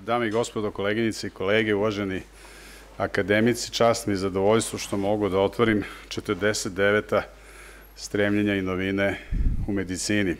Dame i gospodo, koleginice i kolege, uvaženi akademici, čast mi i zadovoljstvo što mogu da otvorim 49. stremljenja i novine u medicini.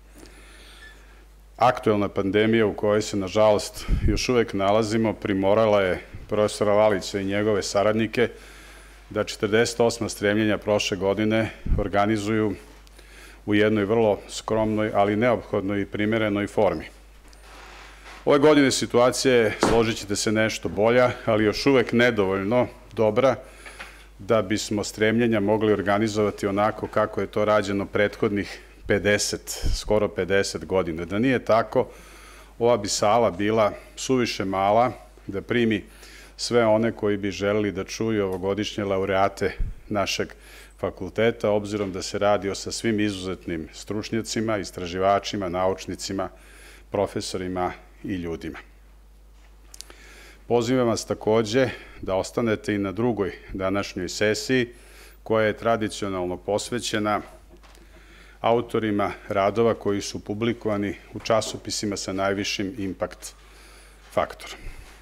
Aktuelna pandemija u kojoj se, nažalost, još uvek nalazimo, primorala je profesora Lalića i njegove saradnike da 48. stremljenja prošle godine organizuju u jednoj vrlo skromnoj, ali neophodnoj i primerenoj formi. Ove godine situacija je, složit ćete se, nešto bolja, ali još uvek nedovoljno dobra da bismo stremljenja mogli organizovati onako kako je to rađeno prethodnih 50, skoro 50 godina. Da nije tako, ova bi sala bila suviše mala da primi sve one koji bi želeli da čuju ovogodišnje laureate našeg fakulteta, obzirom da se radi o sasvim izuzetnim stručnjacima, istraživačima, naučnicima, profesorima i ljudima. Pozivam vas takođe da ostanete i na drugoj današnjoj sesiji, koja je tradicionalno posvećena autorima radova koji su publikovani u časopisima sa najvišim impact faktorom.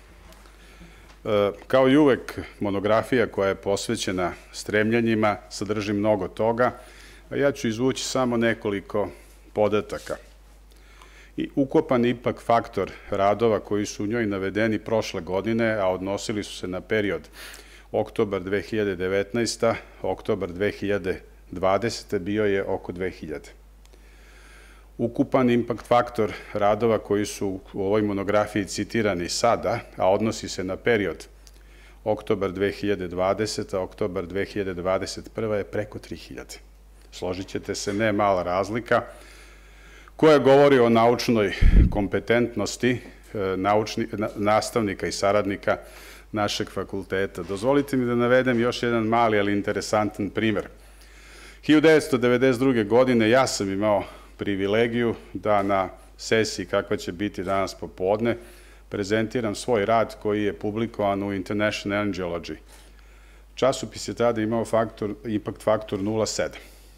Kao i uvek, monografija koja je posvećena stremljenjima sadrži mnogo toga, a ja ću izvući samo nekoliko podataka. I ukupan impact faktor radova koji su u njoj navedeni prošle godine, a odnosili su se na period oktobar 2019. oktobar 2020. bio je oko 2000. Ukupan impact faktor radova koji su u ovoj monografiji citirani sada, a odnosi se na period oktobar 2020. oktobar 2021. je preko 3000. Složit ćete se, ne mala razlika, koja govori o naučnoj kompetentnosti nastavnika i saradnika našeg fakulteta. Dozvolite mi da navedem još jedan mali, ali interesantan primer. 1992. godine ja sam imao privilegiju da na sesiji, kakva će biti danas popodne, prezentiram svoj rad koji je publikovan u International Angiology. Časopis je tada imao impact faktor 0,7.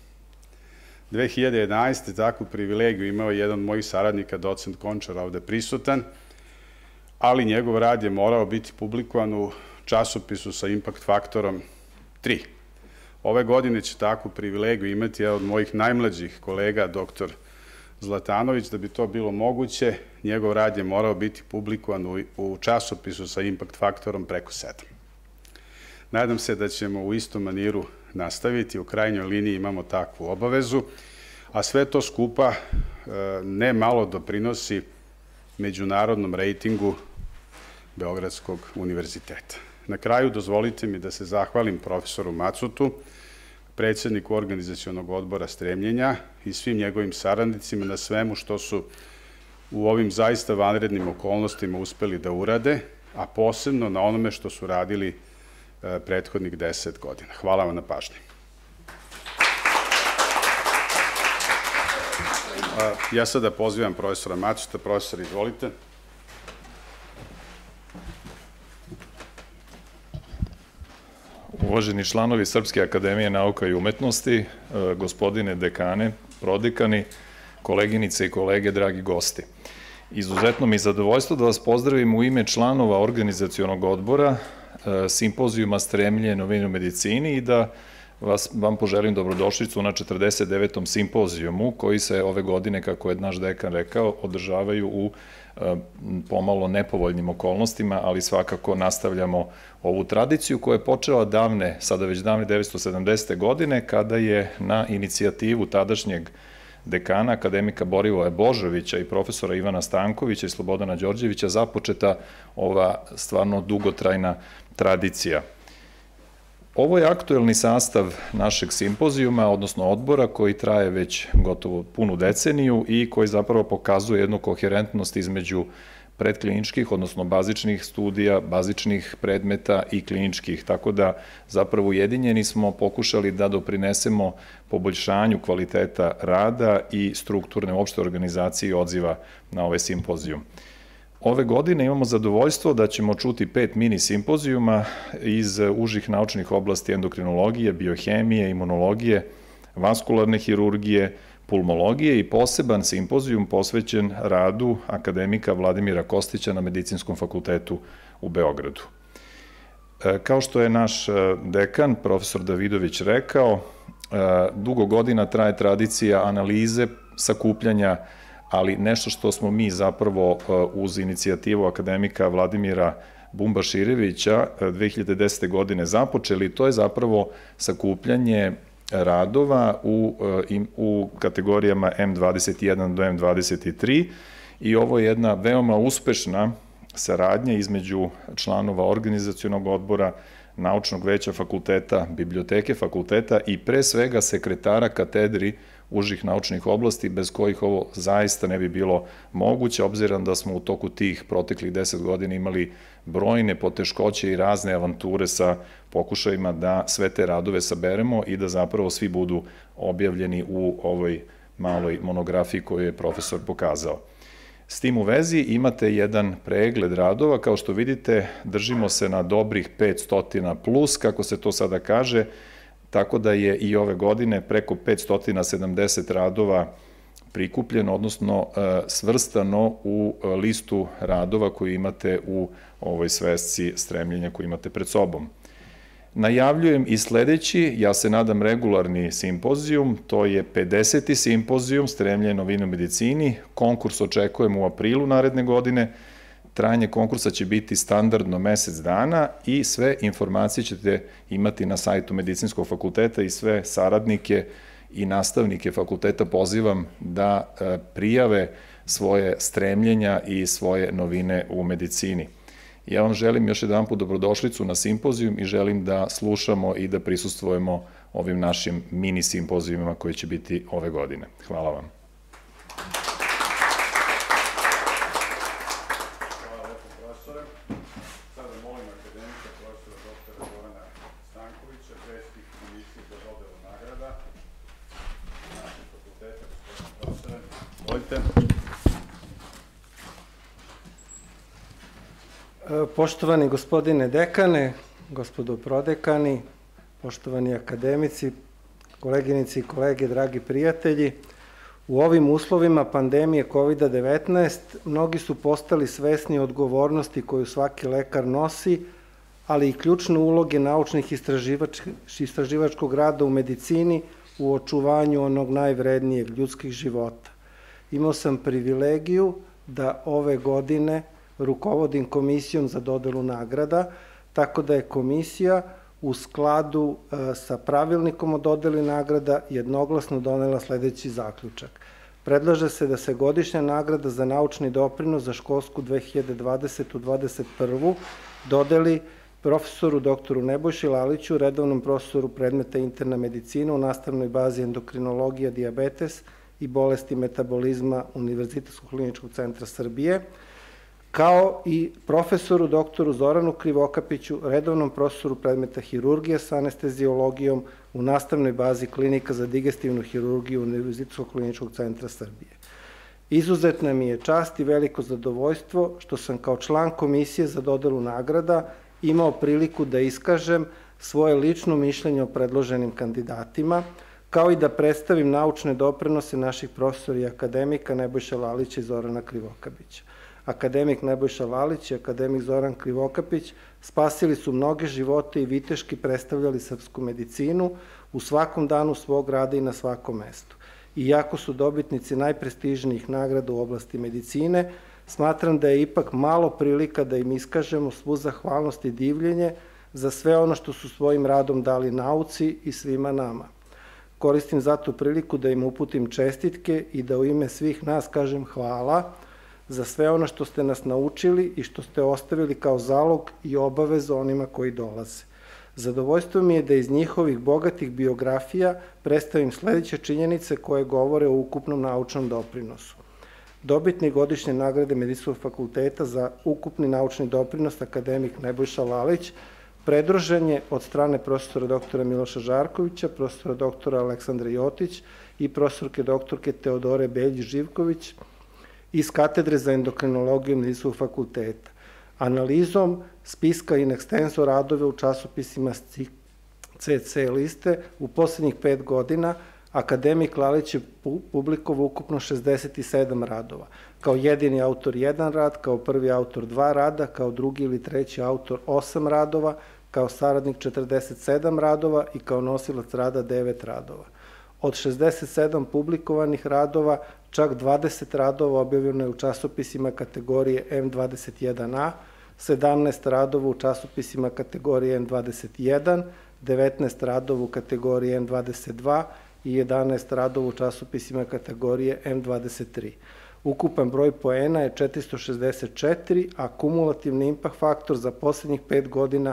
2011. takvu privilegiju imao je jedan od mojih saradnika, docent Končar, ovde prisutan, ali njegov rad je morao biti publikovan u časopisu sa impact faktorom 3. Ove godine će takvu privilegiju imati jedan od mojih najmlađih kolega, dr. Zlatanović. Da bi to bilo moguće, njegov rad je morao biti publikovan u časopisu sa impact faktorom preko 7. Nadam se da ćemo u istom maniru nastaviti, u krajnjoj liniji imamo takvu obavezu, a sve to skupa ne malo doprinosi međunarodnom rejtingu Beogradskog univerziteta. Na kraju dozvolite mi da se zahvalim profesoru Macutu, predsedniku organizacionog odbora stremljenja i svim njegovim saradnicima na svemu što su u ovim zaista vanrednim okolnostima uspeli da urade, a posebno na onome što su radili prethodnih 10 godina. Hvala vam na pažnji. Ja sada pozivam profesora Macuta. Profesor, izvolite. Uvaženi članovi Srpske akademije nauka i umetnosti, gospodine dekane, prodekani, koleginice i kolege, dragi gosti. Izuzetno mi je zadovoljstvo da vas pozdravim u ime članova organizacionog odbora simpozijuma stremljenja i novine u medicini i da vam poželim dobrodošlicu na 49. simpozijumu koji se ove godine, kako je naš dekan rekao, održavaju u pomalo nepovoljnim okolnostima, ali svakako nastavljamo ovu tradiciju koja je počela davne, sada već davne 1970. godine, kada je na inicijativu tadašnjeg dekana, akademika Borivoja Božovića i profesora Ivana Stankovića i Slobodana Đorđevića započeta ova stvarno dugotrajna tradicija. Ovo je aktuelni sastav našeg simpozijuma, odnosno odbora, koji traje već gotovo punu deceniju i koji zapravo pokazuje jednu koherentnost između predkliničkih, odnosno bazičnih studija, bazičnih predmeta i kliničkih, tako da zapravo ujedinjeni smo pokušali da doprinesemo poboljšanju kvaliteta rada i strukturne uopšte organizacije i odziva na ovaj simpozijum. Ove godine imamo zadovoljstvo da ćemo čuti 5 mini simpozijuma iz užih naučnih oblasti endokrinologije, biohemije, imunologije, vaskularne hirurgije, pulmologije i poseban simpozijum posvećen radu akademika Vladimira Kostića na Medicinskom fakultetu u Beogradu. Kao što je naš dekan, profesor Davidović, rekao, dugo godina traje tradicija analize, sakupljanja, ali nešto što smo mi zapravo uz inicijativu akademika Vladimira Bumbaširevića 2010. godine započeli, to je zapravo sakupljanje radova u kategorijama M21 do M23 i ovo je jedna veoma uspešna saradnja između članova organizacionog odbora, naučnog veća fakulteta, biblioteke fakulteta i pre svega sekretara katedri užih naučnih oblasti, bez kojih ovo zaista ne bi bilo moguće, obzirom da smo u toku tih proteklih 10 godina imali brojne poteškoće i razne avanture sa pokušajima da sve te radove saberemo i da zapravo svi budu objavljeni u ovoj maloj monografiji koju je profesor pokazao. S tim u vezi imate jedan pregled radova, kao što vidite držimo se na dobrih 500 plus, kako se to sada kaže, tako da je i ove godine preko 570 radova prikupljeno, odnosno svrstano u listu radova koju imate u ovoj svesci stremljenja koju imate pred sobom. Najavljujem i sledeći, ja se nadam regularni simpozijum, to je 50. simpozijum stremljenja novine u medicini, konkurs očekujemo u aprilu naredne godine, trajanje konkursa će biti standardno mesec dana i sve informacije ćete imati na sajtu Medicinskog fakulteta i sve saradnike i nastavnike fakulteta pozivam da prijave svoje stremljenja i svoje novine u medicini. Ja vam želim još jedan put dobrodošlicu na simpozijum i želim da slušamo i da prisustvujemo ovim našim mini simpozijumima koji će biti ove godine. Hvala vam. Hvala lepo, profesore. Sada molim akademika, profesora doktora Zorana Stankovića, predsjednik komisije za dodelu nagrada našeg fakulteta, gospodine profesore. Volite. Poštovani gospodine dekane, gospodo prodekani, poštovani akademici, koleginici i kolege, dragi prijatelji, u ovim uslovima pandemije COVID-19 mnogi su postali svesni odgovornosti koju svaki lekar nosi, ali i ključne uloge naučnih istraživačkog rada u medicini u očuvanju onog najvrednijeg ljudskih života. Imao sam privilegiju da ove godine rukovodim komisijom za dodelu nagrada, tako da je komisija u skladu sa pravilnikom o dodeli nagrada jednoglasno donela sledeći zaključak. Predlaže se da se godišnja nagrada za naučni doprinos za školsku 2020-2021 dodeli profesoru doktoru Nebojši Laliću, redovnom profesoru predmeta interna medicina u nastavnoj bazi endokrinologija, dijabetes i bolesti metabolizma Univerzitetskog kliničkog centra Srbije, kao i profesoru doktoru Zoranu Krivokapiću, redovnom profesoru predmeta hirurgija sa anestezijologijom u nastavnoj bazi Klinika za digestivnu hirurgiju Univerzitetskog kliničkog centra Srbije. Izuzetna mi je čast i veliko zadovoljstvo što sam kao član komisije za dodelu nagrada imao priliku da iskažem svoje lično mišljenje o predloženim kandidatima, kao i da predstavim naučne doprinose naših profesora i akademika Nebojša Lalića i Zorana Krivokapića. Akademik Nebojša Lalić i akademik Zoran Krivokapić spasili su mnoge živote i viteški predstavljali srpsku medicinu u svakom danu svog rada i na svakom mestu. Iako su dobitnici najprestižnijih nagrada u oblasti medicine, smatram da je ipak malo prilika da im iskažemo svu zahvalnost i divljenje za sve ono što su svojim radom dali nauci i svima nama. Koristim zato priliku da im uputim čestitke i da u ime svih nas kažem hvala za sve ono što ste nas naučili i što ste ostavili kao zalog i obavezu onima koji dolaze. Zadovoljstvo mi je da iz njihovih bogatih biografija predstavim sledeće činjenice koje govore o ukupnom naučnom doprinosu. Dobitnik godišnje nagrade Medicinskog fakulteta za ukupni naučni doprinos akademik Nebojša Lalić predružen je od strane profesora doktora Miloša Žarkovića, profesora doktora Aleksandra Jotić i profesorke doktorke Teodore Beljić-Živković iz katedre za endokrinologiju Medicinskog fakulteta. Analizom spiska in extenso radove u časopisima CC liste u poslednjih 5 godina Akademik Lalić je publikovao ukupno 67 radova. Kao jedini autor 1 rad, kao prvi autor 2 rada, kao drugi ili treći autor 8 radova, kao saradnik 47 radova i kao nosilac rada 9 radova. Od 67 publikovanih radova, čak 20 radova objavljeno je u časopisima kategorije M21A, 17 radova u časopisima kategorije M21, 19 radova u kategoriji M22 i 11 radova u časopisima kategorije M23. Ukupan broj poena je 464, a kumulativni impact faktor za poslednjih 5 godina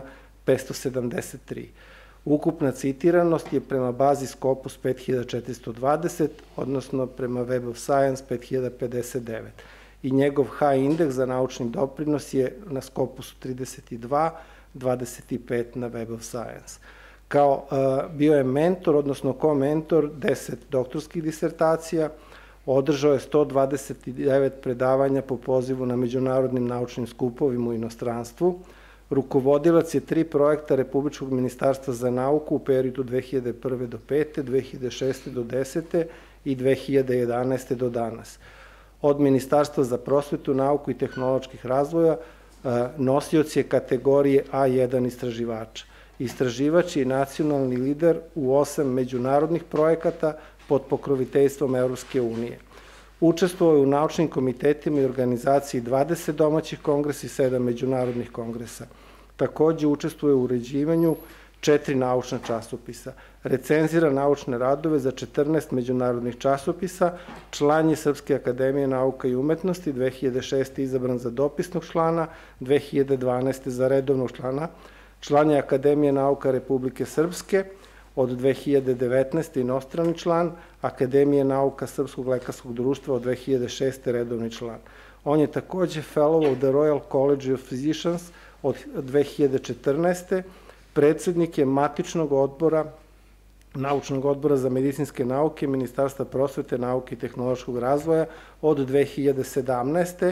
573. Ukupna citiranost je prema bazi Scopus 5420, odnosno prema Web of Science 5059. I njegov H indeks za naučni doprinos je na Scopusu 32, 25 na Web of Science. Kao bio je mentor, odnosno ko-mentor 10 doktorskih disertacija, održao je 129 predavanja po pozivu na međunarodnim naučnim skupovima u inostranstvu, rukovodilac je 3 projekta Republičkog ministarstva za nauku u periodu 2001. do 5. 2006. do 10. i 2011. do danas. Od Ministarstva za prosvetu, nauku i tehnoloških razvoja nosioc je kategorije A1 istraživača. Istraživač je nacionalni lider u 8 međunarodnih projekata pod pokroviteljstvom Evropske unije. Učestvovao je u naučnim komitetima i organizaciji 20 domaćih kongresa i 7 međunarodnih kongresa. Takođe učestvuje u uređivanju 4 naučna časopisa. Recenzira naučne radove za 14 međunarodnih časopisa, član je Srpske akademije nauka i umetnosti, 2006. izabran za dopisnog člana, 2012. za redovnog člana, član je Akademije nauka Republike Srpske, od 2019. inostrani član, Akademije nauka Srpskog lekarskog društva od 2006. redovni član. On je takođe fellow of the Royal College of Physicians od 2014. Predsednik je matičnog odbora, naučnog odbora za medicinske nauke Ministarstva prosvete, nauke i tehnološkog razvoja od 2017.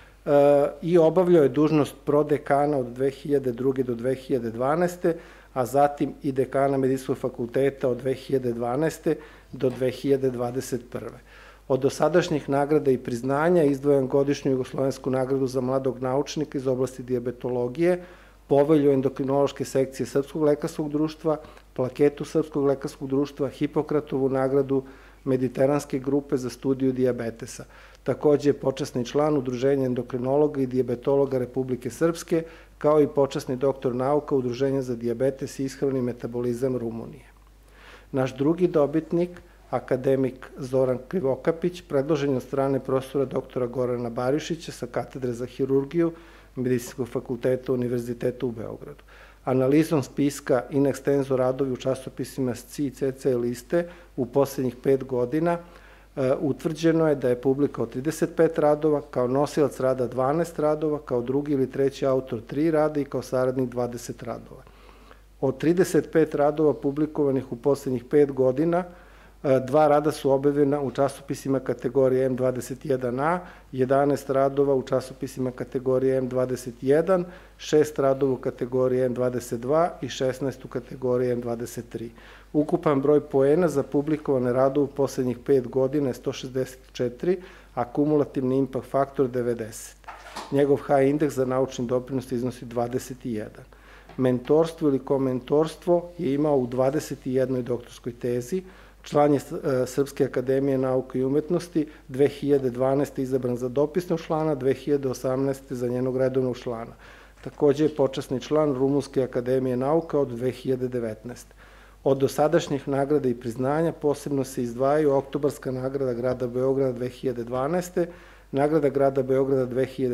I obavljao je dužnost prodekana od 2002. do 2012. a zatim i dekana Medicinskog fakulteta od 2012. do 2021. Od dosadašnjih nagrada i priznanja izdvojam godišnju jugoslovensku nagradu za mladog naučnika iz oblasti dijabetologije, povelju endokrinološke sekcije Srpskog lekarskog društva, plaketu Srpskog lekarskog društva, Hipokratovu nagradu Mediteranske grupe za studiju dijabetesa. Takođe je počasni član Udruženja endokrinologa i dijabetologa Republike Srpske, kao i počasni doktor nauka Udruženja za dijabetes i ishranu i metabolizam Rumunije. Naš drugi dobitnik, akademik Zoran Krivokapić, predložen je od strane profesora doktora Gorana Barišića sa katedre za hirurgiju Medicinskog fakulteta Univerziteta u Beogradu. Analizom spiska in extenso radovi u časopisima SCI i CC liste u poslednjih 5 godina utvrđeno je da je publikao 35 radova, kao nosilac rada 12 radova, kao drugi ili treći autor 3 rada i kao saradnik 20 radova. Od 35 radova publikovanih u poslednjih 5 godina, 2 rada su objavljena u časopisima kategorije M21A, 11 radova u časopisima kategorije M21, 6 radova u kategoriji M22 i 16 u kategoriji M23. Ukupan broj poena za publikovane radove u poslednjih 5 godina je 164, a kumulativni impact faktor 90. Njegov H indeks za naučni doprinos iznosi 21. Mentorstvo ili komentorstvo je imao u 21. doktorskoj tezi, član je Srpske akademije nauke i umetnosti, 2012. izabran za dopisnog člana, 2018. za njenog redovnog člana. Takođe je počasni član Rumunske akademije nauka od 2019. Od dosadašnjih nagrada i priznanja posebno se izdvajaju Oktobarska nagrada grada Beograda 2012. Nagrada grada Beograda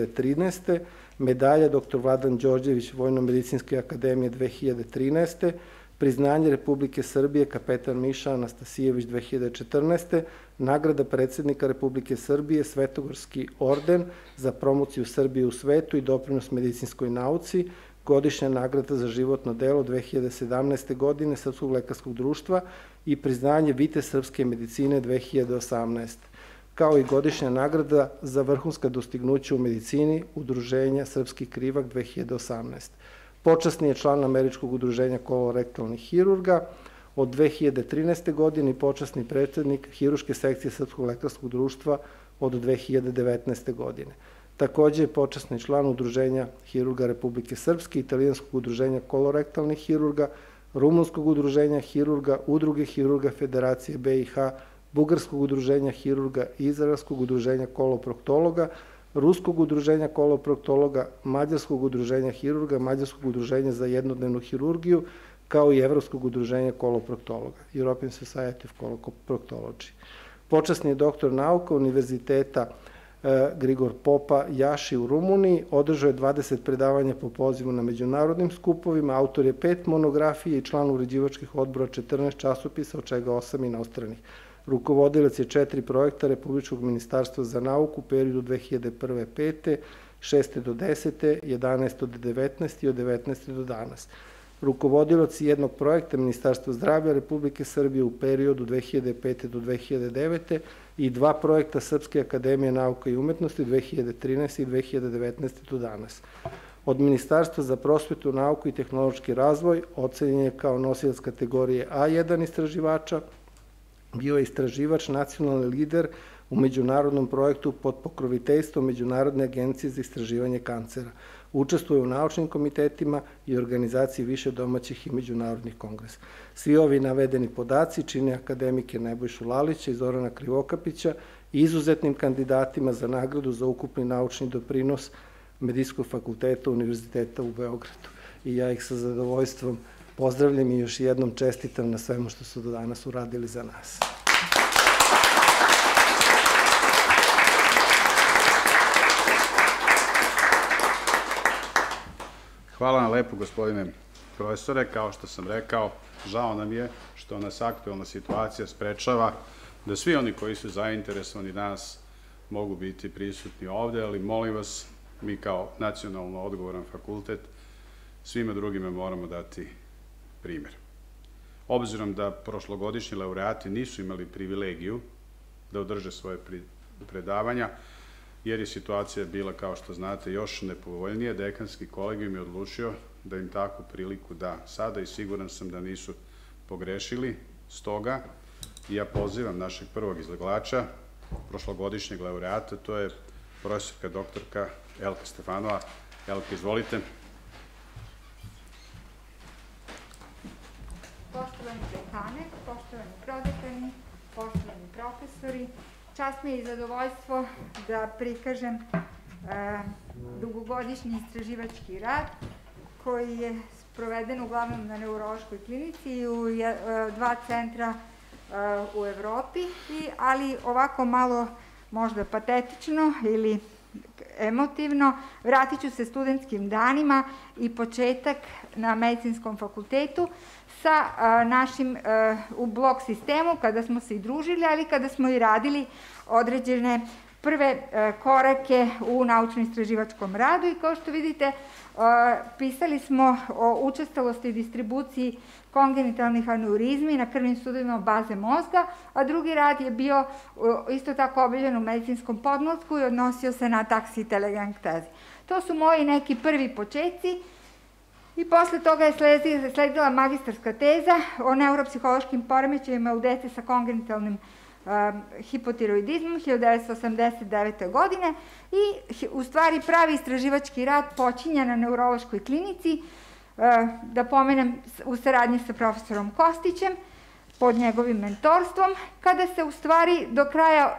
2013. Medalja dr. Vladan Đorđević Vojno-medicinske akademije 2013. Priznanje Republike Srbije kapetan Miša Anastasijević 2014. Nagrada predsednika Republike Srbije Svetogorski orden za promociju Srbije u svetu i doprinos medicinskoj nauci, godišnja nagrada za životno delo 2017. godine Srpskog lekarskog društva i priznanje Vitez srpske medicine 2018. kao i godišnja nagrada za vrhunska dostignuća u medicini Udruženja Srpski krivak 2018. Počasni je član Američkog udruženja kolorektalnih hirurga. od 2013. godine i počasni predsednik Hiruške sekcije Srpskog lekarskog društva od 2019. godine. Takođe je počasni član Udruženja hirurga Republike Srpske, Italijanskog udruženja kolorektalnih hirurga, Rumunskog udruženja hirurga, Udruge hirurga Federacije BiH, Bugarskog udruženja hirurga, Izraelskog udruženja koloproktologa, Ruskog udruženja koloproktologa, Mađarskog udruženja hirurga, Mađarskog udruženja za jednodnevnu hirurgiju, kao i Evropskog udruženja koloproktologa, European Society of Coloproctology. Počasni je doktor nauka Univerziteta Grigor Popa Jaši u Rumuniji, održao je 20 predavanja po pozivu na međunarodnim skupovima, autor je 5 monografija i član uređivačkih odbora 14 časopisa, od čega 8 inostranih. Rukovodilac je 4 projekta Republičkog ministarstva za nauku u periodu 2001-5, 6. do 10., 11. do 19. i od 19. do danas. Rukovodilac jednog projekta Ministarstva zdravlja Republike Srbije u periodu 2005. do 2009. i 2 projekta Srpske akademije nauka i umetnosti 2013. i 2019. do danas. Od Ministarstva za prosvetu, nauku i tehnološki razvoj ocenjen je kao nosilac kategorije A1 istraživača, bio je istraživač, nacionalni lider u međunarodnom projektu pod pokroviteljstvom Međunarodne agencije za istraživanje kancera. Učestvuje u naučnim komitetima i organizaciji više domaćih i međunarodnih kongresa. Svi ovi navedeni podaci čine akademike Nebojšu Lalića i Zorana Krivokapića izuzetnim kandidatima za nagradu za ukupni naučni doprinos Medicinskog fakulteta Univerziteta u Beogradu. I ja ih sa zadovoljstvom pozdravljam i još jednom čestitam na svemu što su do danas uradili za nas. Hvala vam lepo, gospodine profesore. Kao što sam rekao, žao nam je što nas aktualna situacija sprečava da svi oni koji su zainteresovani danas mogu biti prisutni ovde, ali molim vas, mi kao nacionalno odgovoran fakultet svima drugima moramo dati primjer. Obzirom da prošlogodišnji laureati nisu imali privilegiju da održe svoje predavanja, jer je situacija bila, kao što znate, još nepovoljnije, dekanski kolegijum je odlučio da im takvu priliku da sada i siguran sam da nisu pogrešili. Stoga ja pozivam našeg prvog izlagača, prošlogodišnjeg laureata, to je profesorka doktorka Elka Stefanova. Elka, izvolite. Poštovani dekane, poštovani prodekani, poštovani profesori, čast mi je i zadovoljstvo da prikažem dugogodišnji istraživački rad koji je sproveden uglavnom na neurološkoj klinici i u 2 centra u Evropi, ali ovako malo možda patetično ili emotivno, vratit ću se studentskim danima i početak na Medicinskom fakultetu sa našim u blok sistemu, kada smo se i družili, ali kada smo i radili određene prve korake u naučno-istraživačkom radu i kao što vidite, pisali smo o učestalosti i distribuciji kongenitalnih aneurizmi na krvnim sudovima baze mozga, a drugi rad je bio isto tako objavljen u medicinskom podmozgu i odnosio se na taksi i telegenktezi. To su moji neki prvi početci i posle toga je sledila magistarska teza o neuropsihološkim poremećajima u dece sa kongenitalnim hipotiroidizmom 1989. godine i u stvari pravi istraživački rad počinja na neurološkoj klinici, da pomenem u saradnji sa profesorom Kostićem, pod njegovim mentorstvom, kada se u stvari do kraja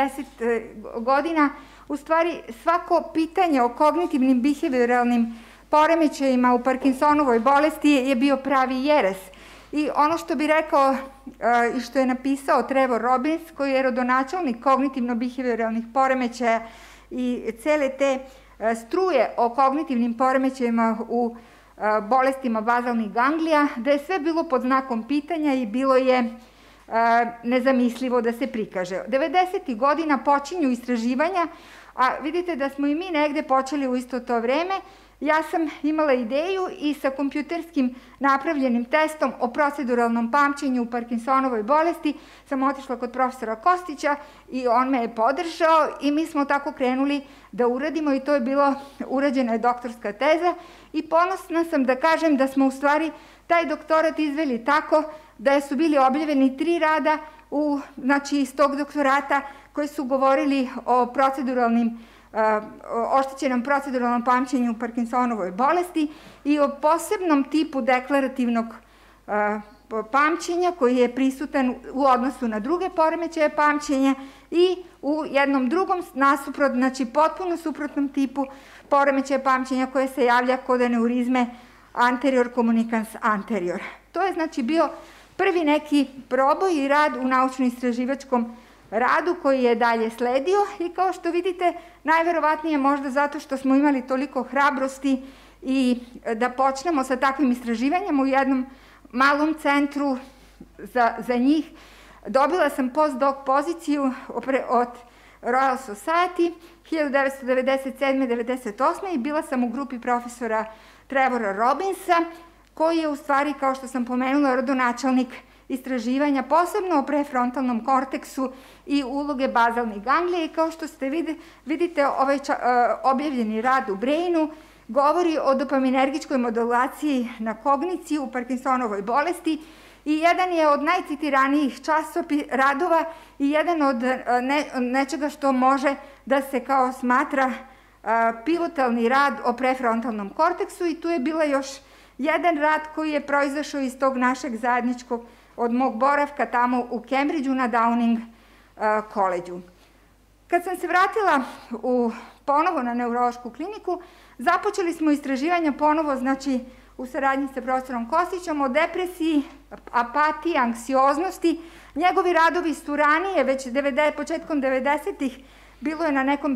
90 godina u stvari svako pitanje o kognitivnim behavioralnim poremećajima u Parkinsonovoj bolesti je bio pravi jeres. I ono što bi rekao i što je napisao Trevor Robbins, koji je rodonačelnik kognitivno-behavioralnih poremećaja i cele te struje o kognitivnim poremećajima u bolestima bazalnih ganglija, da je sve bilo pod znakom pitanja i bilo je nezamislivo da se prikaže. 90. godina počinju istraživanja, a vidite da smo i mi negde počeli u isto to vreme. Ja sam imala ideju i sa kompjuterskim napravljenim testom o proceduralnom pamćenju u Parkinsonovoj bolesti sam otišla kod profesora Kostića i on me je podržao i mi smo tako krenuli da uradimo i to je bilo, urađena je doktorska teza i ponosna sam da kažem da smo u stvari taj doktorat izveli tako da su bili objavljeni 3 rada iz tog doktorata koji su govorili o oštećenom proceduralnom pamćenju u Parkinsonovoj bolesti i o posebnom tipu deklarativnog pamćenja koji je prisutan u odnosu na druge poremećaje pamćenja i u jednom drugom nasuprot, znači potpuno suprotnom tipu poremećaja pamćenja koje se javlja kod aneurizme anterior communicans anterior. To je znači bio prvi neki proboj i rad u naučno-istraživačkom radu koji je dalje sledio i kao što vidite, najverovatnije možda zato što smo imali toliko hrabrosti i da počnemo sa takvim istraživanjem u jednom malom centru za njih. Dobila sam postdoc poziciju od Royal Society 1997-98 i bila sam u grupi profesora Trevora Robinsa, koji je u stvari, kao što sam pomenula, rodonačelnik istraživanja, posebno o prefrontalnom korteksu i uloge bazalnih ganglija. I kao što ste vidite, ovaj objavljeni rad u Brainu govori o dopaminergičkoj modulaciji na kogniciju u Parkinsonovoj bolesti i jedan je od najcitiranijih radova i jedan od nečega što može da se kao smatra pivotalni rad o prefrontalnom korteksu i tu je bila još jedan rad koji je proizašao iz tog našeg zajedničkog od mog boravka tamo u Cambridgeu na Downing College-u. Kad sam se vratila ponovo na neurološku kliniku, započeli smo istraživanja ponovo, znači u saradnji sa profesorom Kostićem, o depresiji, apatiji, anksioznosti. Njegovi radovi su ranije, već početkom 90-ih, bilo je na nekom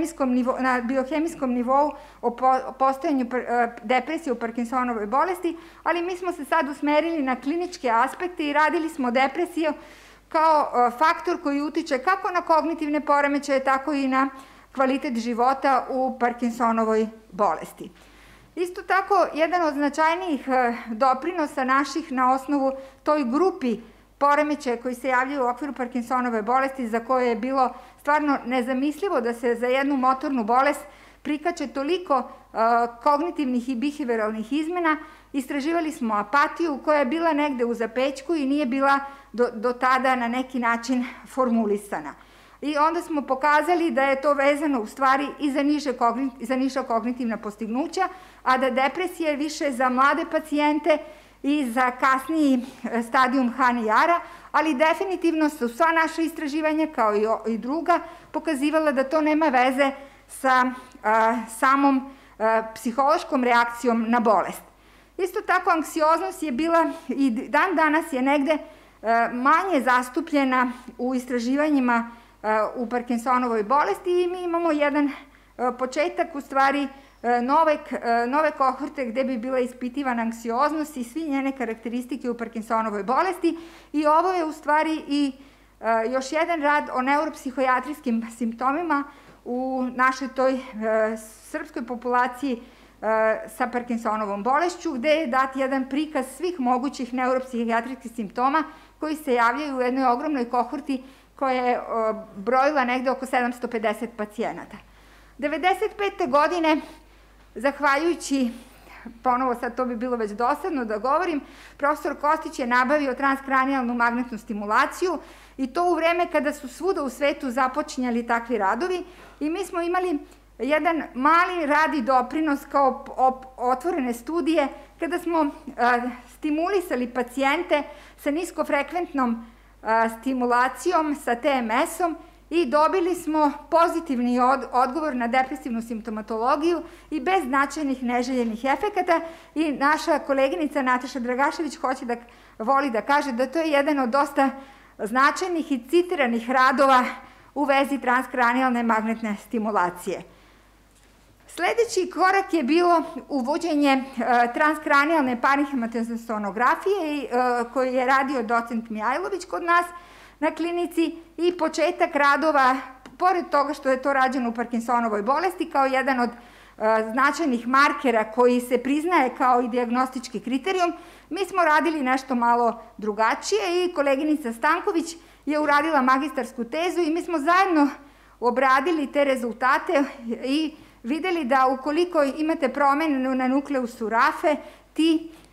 biohemijskom nivou o postojanju depresije u Parkinsonovoj bolesti, ali mi smo se sad usmerili na kliničke aspekte i radili smo depresiju kao faktor koji utiče kako na kognitivne poremećaje, tako i na kvalitet života u Parkinsonovoj bolesti. Isto tako, jedan od značajnijih doprinosa naših na osnovu toj grupi poremećaja koji se javljaju u okviru Parkinsonove bolesti, za koje je bilo stvarno nezamislivo da se za jednu motornu bolest prikače toliko kognitivnih i behavioralnih izmena. Istraživali smo apatiju koja je bila negde u zapećku i nije bila do tada na neki način formulisana. I onda smo pokazali da je to vezano u stvari i za niža kognitivna postignuća, a da depresija je više za mlade pacijente i za kasniji stadijum HNR-a, ali definitivno su sva naša istraživanja, kao i druga, pokazivala da to nema veze sa samom psihološkom reakcijom na bolest. Isto tako, anksioznost je bila i dan danas je negde manje zastupljena u istraživanjima u Parkinsonovoj bolesti i mi imamo jedan početak u stvari nove kohorte gde bi bila ispitivana anksioznost i svi njene karakteristike u Parkinsonovoj bolesti i ovo je u stvari i još jedan rad o neuropsihojatrijskim simptomima u našoj toj srpskoj populaciji sa Parkinsonovom bolešću, gde je dat jedan prikaz svih mogućih neuropsihijatrijskih simptoma koji se javljaju u jednoj ogromnoj kohorti koja je brojila negde oko 750 pacijenata. 1995. godine, zahvaljujući, ponovo sad to bi bilo već dosadno da govorim, profesor Kostić je nabavio transkranijalnu magnetnu stimulaciju i to u vreme kada su svuda u svetu započinjali takvi radovi i mi smo imali jedan mali rad i doprinos kao otvorene studije kada smo stimulisali pacijente sa niskofrekventnom stimulacijom, sa TMS-om i dobili smo pozitivni odgovor na depresivnu simptomatologiju i bez značajnih neželjenih efekata i naša koleginica Nataša Dragašević voli da kaže da to je jedan od dosta značajnih i citiranih radova u vezi transkranijalne magnetne stimulacije. Sledeći korak je bilo uvođenje transkranijalne parenhimatosonografije koju je radio docent Mijajlović kod nas na klinici i početak radova, pored toga što je to rađeno u Parkinsonovoj bolesti, kao jedan od značajnih markera koji se priznaje kao i dijagnostički kriterijum, mi smo radili nešto malo drugačije i koleginica Stanković je uradila magistarsku tezu i mi smo zajedno obradili te rezultate i videli da ukoliko imate promenu na nukleusu rafe, ti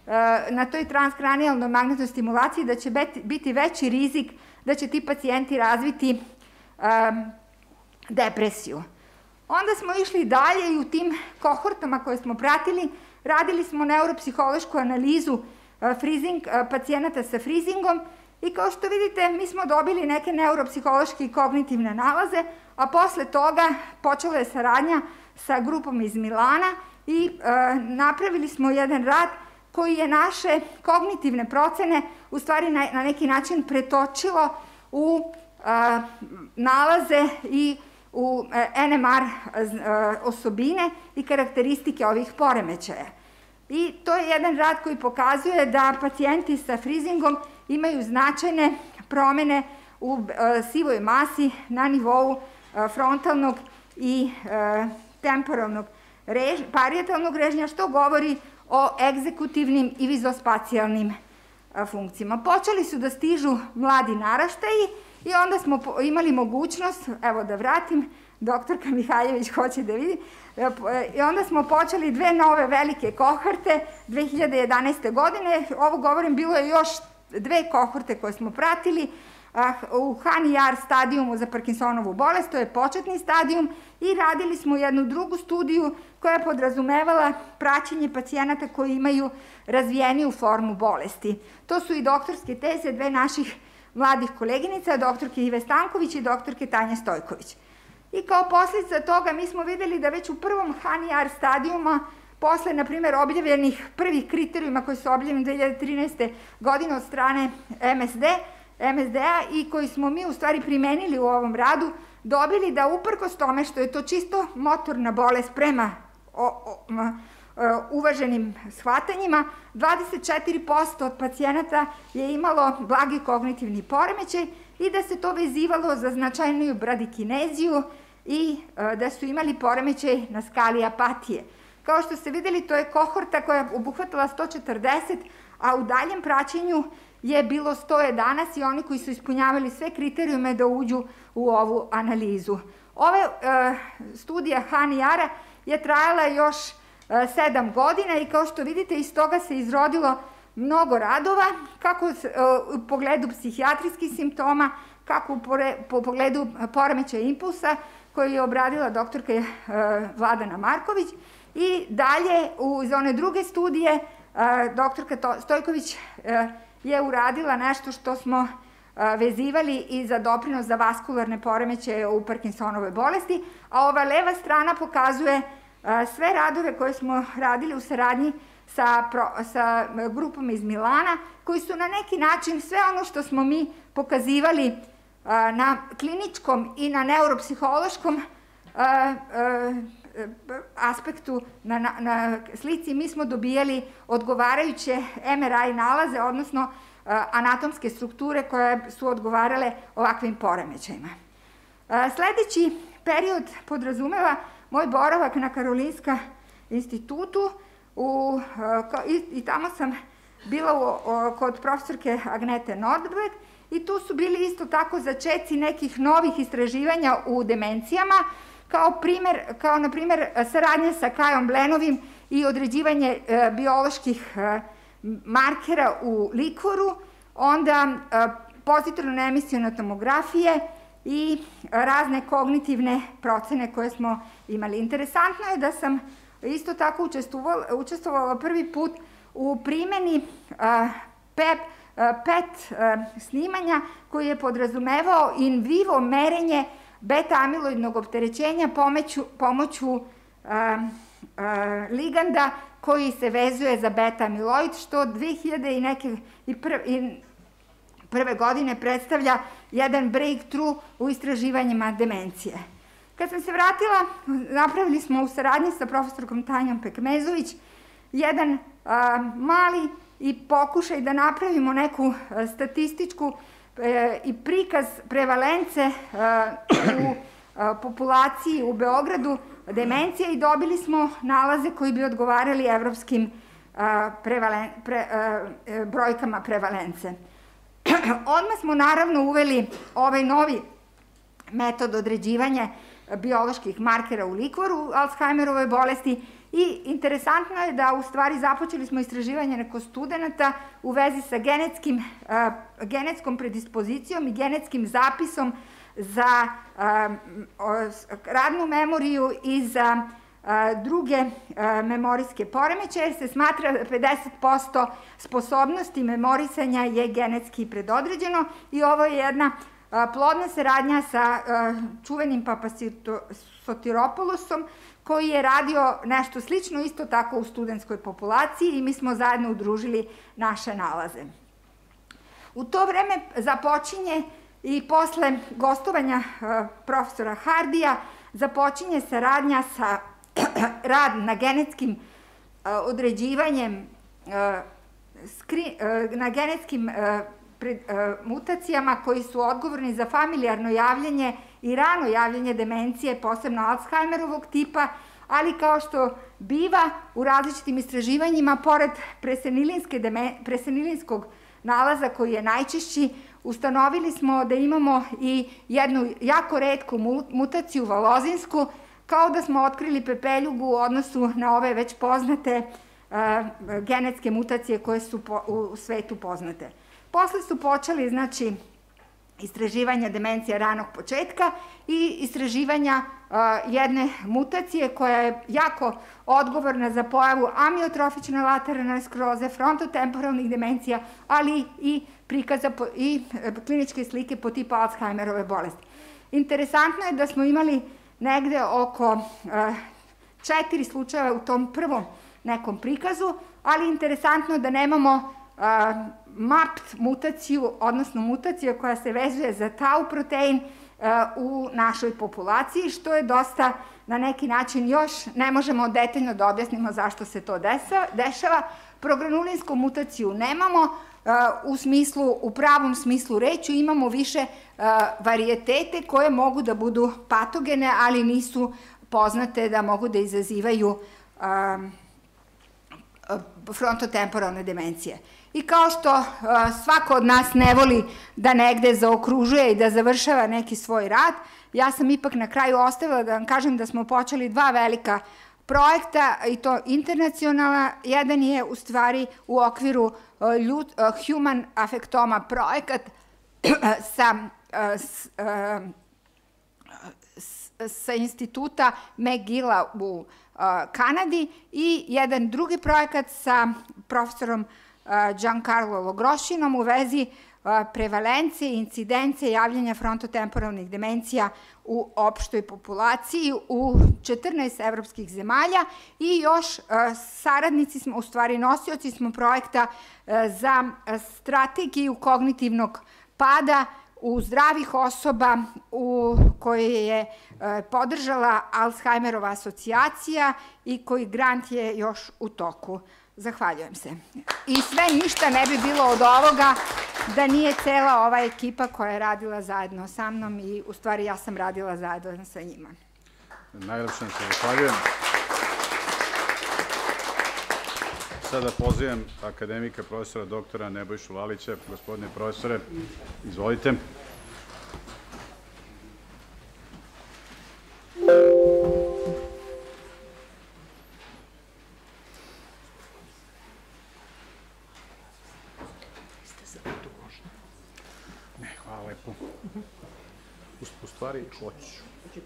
na toj transkranijalnoj magnetnoj stimulaciji da će biti veći rizik da će ti pacijenti razviti depresiju. Onda smo išli dalje i u tim kohortama koje smo pratili, radili smo neuropsihološku analizu pacijenata sa frizingom i kao što vidite mi smo dobili neke neuropsihološke i kognitivne nalaze, a posle toga počela je saradnja sa grupom iz Milana i napravili smo jedan rad koji je naše kognitivne procene u stvari na neki način pretočilo u nalaze i u NMR osobine i karakteristike ovih poremećaja. I to je jedan rad koji pokazuje da pacijenti sa frizingom imaju značajne promene u sivoj masi na nivou frontalnog i temporalnog parijetalnog režnja, što govori o egzekutivnim i vizospacijalnim funkcijama. Počeli su da stižu mladi naraštaji i onda smo imali mogućnost, evo da vratim, doktorka Mihajlović hoće da vidi, i onda smo počeli dve nove velike kohorte 2011. godine. Ovo govorim, bilo je još dve kohorte koje smo pratili u HANI-AR stadijumu za Parkinsonovu bolest, to je početni stadijum, i radili smo jednu drugu studiju koja je podrazumevala praćenje pacijenata koji imaju razvijeniju formu bolesti. To su i doktorske teze dve naših mladih koleginica, doktorke Ive Stanković i doktorke Tanje Stojković. I kao posljedica toga mi smo videli da već u prvom HANI-AR stadijuma, posle, na primjer, objavljenih prvih kriterijuma koji su objavljeni 2013. godine od strane MSD-a i koji smo mi u stvari primenili u ovom radu, dobili da uprkos tome što je to čisto motorna bolest prema uvaženim shvatanjima, 24% od pacijenata je imalo blagi kognitivni poremećaj i da se to vezivalo za značajniju bradikineziju i da su imali poremećaj na skali apatije. Kao što ste videli, to je kohorta koja je obuhvatala 140, a u daljem praćenju je bilo 111 i oni koji su ispunjavali sve kriterijume da uđu u ovu analizu. Ova studija HANI-AR-a je trajala još 7 godina i kao što vidite iz toga se izrodilo mnogo radova, kako u pogledu psihijatrijskih simptoma, kako u pogledu poremećaja impulsa koju je obradila doktorka Vladana Marković, i dalje iz one druge studije doktorka Stojković je uradila nešto što smo vezivali i za doprinos za vaskularne poremećaje u Parkinsonovoj bolesti, a ova leva strana pokazuje sve radove koje smo radili u saradnji sa grupom iz Milana, koji su na neki način sve ono što smo mi pokazivali na kliničkom i na neuropsihološkom aspektu na slici, mi smo dobijali odgovarajuće MRI nalaze, odnosno anatomske strukture koje su odgovarale ovakvim poremećajima. Sledeći period podrazumeva moj boravak na Karolinska institutu i tamo sam bila kod profesorke Agnete Nordberg i tu su bili isto tako začeci nekih novih istraživanja u demencijama, kao na primjer saradnja sa Kajom Blenovim i određivanje bioloških markera u likvoru, onda pozitivne emisione tomografije i razne kognitivne procene koje smo imali. Interesantno je da sam isto tako učestvovala prvi put u primeni PET snimanja koji je podrazumevao in vivo merenje beta-amiloidnog opterećenja pomoću liganda koji se vezuje za beta-amiloid, što 2001. godine predstavlja jedan breakthrough u istraživanjima demencije. Kad sam se vratila, napravili smo u saradnji sa profesorkom Tanjom Pekmezović jedan mali i pokušaj da napravimo neku statističku i prikaz prevalence u populaciji u Beogradu demencije i dobili smo nalaze koji bi odgovarali evropskim brojkama prevalence. Odmah smo naravno uveli ovaj novi metod određivanja bioloških markera u likvoru Alzheimerove bolesti I interesantno je da u stvari započeli smo istraživanje neko studenta u vezi sa genetskom predispozicijom i genetskim zapisom za radnu memoriju i za druge memorijske poremećaje, jer se smatra da 50% sposobnosti memorisanja je genetski predodređeno i ovo je jedna plodna saradnja sa čuvenim Papasotiropoulosom, koji je radio nešto slično isto tako u studentskoj populaciji i mi smo zajedno udružili naše nalaze. U to vreme započinje i posle gostovanja profesora Hardija započinje saradnja sa rad na genetskim određivanjem, na genetskim mutacijama koji su odgovorni za familijarno javljanje i rano javljanje demencije, posebno Alzheimerovog tipa, ali kao što biva u različitim istraživanjima, pored presenilinskog nalaza koji je najčešći, ustanovili smo da imamo i jednu jako retku mutaciju valozinsku, kao da smo otkrili pepeljugu u odnosu na ove već poznate genetske mutacije koje su u svetu poznate. Posle su počeli, znači, istraživanja demencija ranog početka i istraživanja jedne mutacije koja je jako odgovorna za pojavu amiotrofične lateralne skleroze, frontotemporalnih demencija, ali i prikaza i kliničke slike po tipu Alzheimerove bolesti. Interesantno je da smo imali negde oko 4 slučajeva u tom prvom nekom prikazu, ali interesantno da nemamo MAPT mutaciju, odnosno mutacija koja se vezuje za tau protein u našoj populaciji, što je dosta na neki način još ne možemo detaljno da objasnimo zašto se to dešava. Progranulinsku mutaciju nemamo u pravom smislu reči, imamo više varijetete koje mogu da budu patogene, ali nisu poznate da mogu da izazivaju frontotemporalne demencije. I kao što svako od nas ne voli da negde zaokružuje i da završava neki svoj rad, ja sam ipak na kraju ostavila da vam kažem da smo počeli 2 velika projekta, i to internacionalna. Jedan je u stvari u okviru Human Affectoma projekat sa instituta McGilla u Kanadi i jedan drugi projekat sa profesorom Giancarlo Logrošinom u vezi prevalencije i incidencije javljanja frontotemporalnih demencija u opštoj populaciji u 14 evropskih zemalja i još saradnici smo, u stvari nosioci smo projekta za strategiju kognitivnog pada u zdravih osoba koje je podržala Alzheimerova asocijacija i koji grant je još u toku. Zahvaljujem se. I sve ništa ne bi bilo od ovoga da nije cela ova ekipa koja je radila zajedno sa mnom i u stvari ja sam radila zajedno sa njima. Najlepše se zahvaljujem. Sada pozivam akademika profesora doktora Nebojšu Lalića. Gospodine profesore, izvolite. Hvala lepo. U stvari, hoću.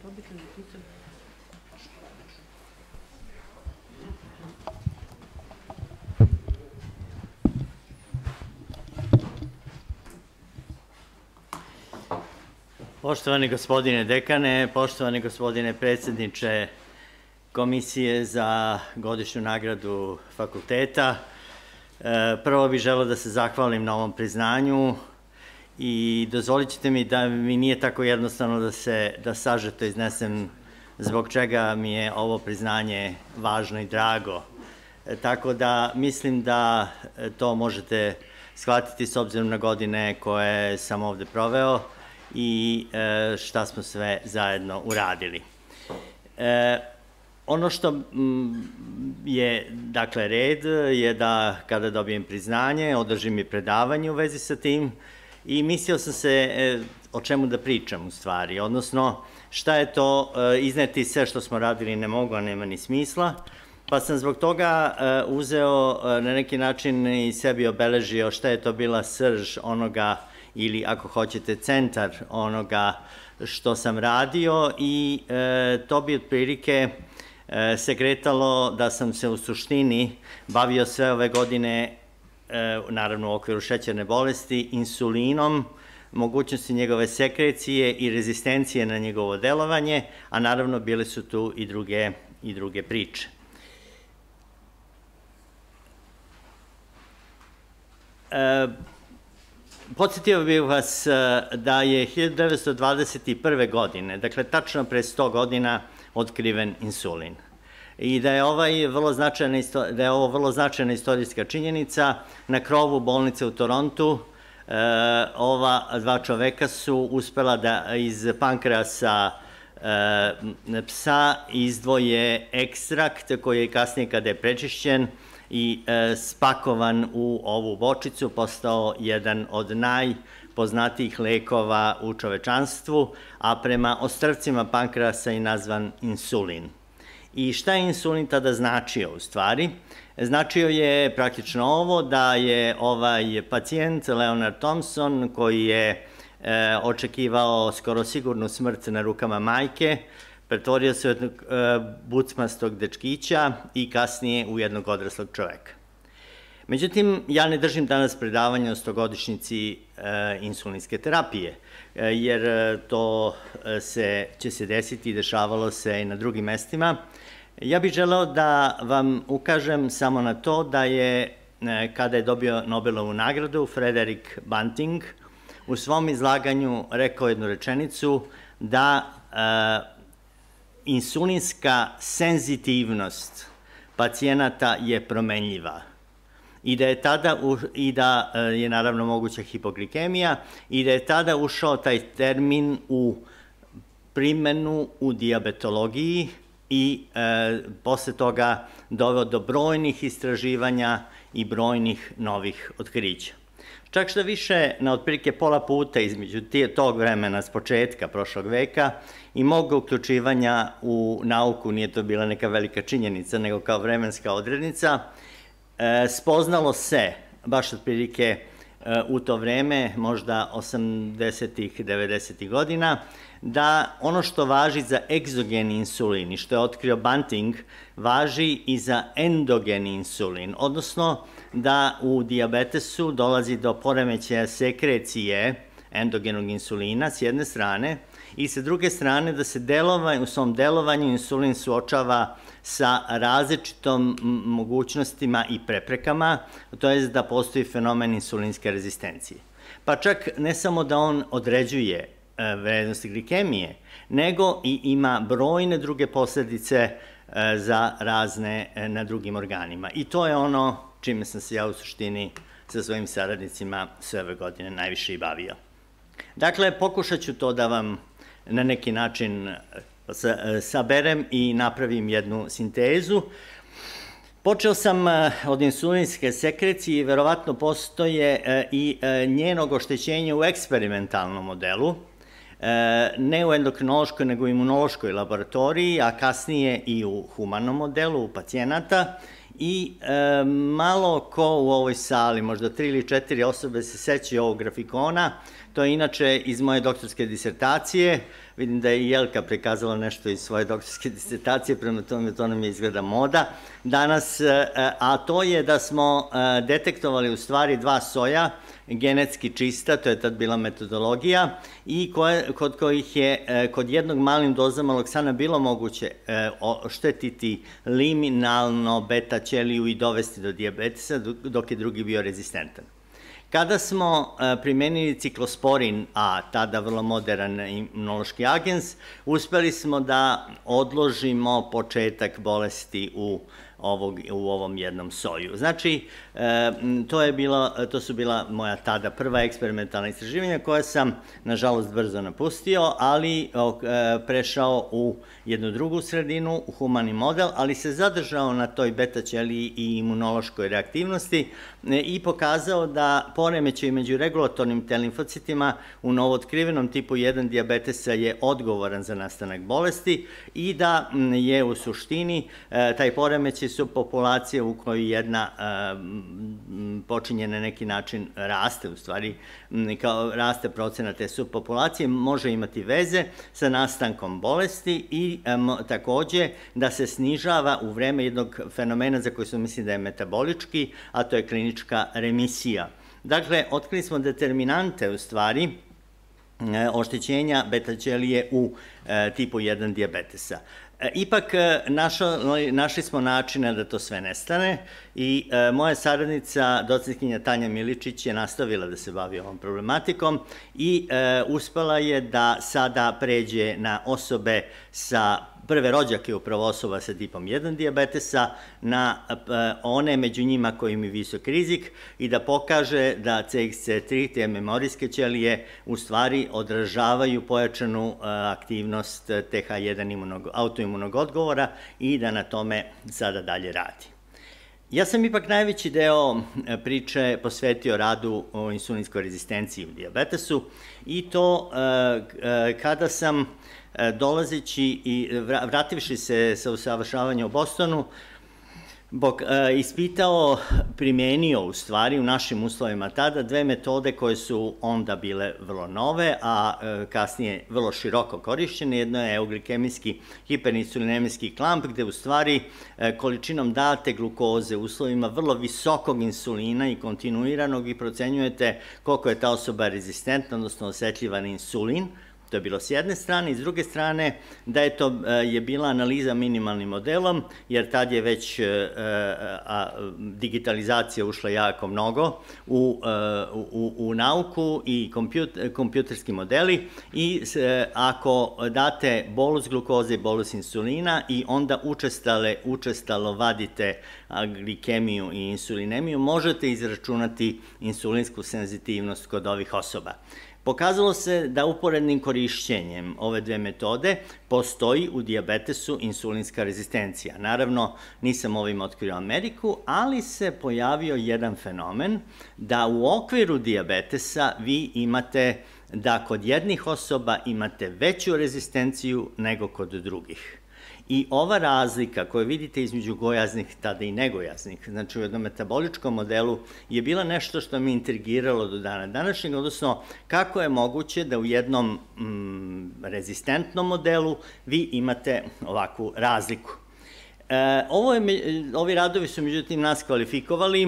Poštovani gospodine dekane, poštovani gospodine predsjedniče Komisije za godišnju nagradu fakulteta, prvo bih želeo da se zahvalim na ovom priznanju i dozvolit ćete mi da mi nije tako jednostavno da sažeto iznesem zbog čega mi je ovo priznanje važno i drago. Tako da mislim da to možete shvatiti s obzirom na godine koje sam ovde proveo i šta smo sve zajedno uradili. Ono što je, dakle, red je da kada dobijem priznanje, održim i predavanje u vezi sa tim i mislio sam se o čemu da pričam u stvari, odnosno šta je to, izneti sve što smo radili ne mogu, a nema ni smisla, pa sam zbog toga uzeo na neki način i sebi obeležio šta je to bila srž onoga, ili ako hoćete centar onoga što sam radio, i to bi otprilike se kretalo da sam se u suštini bavio sve ove godine, naravno u okviru šećerne bolesti, insulinom, mogućnosti njegove sekrecije i rezistencije na njegovo delovanje, a naravno bile su tu i druge priče. Podsjetio bih vas da je 1921. godine, dakle tačno pre 100 godina, otkriven insulin. I da je ovo vrlo značajna istorijska činjenica. Na krovu bolnice u Torontu ova dva čoveka su uspela da iz pankreasa psa izdvoje ekstrakt koji je kasnije, kada je prečišćen i spakovan u ovu bočicu, postao jedan od najpoznatijih lekova u čovečanstvu, a prema ostrvcima pankreasa je nazvan insulin. I šta je insulin tada značio u stvari? Značio je praktično ovo, da je ovaj pacijent Leonard Thompson, koji je očekivao skoro sigurnu smrt na rukama majke, pretvorio se u jednog bucmastog dečkića i kasnije u jednog odraslog čoveka. Međutim, ja ne držim danas predavanje o 100-godišnjici insulinske terapije, jer to će se desiti i dešavalo se i na drugim mestima. Ja bih želeo da vam ukažem samo na to da je, kada je dobio Nobelovu nagradu, Frederick Banting u svom izlaganju rekao jednu rečenicu da insulinska senzitivnost pacijenata je promenljiva i da je naravno moguća hipoglikemija i da je tada ušao taj termin u primenu u dijabetologiji i posle toga doveo do brojnih istraživanja i brojnih novih otkrića. Čak što više, na otprilike pola puta između tog vremena s početka prošlog veka i mog uključivanja u nauku, nije to bila neka velika činjenica, nego kao vremenska odrednica, spoznalo se, baš otprilike u to vreme, možda 80-ih, 90-ih godina, da ono što važi za egzogeni insulin i što je otkrio Banting, važi i za endogeni insulin, odnosno da u dijabetesu dolazi do poremećaja sekrecije endogenog insulina s jedne strane i sa druge strane da se u svom delovanju insulin suočava sa različitom mogućnostima i preprekama, to je da postoji fenomen insulinske rezistencije. Pa čak ne samo da on određuje vrednosti glikemije, nego i ima brojne druge posledice za razne na drugim organima. I to je ono čime sam se ja u suštini sa svojim saradnicima sve ove godine najviše i bavio. Dakle, pokušat ću to da vam na neki način saberem i napravim jednu sintezu. Počeo sam od insulinske sekrecije i verovatno postoje i njenog oštećenja u eksperimentalnom modelu, ne u endokrinološkoj nego u imunološkoj laboratoriji, a kasnije i u humanom modelu, u pacijenata. I malo ko u ovoj sali, možda 3 ili 4 osobe se sećaju ovog grafikona, to je inače iz moje doktorske disertacije, vidim da je i Jelka prikazala nešto iz svoje doktorske disertacije, prema tome to nam je izgleda moda danas, a to je da smo detektovali u stvari 2 soja, genetski čista, to je tad bila metodologija, i kod kojih je kod jednog malim dozama loksana bilo moguće oštetiti liminalno beta ćeliju i dovesti do dijabetesa, dok je drugi bio rezistentan. Kada smo primenili ciklosporin, a tada vrlo modern imunološki agens, uspeli smo da odložimo početak bolesti u ovom jednom soju. Znači, to su bila moja tada prva eksperimentalna istraživanja koja sam, nažalost, brzo napustio, ali prešao u jednu drugu sredinu, u humani model, ali se zadržao na toj beta ćeliji i imunološkoj reaktivnosti i pokazao da poremećaj među regulatornim T limfocitima u novootkrivenom tipu 1 dijabetesa je odgovoran za nastanak bolesti i da je u suštini taj poremećaj subpopulacije u kojoj jedna počinje na neki način raste, u stvari kao raste procenat te subpopulacije, može imati veze sa nastankom bolesti i takođe da se snižava u vreme jednog fenomena za koji smo mislili da je metabolički, a to je klinička remisija. Dakle, otkrili smo determinante u stvari oštećenja beta ćelije u tipu 1 dijabetesa. Ipak našli smo načina da to sve nestane i moja saradnica, docentkinja Tanja Miličić, je nastavila da se bavi ovom problematikom i uspela je da sada pređe na osobe sa prve rođake upravo osoba sa tipom 1 dijabetesa, na one među njima koji imaju visok rizik i da pokaže da CXC3, te memorijske ćelije, u stvari odražavaju pojačanu aktivnost TH1 autoimunog odgovora i da na tome sada dalje radi. Ja sam ipak najveći deo priče posvetio radu o insulinskoj rezistenciji u dijabetesu i to kada sam dolazeći i vrativši se sa usavršavanja u Bostonu, ispitao, primenio u stvari u našim uslovima tada dve metode koje su onda bile vrlo nove, a kasnije vrlo široko korišćene. Jedno je euglikemijski hiperinsulinemijski klamp, gde u stvari količinom date glukoze u uslovima vrlo visokog insulina i kontinuiranog i procenjujete koliko je ta osoba rezistentna, odnosno osetljiva na insulin. To je bilo s jedne strane, i s druge strane da je bila analiza minimalnim modelom, jer tad je već digitalizacija ušla jako mnogo u nauku i kompjuterski modeli i ako date bolus glukoze i bolus insulina i onda učestalo vadite glikemiju i insulinemiju, možete izračunati insulinsku senzitivnost kod ovih osoba. Pokazalo se da uporednim korišćenjem ove dve metode postoji u dijabetesu insulinska rezistencija. Naravno, nisam ovim otkrio Ameriku, ali se pojavio jedan fenomen da u okviru dijabetesa vi imate da kod jednih osoba imate veću rezistenciju nego kod drugih. I ova razlika koju vidite između gojaznih, tada i negojaznih, znači u jednom metaboličkom modelu, je bila nešto što mi intrigiralo do dana današnjeg, odnosno kako je moguće da u jednom rezistentnom modelu vi imate ovakvu razliku. Ovi radovi su međutim nas kvalifikovali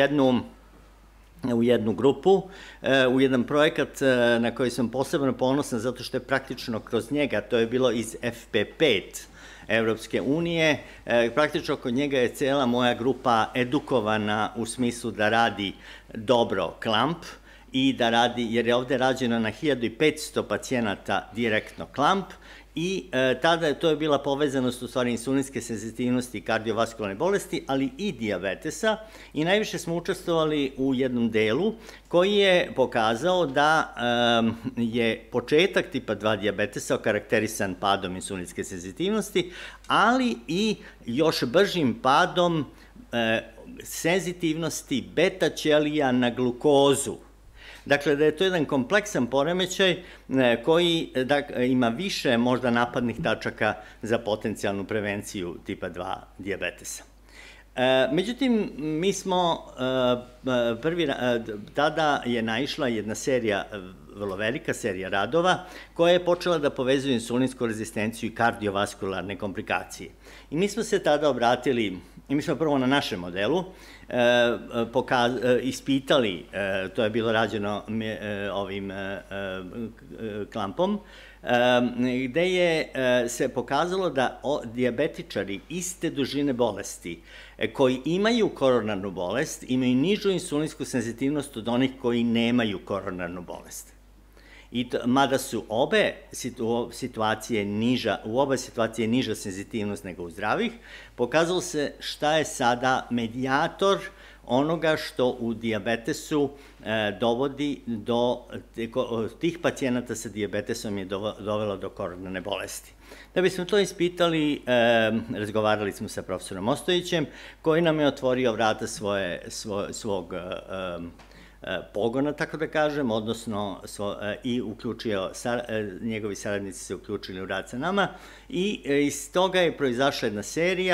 u jednu grupu, u jedan projekat na koji sam posebno ponosan zato što je praktično kroz njega, to je bilo iz FP5 Evropske unije, praktično kod njega je cela moja grupa edukovana u smislu da radi dobro klamp i da radi, jer je ovde rađeno na 1500 pacijenata direktno klamp i tada to je bila povezanost u stvari insulinske senzitivnosti i kardiovaskularne bolesti, ali i dijabetesa i najviše smo učestvovali u jednom delu koji je pokazao da je početak tipa 2 dijabetesa okarakterisan padom insulinske senzitivnosti, ali i još bržim padom senzitivnosti beta ćelija na glukozu. Dakle, da je to jedan kompleksan poremećaj koji ima više možda napadnih tačaka za potencijalnu prevenciju tipa 2 dijabetesa. Međutim, mi smo tada je naišla jedna serija, vrlo velika serija radova, koja je počela da povezuje insulinsku rezistenciju i kardiovaskularne komplikacije. I mi smo se tada obratili, i mi smo prvo na našem modelu ispitali, to je bilo rađeno ovim klampom, gde je se pokazalo da dijabetičari iste dužine bolesti koji imaju koronarnu bolest imaju nižu insulinsku senzitivnost od onih koji nemaju koronarnu bolest. Mada su u obe situacije niža senzitivnost nego u zdravih, pokazalo se šta je sada medijator onoga što u dijabetesu dovodi do tih pacijenata sa dijabetesom je dovelo do koronarne bolesti. Da bismo to ispitali, razgovarali smo sa profesorom Ostojićem, koji nam je otvorio vrata svog pogona, tako da kažem, odnosno i uključio, njegovi saradnici se uključili u rad sa nama i iz toga je proizašla jedna serija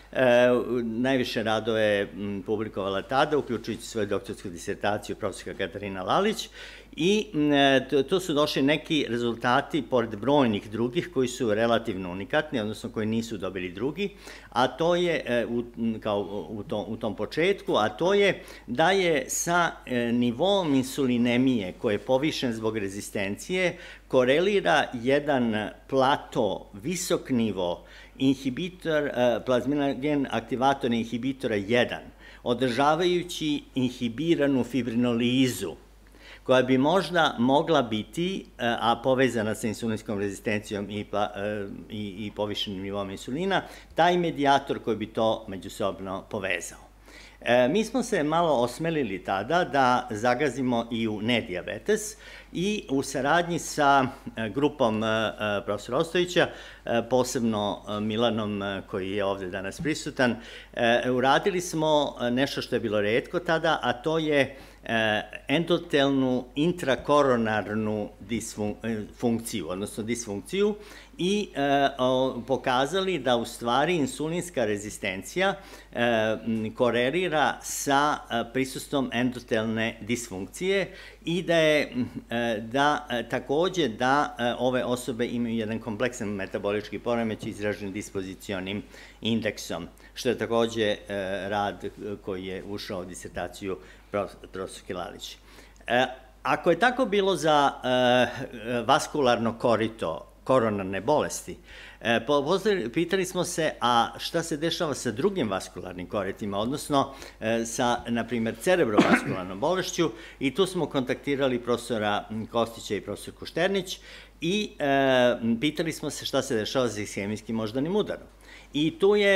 Najviše radove je publikovala tada, uključujući svoju doktorsku disertaciju profesorka Katarina Lalić, i tu su došli neki rezultati, pored brojnih drugih, koji su relativno unikatni, odnosno koji nisu dobili drugi, a to je, kao u tom početku, a to je da je sa nivoom insulinemije, koji je povišen zbog rezistencije, korelira jedan plato, visok nivo, plazminogen aktivator inhibitora 1, održavajući inhibiranu fibrinolizu, koja bi možda mogla biti, a povezana sa insulinskom rezistencijom i povišenim nivom insulina, taj medijator koji bi to međusobno povezao. Mi smo se malo osmelili tada da zagazimo i u nedijabetes i u saradnji sa grupom profesora Ostojića, posebno Milanom koji je ovde danas prisutan, uradili smo nešto što je bilo retko tada, a to je endotelnu intrakoronarnu funkciju, odnosno disfunkciju, i pokazali da u stvari insulinska rezistencija korelira sa prisustvom endotelne disfunkcije i da takođe da ove osobe imaju jedan kompleksan metabolički poremećaj izražen dispozicionim indeksom, što je takođe rad koji je ušao u disertaciju profesorke Lalić. Ako je tako bilo za vaskularno korito, koronarne bolesti, pitali smo se, a šta se dešava sa drugim vaskularnim koritima, odnosno sa, na primer, cerebrovaskularnom bolešću, i tu smo kontaktirali profesora Kostića i profesorku Šternić i pitali smo se šta se dešava sa ishemijskim moždanim udarom. I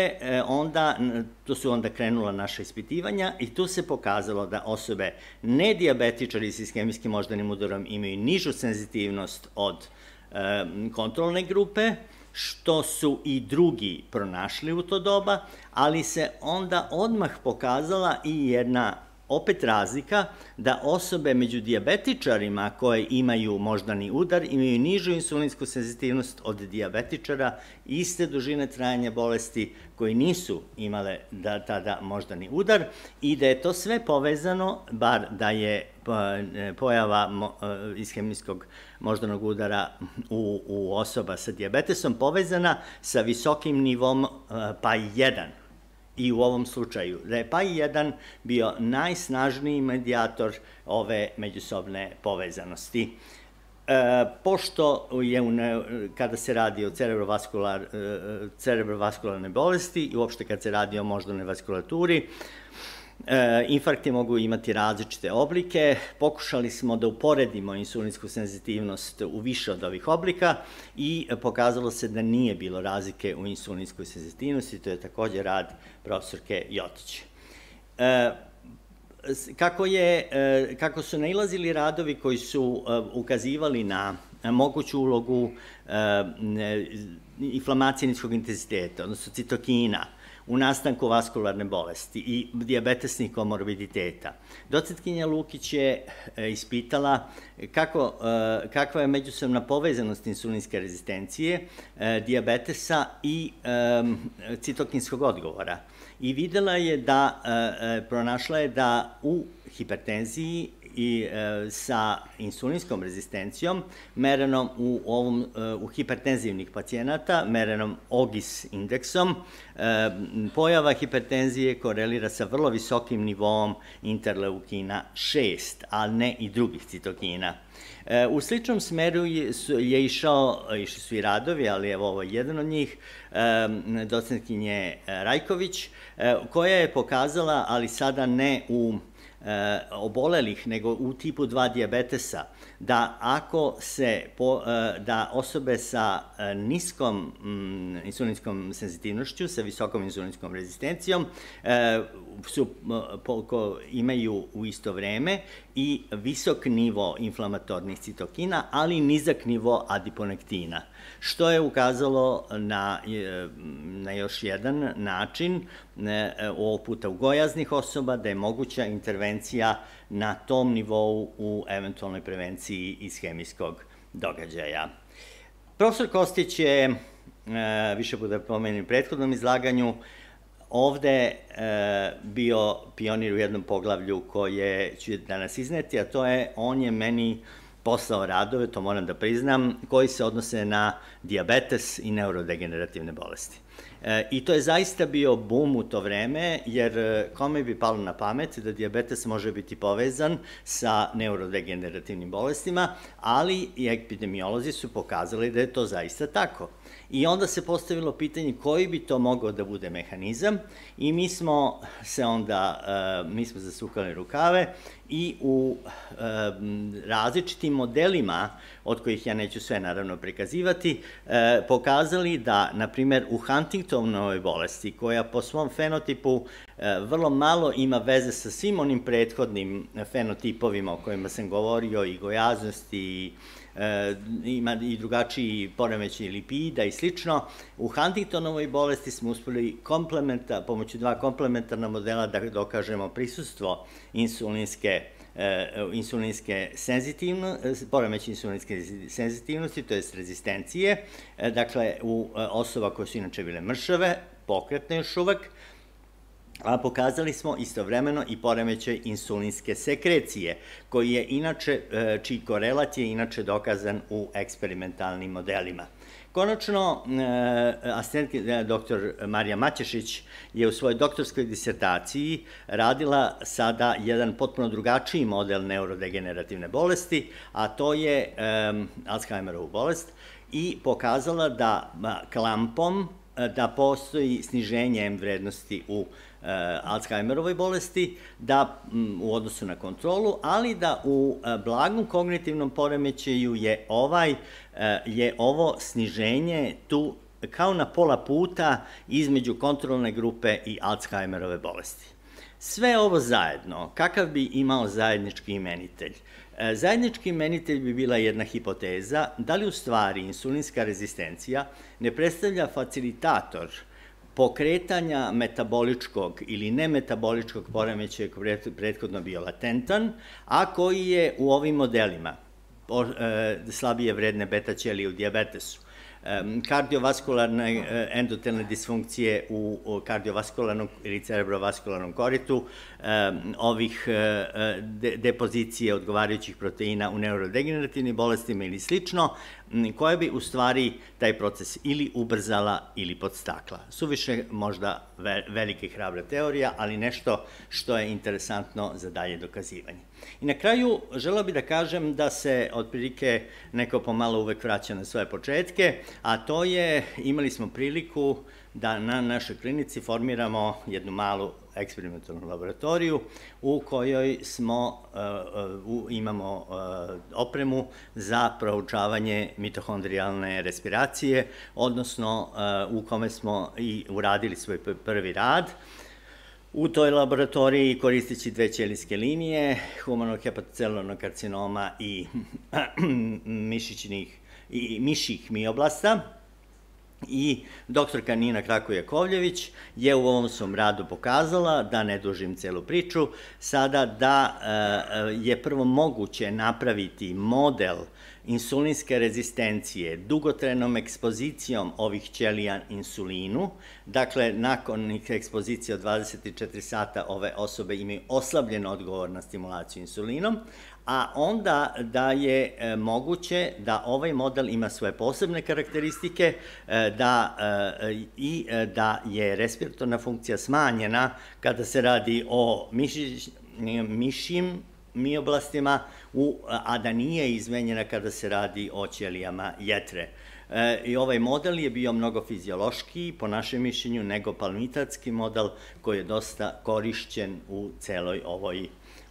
tu su onda krenula naša ispitivanja i tu se pokazalo da osobe nedijabetičari s ishemijskim moždanim udarom imaju nižu senzitivnost od kontrolne grupe, što su i drugi pronašli u to doba, ali se onda odmah pokazala i jedna opet razlika da osobe među dijabetičarima koje imaju moždani udar imaju nižu insulinsku senzitivnost od dijabetičara iste dužine trajanja bolesti koji nisu imale tada moždani udar, i da je to sve povezano, bar da je pojava ishemijskog moždanog udara u osoba sa dijabetesom povezana sa visokim nivom PAI-1. I u ovom slučaju, da je PAI-1 bio najsnažniji medijator ove međusobne povezanosti. Pošto je, kada se radi o cerebrovaskularne bolesti i uopšte kad se radi o moždanoj vaskulaturi, infarkti mogu imati različite oblike. Pokušali smo da uporedimo insulinsku senzitivnost u više od ovih oblika i pokazalo se da nije bilo razlike u insulinskoj senzitivnosti, to je takođe rad profesorke Jotić. Kako su nailazili radovi koji su ukazivali na moguću ulogu inflamacije niskog intenziteta, odnosno citokina, u nastanku vaskularne bolesti i dijabetesnih komorbiditeta, docentkinja Lukić je ispitala kakva je međusobna povezanost insulinske rezistencije, dijabetesa i citokinskog odgovora. I videla je pronašla je da u hipertenziji i sa insulinskom rezistencijom, merenom u hipertenzivnih pacijenata, merenom OGIS indeksom, pojava hipertenzije korelira sa vrlo visokim nivom interleukina 6, a ne i drugih citokina. U sličnom smeru išli su i radovi, ali evo ovo je jedan od njih, docentkinje Rajković, koja je pokazala, ali sada ne u obolelih, nego u tipu 2 dijabetesa, da osobe sa niskom insulinskom senzitivnošću, sa visokom insulinskom rezistencijom, imaju u isto vreme i visok nivo inflamatornih citokina, ali nizak nivo adiponektina, što je ukazalo na još jedan način, ovog puta u gojaznih osoba, da je moguća intervencija na tom nivou u eventualnoj prevenciji ishemijskog događaja. Profesor Kostić je, više puta pomenuo u prethodnom izlaganju, ovde bio pionir u jednom poglavlju koje ću danas izneti, a to je, on je meni poslao radove, to moram da priznam, koji se odnose na dijabetes i neurodegenerativne bolesti. I to je zaista bio bum u to vreme, jer kome bi palo na pamet da dijabetes može biti povezan sa neurodegenerativnim bolestima, ali i epidemiolozi su pokazali da je to zaista tako. I onda se postavilo pitanje koji bi to mogao da bude mehanizam i mi smo zasukali rukave i u različitim modelima, od kojih ja neću sve naravno prikazivati, pokazali da, na primer, u Huntingtonovoj bolesti, koja po svom fenotipu vrlo malo ima veze sa svim onim prethodnim fenotipovima o kojima sam govorio, i gojaznosti, ima i drugačiji poremećaj lipida i slično. U Huntingtonovoj bolesti smo uspeli pomoću dva komplementarna modela da dokažemo prisustvo poremećaj insulinske senzitivnosti, to je rezistencije, dakle u osoba koje su inače bile mršave, pokretne još uvek, a pokazali smo istovremeno i poremećaj insulinske sekrecije, čiji korelat je inače dokazan u eksperimentalnim modelima. Konačno, asistent dr. Marija Maćešić je u svojoj doktorskoj disertaciji radila sada jedan potpuno drugačiji model neurodegenerativne bolesti, a to je Alzheimerovu bolest, i pokazala da klampom da postoji sniženje M vrednosti u Alzheimerovoj bolesti, da u odnosu na kontrolu, ali da u blagom kognitivnom poremećaju je ovo sniženje tu kao na pola puta između kontrolne grupe i Alzheimerove bolesti. Sve ovo zajedno, kakav bi imao zajednički imenitelj? Zajednički imenitelj bi bila jedna hipoteza, da li u stvari insulinska rezistencija ne predstavlja facilitator pokretanja metaboličkog ili nemetaboličkog poremećaja koji je prethodno bio latentan, a koji je u ovim modelima slabije vredne beta ćelije u dijabetesu, kardiovaskularne endotelne disfunkcije u kardiovaskularnom ili cerebrovaskularnom koritu, ovih depozicije odgovarajućih proteina u neurodegenerativnim bolestima ili slično, koja bi u stvari taj proces ili ubrzala ili podstakla. Suviše možda velike i hrabre teorija, ali nešto što je interesantno za dalje dokazivanje. I na kraju želeo bih da kažem da se otprilike neko pomalo uvek vraća na svoje početke, a to je, imali smo priliku da na našoj klinici formiramo jednu malu eksperimentalnu laboratoriju u kojoj imamo opremu za proučavanje mitohondrijalne respiracije, odnosno u kome smo i uradili svoj prvi rad. U toj laboratoriji, koristeći dve ćelijske linije, humanog hepatocelularnog karcinoma i mišjih mioblasta, i doktorka Nina Krakow-Jakovljević je u ovom svom radu pokazala, da ne dužim celu priču, sada da je prvo moguće napraviti model insulinske rezistencije dugotrajnom ekspozicijom ovih ćelija insulinu. Dakle, nakon ekspozicije od 24 sata ove osobe imaju oslabljen odgovor na stimulaciju insulinom, a onda da je moguće da ovaj model ima svoje posebne karakteristike i da je respiratorna funkcija smanjena kada se radi o mišjim mioblastima, a da nije izmenjena kada se radi o ćelijama jetre. I ovaj model je bio mnogo fiziološkiji, po našem mišljenju, nego palmitatski model koji je dosta korišćen u celoj ovoj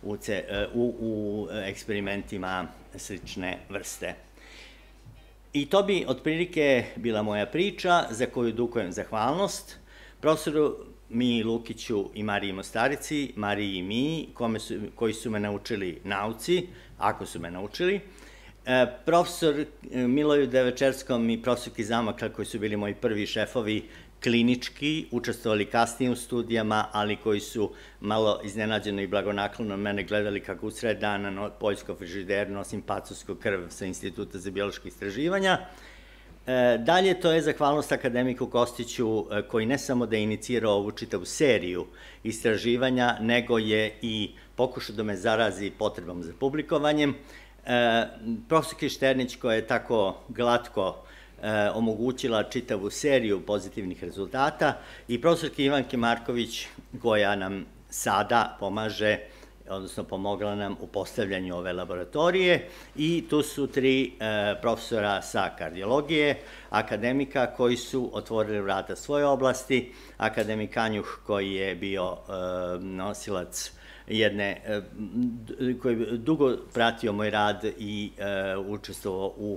u eksperimentima slične vrste. I to bi otprilike bila moja priča, za koju dugujem zahvalnost profesoru Miji Lukiću i Mariji Mostarici, Mariji i Miji, koji su me naučili nauci, ako su me naučili, profesor Miloju Devečerskom i profesorki Zamakla, koji su bili moji prvi šefovi klinički, učestvovali kasnije u studijama, ali koji su malo iznenađeno i blagonaklono mene gledali kako u sred dana na poljskom frižideru nosim pacovsku krv sa Instituta za biološko istraživanja. Dalje, to je zahvalnost akademiku Kostiću, koji ne samo da je inicirao ovu čitavu seriju istraživanja, nego je i pokušao da me zarazi potrebom za publikovanjem. Profesor Krišternić, koja je tako glatko omogućila čitavu seriju pozitivnih rezultata, i profesorka Ivanka Marković, koja nam sada pomaže, odnosno pomogla nam u postavljanju ove laboratorije, i tu su 3 profesora sa kardiologije, akademika koji su otvorili vrata svoje oblasti, akademik Anjuh koji je bio nosilac koji je dugo pratio moj rad i učestvovao u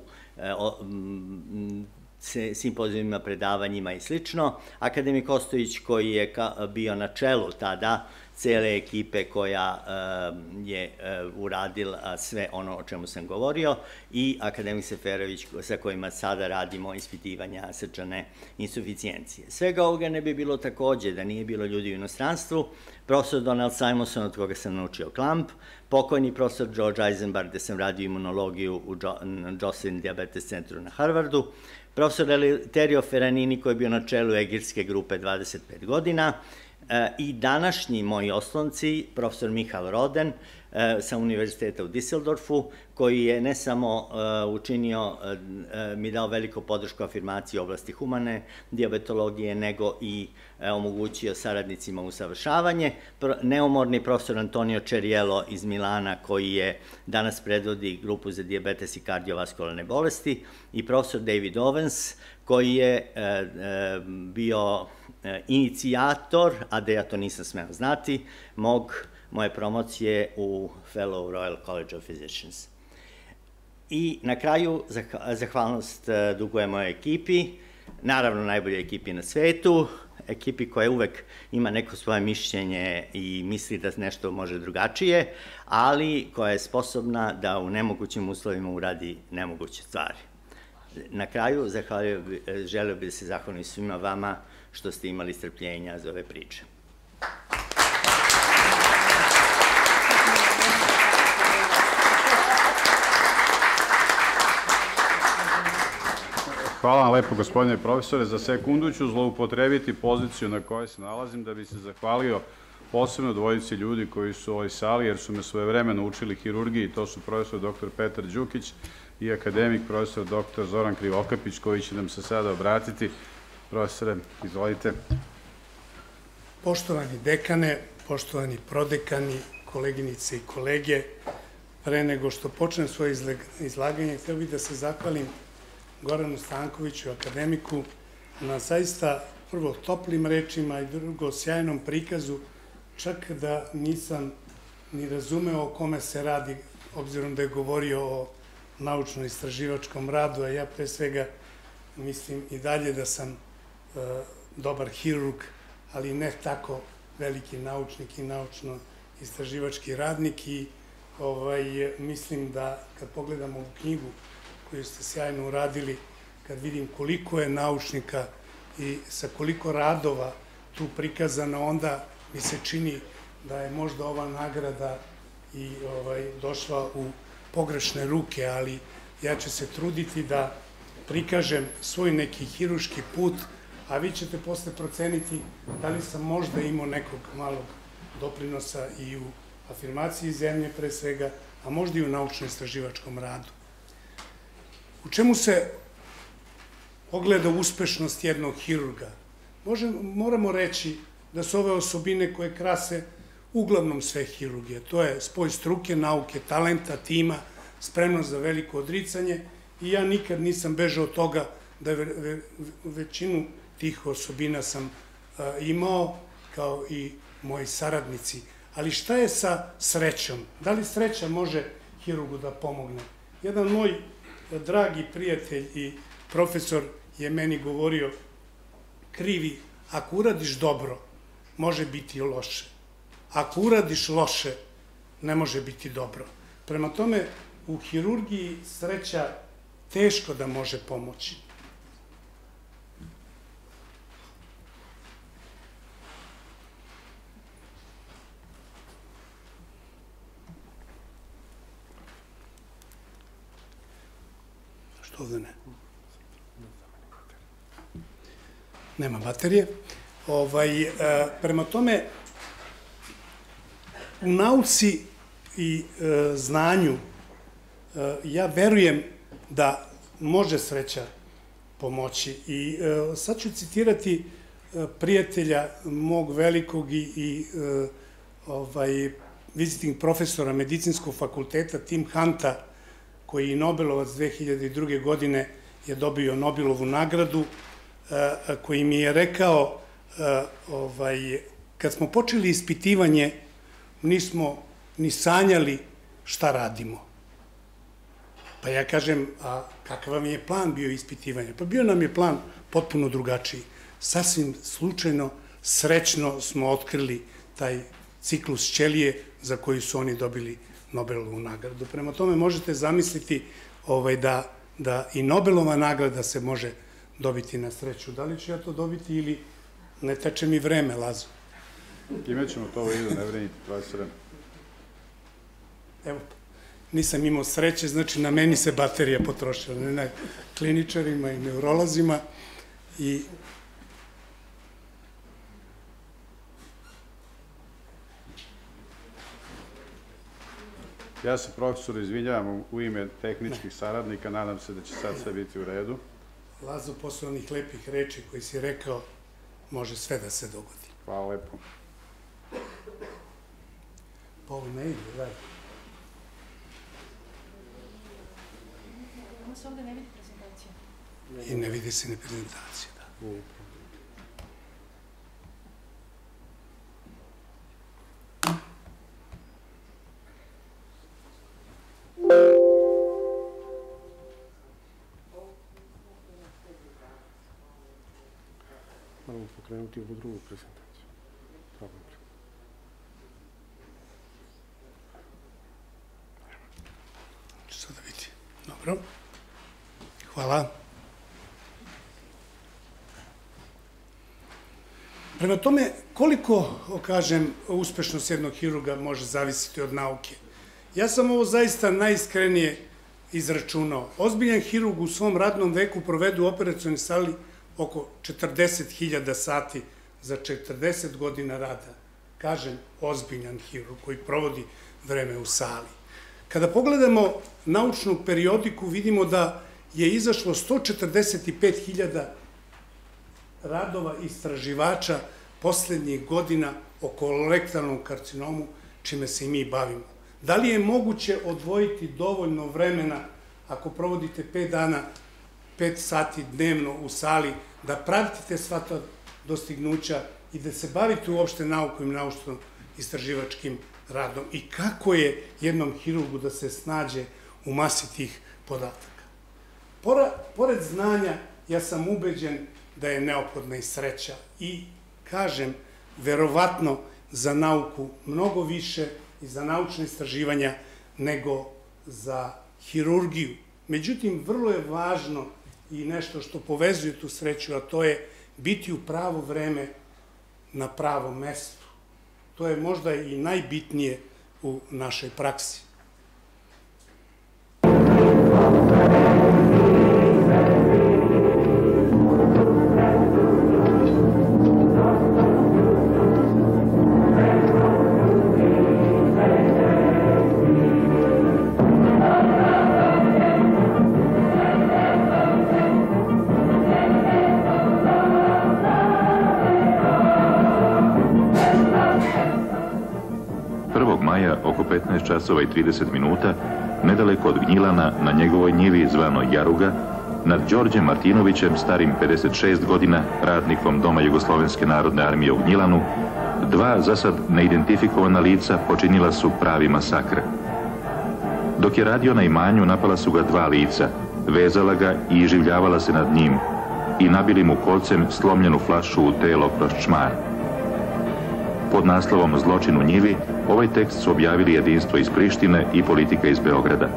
simpozijima, predavanjima i slično, akademik Ostojić koji je bio na čelu tada cele ekipe koja je uradila sve ono o čemu sam govorio, i akademik Seferović sa kojima sada radimo ispitivanja srčane insuficijencije. Svega ovoga ne bi bilo takođe da nije bilo ljudi u inostranstvu. Profesor Donald Simonson, od koga sam naučio klamp, pokojni profesor George Eisenbach, gde sam radio imunologiju u Joslin Diabetes centru na Harvardu, profesor Eleuterio Ferranini, koji je bio na čelu egirske grupe 25 godina, i današnji moji oslonci, profesor Michal Roden sa Univerziteta u Düsseldorfu, koji je ne samo učinio, mi dao veliko podršku afirmaciji u oblasti humane diabetologije, nego i omogućio saradnicima usavršavanje, neumorni profesor Antonio Ceriello iz Milana, koji je danas predvodi grupu za dijabetes i kardiovaskularne bolesti, i profesor David Owens, koji je bio inicijator, a da ja to nisam smeo znati, moje promocije u Fellow Royal College of Physicians. I na kraju, zahvalnost dugujem mojoj ekipi, naravno najboljoj ekipi na svetu, ekipi koja uvek ima neko svoje mišljenje i misli da nešto može drugačije, ali koja je sposobna da u nemogućim uslovima uradi nemoguće stvari. Na kraju, želeo bih da se zahvalim svima vama što ste imali strpljenja za ove priče. Hvala vam lepo, gospodine profesore. Za sekundu ću zloupotrebiti poziciju na kojoj se nalazim da bi se zahvalio posebno dvojici ljudi koji su u ovoj sali, jer su me svojevremeno učili hirurgiji. To su profesor dr. Petar Đukić i akademik profesor dr. Zoran Krivokapić, koji će nam se sada obratiti. Profesore, izvolite. Poštovani dekane, poštovani prodekani, koleginice i kolege, pre nego što počnem svoje izlaganje, htio bih da se zahvalim Goranu Stankoviću, akademiku, na zaista prvo toplim rečima i drugo sjajnom prikazu, čak da nisam ni razumeo o kome se radi, obzirom da je govorio o naučno-istraživačkom radu, a ja pre svega mislim i dalje da sam dobar hirurg, ali ne tako veliki naučnik i naučno-istraživački radnik, i mislim da kad pogledamo u knjigu koju ste sjajno uradili, kad vidim koliko je naučnika i sa koliko radova tu prikazano, onda mi se čini da je možda ova nagrada i došla u pogrešne ruke, ali ja ću se truditi da prikažem svoj neki hirurški put, a vi ćete posle proceniti da li sam možda imao nekog malog doprinosa i u afirmaciji zemlje pre svega, a možda i u naučno-istraživačkom radu. U čemu se ogleda uspešnost jednog hirurga? Moramo reći da su ove osobine koje krase uglavnom sve hirurgije. To je spoj struke, nauke, talenta, tima, spremnost za veliko odricanje, i ja nikad nisam bežao od toga da većinu tih osobina sam imao, kao i moji saradnici. Ali šta je sa srećom? Da li sreća može hirurgu da pomogne? Jedan moj dragi prijatelj i profesor je meni govorio: krivi, ako uradiš dobro, može biti loše. Ako uradiš loše, ne može biti dobro. Prema tome, u hirurgiji sreća teško da može pomoći. Što ovde ne? nema baterije. Prema tome, u nauci i znanju ja verujem da može sreća pomoći. I sad ću citirati prijatelja mog velikog i visiting profesora medicinskog fakulteta Tim Hunta, koji je Nobelovac 2002. godine je dobio Nobelovu nagradu, koji mi je rekao, kad smo počeli ispitivanje, nismo ni sanjali šta radimo. Pa ja kažem, a kakav vam je plan bio ispitivanja? Pa bio nam je plan potpuno drugačiji. Sasvim slučajno, srećno smo otkrili taj ciklus ćelije za koji su oni dobili Nobelovu nagradu. Prema tome možete zamisliti da i Nobelova nagrada se može dobiti na sreću. Da li ću ja to dobiti ili ne teče mi vreme, Lazo? Ime ćemo to vidu, ne vrenite, profesore. Evo, nisam imao sreće, znači na meni se baterija potrošila, ne na kliničarima i neurolozima. I ja se, profesor, izvinjavam u ime tehničkih saradnika, nadam se da će sad sve biti u redu. Lazo, posle onih lepih reči koji si rekao, može sve da se dogodi. Hvala lepo. Pa ovo ne ide, daj. Ovo se ovde ne vidi prezentacija. I ne vidi se ni prezentacija, da. Moramo pokrenuti ovu drugu prezentaciju. Ću sada vidjeti. Dobro. Hvala. Prema tome, koliko, kažem, uspešnost jednog hirurga može zavisiti od nauke? Ja sam ovo zaista najiskrenije izračunao. Ozbiljan hirurg u svom radnom veku provede u operacionoj sali oko 40.000 sati za 40 godina rada. Kažem, ozbiljan hirurg koji provodi vreme u sali. Kada pogledamo naučnu periodiku, vidimo da je izašlo 145.000 radova istraživača poslednjih godina o kolorektalnom karcinomu, čime se i mi bavimo. Da li je moguće odvojiti dovoljno vremena, ako provodite 5 sati dnevno u sali, da pratite sva ta dostignuća i da se bavite uopšte naukom i naučno-istraživačkim radom? I kako je jednom hirurgu da se snađe u masi tih podataka? Pored znanja, ja sam ubeđen da je neophodna i sreća i, kažem, verovatno za nauku mnogo više i za naučne istraživanja nego za hirurgiju. Međutim, vrlo je važno i nešto što povezuje tu sreću, a to je biti u pravo vreme na pravom mestu. To je možda i najbitnije u našoj praksi. Oko 15 časova i 30 minuta, nedaleko od Gnjilana, na njegovoj njivi zvano Jaruga, nad Đorđem Martinovićem, starim 56 godina, radnikom Doma Jugoslovenske narodne armije u Gnjilanu, dva za sad neidentifikovana lica počinila su pravi masakr. Dok je radio na imanju, napala su ga dva lica, vezala ga i iživljavala se nad njim i nabili mu kolcem slomljenu flašu u telo kroz čmar. Pod naslovom Zločin u njivi, ovaj tekst su objavili Jedinstvo iz Prištine i Politika iz Beograda.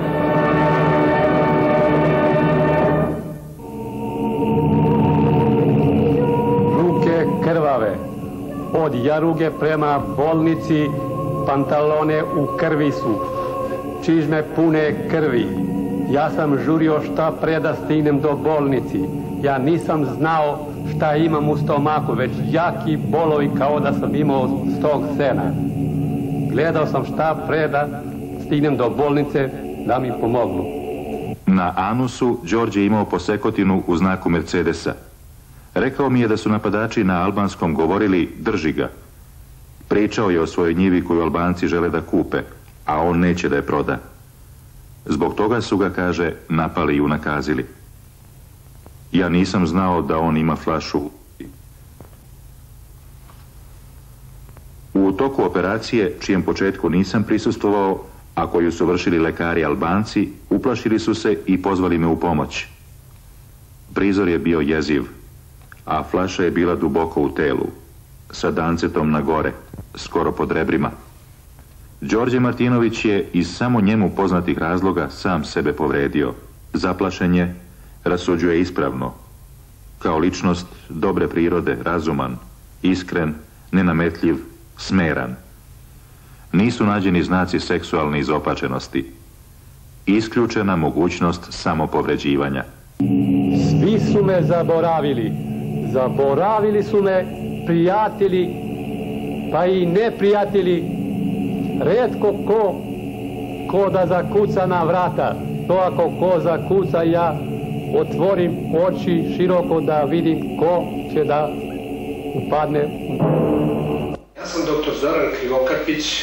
Ruke krvave. Od Jaruge prema bolnici pantalone u krvi su. Čižme pune krvi. Ja sam žurio šta pre da stignem do bolnici. Ja nisam znao šta imam u stomaku, već jaki bolovi kao da sam imao 100 sena. Gledao sam šta pre da stignem do bolnice da mi pomognu. Na anusu Đorđe imao posekotinu u znaku Mercedesa. Rekao mi je da su napadači na albanskom govorili drži ga. Pričao je o svojoj njivi koju Albanci žele da kupe, a on neće da je proda. Zbog toga su ga, kaže, napali i unakazili. Ja nisam znao da on ima flašu. U toku operacije, čijem početku nisam prisustvovao, a koju su vršili lekari Albanci, uplašili su se i pozvali me u pomoć. Prizor je bio jeziv, a flaša je bila duboko u telu, sa dancetom na gore, skoro pod rebrima. Đorđe Martinović je iz samo njemu poznatih razloga sam sebe povredio. Zaplašen je, rasuđuje ispravno. Kao ličnost dobre prirode, razuman, iskren, nenametljiv, smeran. Nisu nađeni znaci seksualne izopačenosti. Isključena mogućnost samopovređivanja. Svi su me zaboravili. Zaboravili su me prijatelji, pa i neprijatelji. Retko ko da zakuca na vrata. To ako ko zakuca, ja otvorim oči široko da vidim ko će da upadne. Ja sam dr. Zoran Krivokapić,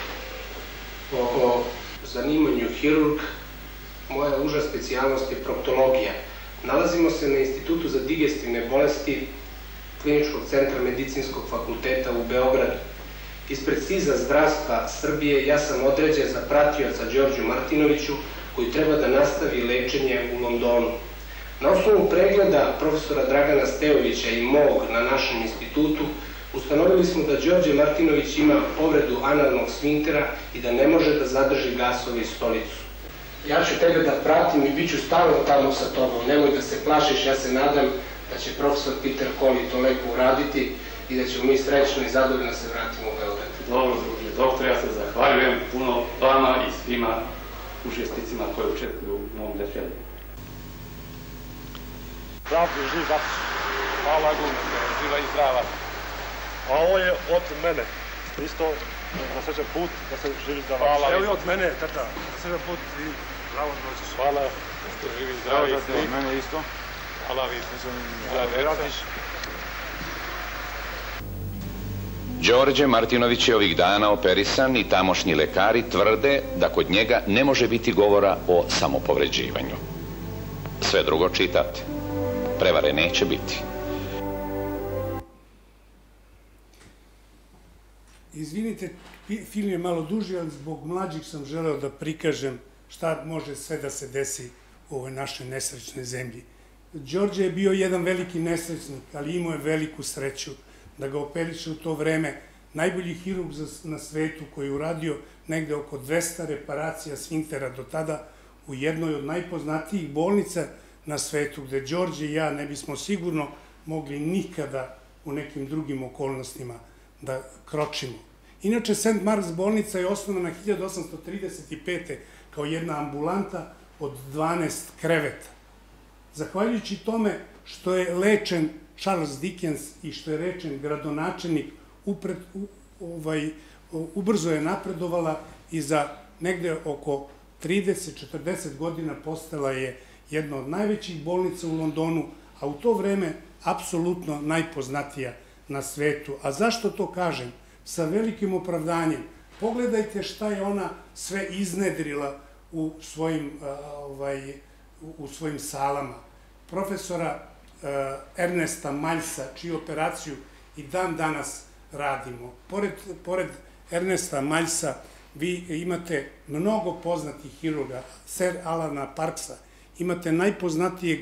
o zanimanju hirurg. Moja uža specijalnost je proktologija. Nalazimo se na Institutu za digestivne bolesti Kliničkog centra Medicinskog fakulteta u Beogradu. Ispred SIZ-a zdravstva Srbije ja sam određen za pratioca Đorđu Martinoviću, koji treba da nastavi lečenje u Londonu. Na osnovu pregleda profesora Dragana Stejovića i mog na našem institutu, ustanovili smo da Đorđe Martinović ima povredu analnog sfinktera i da ne može da zadrži gasove i stolicu. Ja ću tebe da pratim i bit ću stalno tamo sa tobom. Nemoj da se plašiš, ja se nadam da će profesor Peter Koli to lepo uraditi i da ćemo mi srećno i zadovoljno se vratimo u Beograd. Dobro, drugi doktor, ja se zahvaljujem puno vama i svima učesnicima koji učestvuju u ovom večeru. Zdravlje, živ, hvala Bogu, živa i zdrava. A ovo je od mene, isto na srećan put, da se živi zdrava. Hvala. Evo i od mene, tata, na srećan put i zdravo dođeš. Hvala, da ste živi zdravi. Hvala od mene isto. Hvala, vi sam radiš. Đorđe Martinović je ovih dana operisan i tamošnji lekari tvrde da kod njega ne može biti govora o samopovređivanju. Sve drugo čitate. Prevare neće biti. Izvinite, film je malo duži, ali zbog mlađih sam želeo da prikažem šta može sve da se desi u ovoj našoj nesrećnoj zemlji. Đorđe je bio jedan veliki nesrećnik, ali imao je veliku sreću da ga operiše u to vreme najbolji hirurg na svetu koji je uradio negde oko 200 reparacija sfinktera do tada u jednoj od najpoznatijih bolnica na svetu, gde Đorđe i ja ne bismo sigurno mogli nikada u nekim drugim okolnostima da kročimo. Inače, St. Mark's bolnica je osnovana 1835. kao jedna ambulanta od 12 kreveta. Zahvaljujući tome što je lečen Charles Dickens i što je rečen gradonačelnik, ubrzo je napredovala i za negde oko 30-40 godina postala je jedna od najvećih bolnica u Londonu, a u to vreme apsolutno najpoznatija na svetu. A zašto to kažem? Sa velikim opravdanjem. Pogledajte šta je ona sve iznedrila u svojim salama. Profesora Ernesta Maljsa, čiju operaciju i dan danas radimo. Pored Ernesta Maljsa vi imate mnogo poznatih hirurga, Sir Alana Parksa, imate najpoznatijeg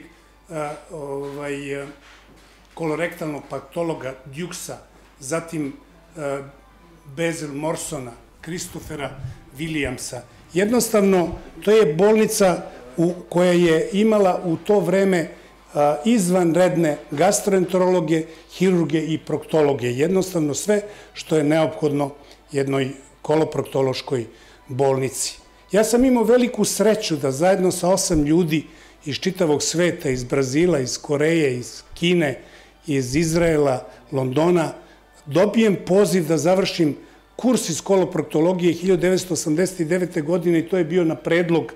kolorektalnog patologa Dukesa, zatim Basil Morsona, Christophera Williamsa. Jednostavno, to je bolnica koja je imala u to vreme izvanredne gastroenterologe, hirurge i proktologe. Jednostavno sve što je neophodno jednoj koloproktološkoj bolnici. Ja sam imao veliku sreću da zajedno sa 8 ljudi iz čitavog sveta, iz Brazila, iz Koreje, iz Kine, iz Izraela, Londona, dobijem poziv da završim kurs iz koloproktologije 1989. godine i to je bio na predlog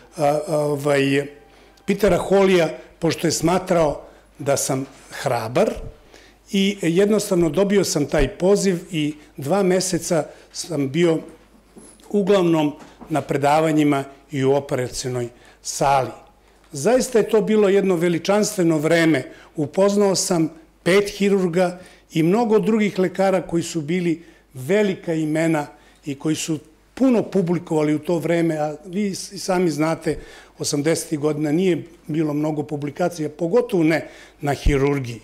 Petera Hollija, pošto je smatrao da sam hrabar i jednostavno dobio sam taj poziv i 2 meseca sam bio uglavnom na predavanjima i u operacionoj sali. Zaista je to bilo jedno veličanstveno vreme. Upoznao sam 5 hirurga i mnogo drugih lekara koji su bili velika imena i koji su puno publikovali u to vreme, a vi i sami znate, 80. godina nije bilo mnogo publikacija, pogotovo ne na hirurgiji.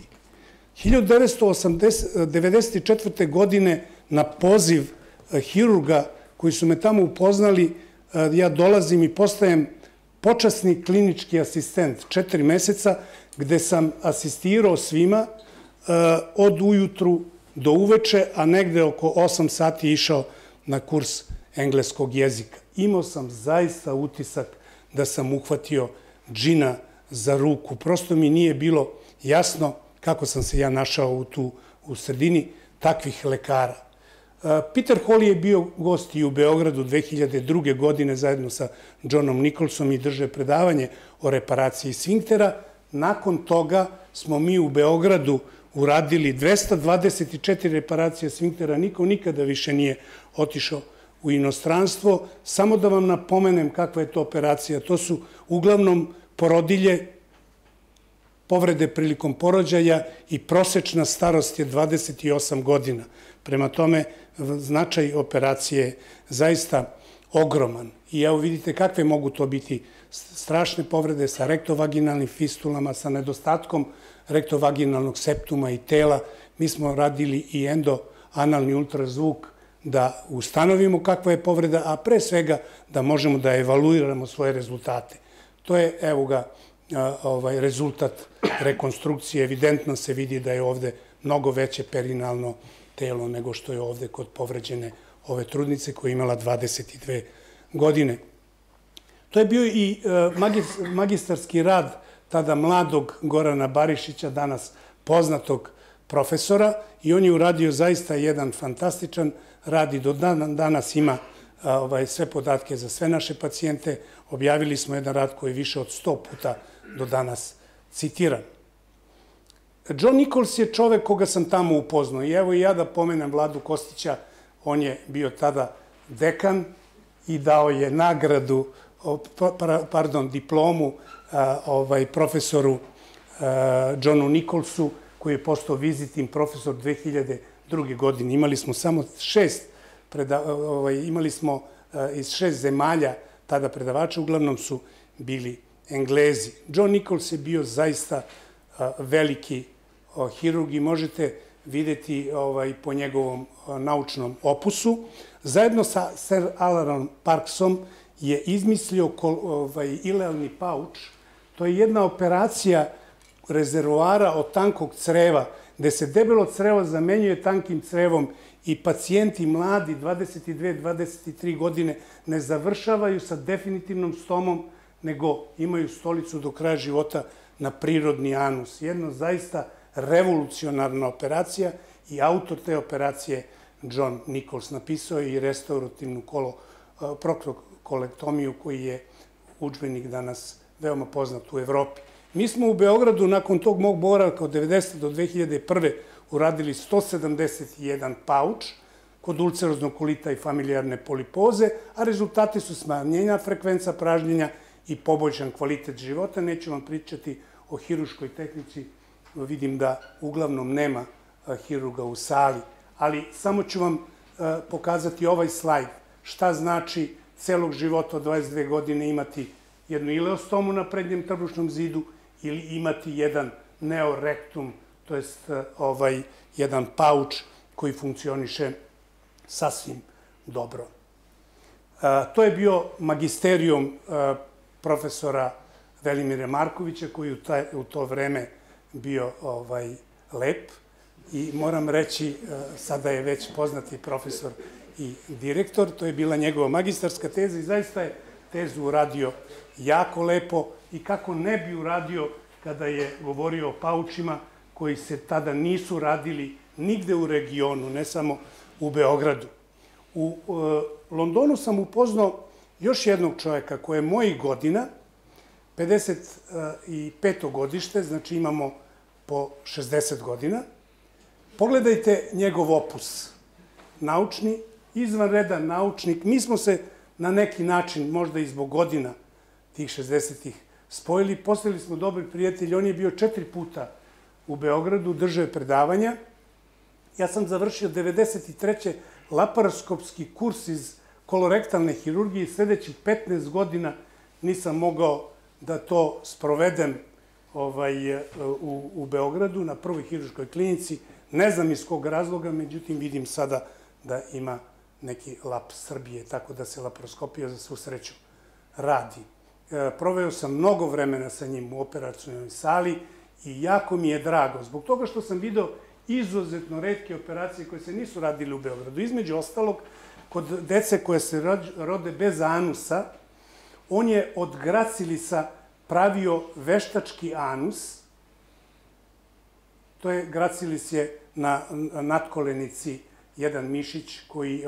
1994. godine na poziv hirurga koji su me tamo upoznali, ja dolazim i postajem počasni klinički asistent 4 meseca, gde sam asistirao svima od ujutru do uveče, a negde oko 8 sati išao na kurs engleskog jezika. Imao sam zaista utisak da sam uhvatio džina za ruku. Prosto mi nije bilo jasno kako sam se ja našao u sredini takvih lekara. Peter Holly je bio gost i u Beogradu 2002. godine zajedno sa Johnom Nicholsom i drže predavanje o reparaciji sfinktera. Nakon toga smo mi u Beogradu uradili 224 reparacije sfinktera. Niko nikada više nije otišao u inostranstvo. Samo da vam napomenem kakva je to operacija. To su uglavnom porodilje, povrede prilikom porođaja i prosečna starost je 28 godina. Prema tome, značaj operacije je zaista ogroman. I evo vidite kakve mogu to biti strašne povrede sa rektovaginalnim fistulama, sa nedostatkom rektovaginalnog septuma i tela. Mi smo radili i endoanalni ultrazvuk da ustanovimo kakva je povreda, a pre svega da možemo da evaluiramo svoje rezultate. To je, evo ga, rezultat rekonstrukcije. Evidentno se vidi da je ovde mnogo veće perinalno telo nego što je ovde kod povređene ove trudnice koja je imala 22 godine. To je bio i magistarski rad tada mladog Gorana Barišića, danas poznatog profesora, i on je uradio zaista jedan fantastičan rad i do danas ima sve podatke za sve naše pacijente. Objavili smo jedan rad koji je više od 100 puta do danas citiran. John Nichols je čovek koga sam tamo upoznao i evo i ja da pomenem Vladu Kostića, on je bio tada dekan i dao je nagradu, diplomu profesoru Johnu Nicholsu, koji je postao viziting profesor 2002. godine. Imali smo samo 6 zemalja tada predavača, uglavnom su bili Englezi. John Nichols je bio zaista veliki hirurg i možete videti po njegovom naučnom opusu. Zajedno sa Sir Alanom Parksom je izmislio ilealni pauč. To je jedna operacija rezervoara od tankog creva, gde se debelo crevo zamenjuje tankim crevom i pacijenti mladi, 22-23 godine, ne završavaju sa definitivnom stomom, nego imaju stolicu do kraja života na prirodni anus. Jedno zaista revolucionarna operacija i autor te operacije John Nichols. Napisao je i restaurativnu proktokolektomiju koji je udžbenik danas veoma poznat u Evropi. Mi smo u Beogradu nakon tog mog boravka od 90. do 2001. uradili 171 pauč kod ulceroznog kolita i familijarne polipoze, a rezultati su smanjenja frekvenca pražnjenja i poboljšan kvalitet života. Neću vam pričati o hiruškoj tehnici, vidim da uglavnom nema hirurga u sali, ali samo ću vam pokazati ovaj slajd. Šta znači celog života od 22 godine imati jednu ileostomu na prednjem trbušnom zidu ili imati jedan neorektum, to jest jedan pauč koji funkcioniše sasvim dobro. To je bio magisterijum profesora Velimira Markovića, koji je u to vreme bio lep i moram reći, sada je već poznati profesor i direktor, to je bila njegova magistarska teza i zaista je tezu uradio jako lepo i kako ne bi uradio kada je govorio o paučima, koji se tada nisu radili nigde u regionu, ne samo u Beogradu. U Londonu sam upoznao još jednog čoveka koji je mojih godina, 55. godište, znači imamo po 60 godina. Pogledajte njegov opus. Naučni, izvanredan naučnik. Mi smo se na neki način, možda i zbog godina tih 60-ih, spojili. Postali smo dobri prijatelji. On je bio 4 puta u Beogradu, držao je predavanja. Ja sam završio 93. laparoskopski kurs iz kolorektalne hirurgije i sledećih 15 godina nisam mogao da to sprovedem u Beogradu na prvoj hirurškoj klinici. Ne znam iz kog razloga, međutim vidim sada da ima neki lap Srbije, tako da se laparoskopija za svu sreću radi. Proveo sam mnogo vremena sa njim u operacionoj sali i jako mi je drago, zbog toga što sam video izuzetno retke operacije koje se nisu radile u Beogradu. Između ostalog, kod dece koje se rode bez anusa, on je od gracilisa pravio veštački anus. To je, gracilis je na natkolenici jedan mišić koji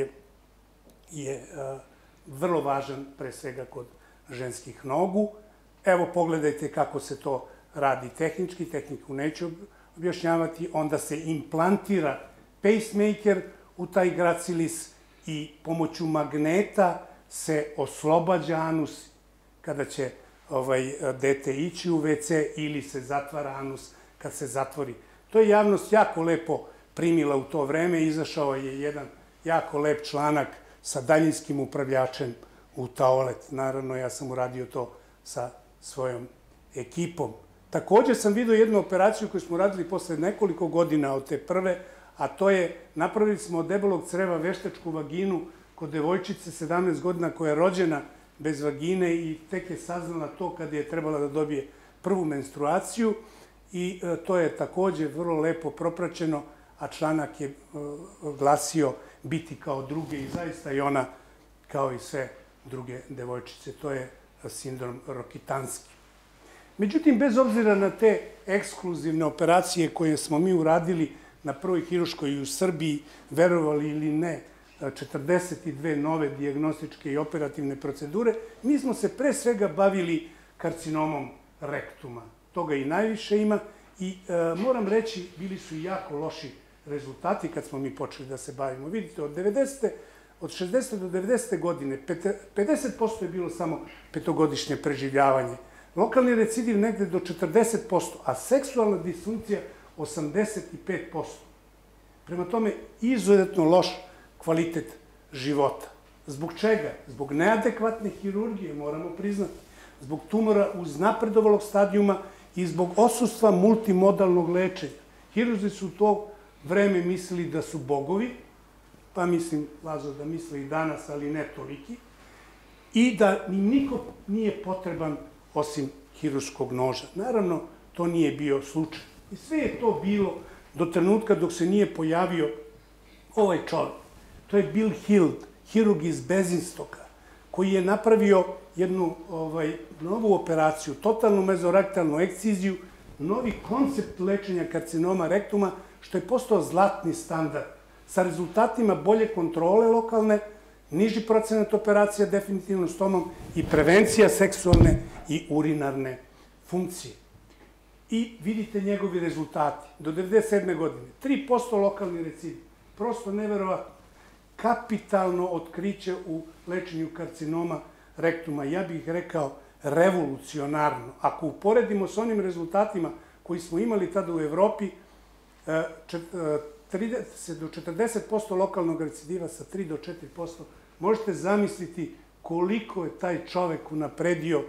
je vrlo važan pre svega kod ženskih nogu. Evo, pogledajte kako se to radi tehnički, tehniku neću objašnjavati, onda se implantira pacemaker u taj gracilis i pomoću magneta se oslobađa anus kada će dete ići u WC ili se zatvara anus kad se zatvori. To je javnost jako lepo primila u to vreme. Izašao je jedan jako lep članak sa daljinskim upravljačem u toalet. Naravno, ja sam uradio to sa svojom ekipom. Takođe sam vidio jednu operaciju koju smo radili posle nekoliko godina od te prve, a to je, napravili smo od debelog creva veštačku vaginu kod devojčice 17 godina koja je rođena bez vagine i tek je saznala to kada je trebala da dobije prvu menstruaciju i to je takođe vrlo lepo propraćeno, a članak je glasio biti kao druge i zaista i ona kao i sve druge devojčice. To je sindrom Rokitanski. Međutim, bez obzira na te ekskluzivne operacije koje smo mi uradili na prvoj hirurškoj i u Srbiji, verovali ili ne, 42 nove dijagnostičke i operativne procedure, mi smo se pre svega bavili karcinomom rektuma. Toga i najviše ima i moram reći, bili su jako loši rezultati kad smo mi počeli da se bavimo. Vidite, od 60. do 90. godine 50% je bilo samo petogodišnje preživljavanje. Lokalni recidiv negde do 40%, a seksualna disfunkcija 85%. Prema tome, izuzetno loš kvalitet života. Zbog čega? Zbog neadekvatne hirurgije, moramo priznati. Zbog tumora uznapredovalog stadijuma i zbog odsustva multimodalnog lečenja. Hirurzi su u to vreme mislili da su bogovi, pa mislim, Lazo, da misle i danas, ali ne toliki, i da ni niko nije potreban osim hirurškog noža. Naravno, to nije bio slučaj. I sve je to bilo do trenutka dok se nije pojavio ovaj čovjek. To je Bill Hild, hirurg iz Bezinstoka, koji je napravio jednu novu operaciju, totalnu mezorektalnu eksciziju, novi koncept lečenja karcinoma rektuma, što je postao zlatni standard, sa rezultatima bolje kontrole lokalne, niži procenat operacija definitivno stomom i prevencija seksualne i urinarne funkcije. I vidite njegovi rezultati. Do 1997. godine 3% lokalni recidiv. Prosto neverovatno. Kapitalno otkriće u lečenju karcinoma rektuma. Ja bih rekao revolucionarno. Ako uporedimo s onim rezultatima koji smo imali tada u Evropi, 30 do 40% lokalnog recidiva sa 3 do 4%, možete zamisliti koliko je taj čovek unapredio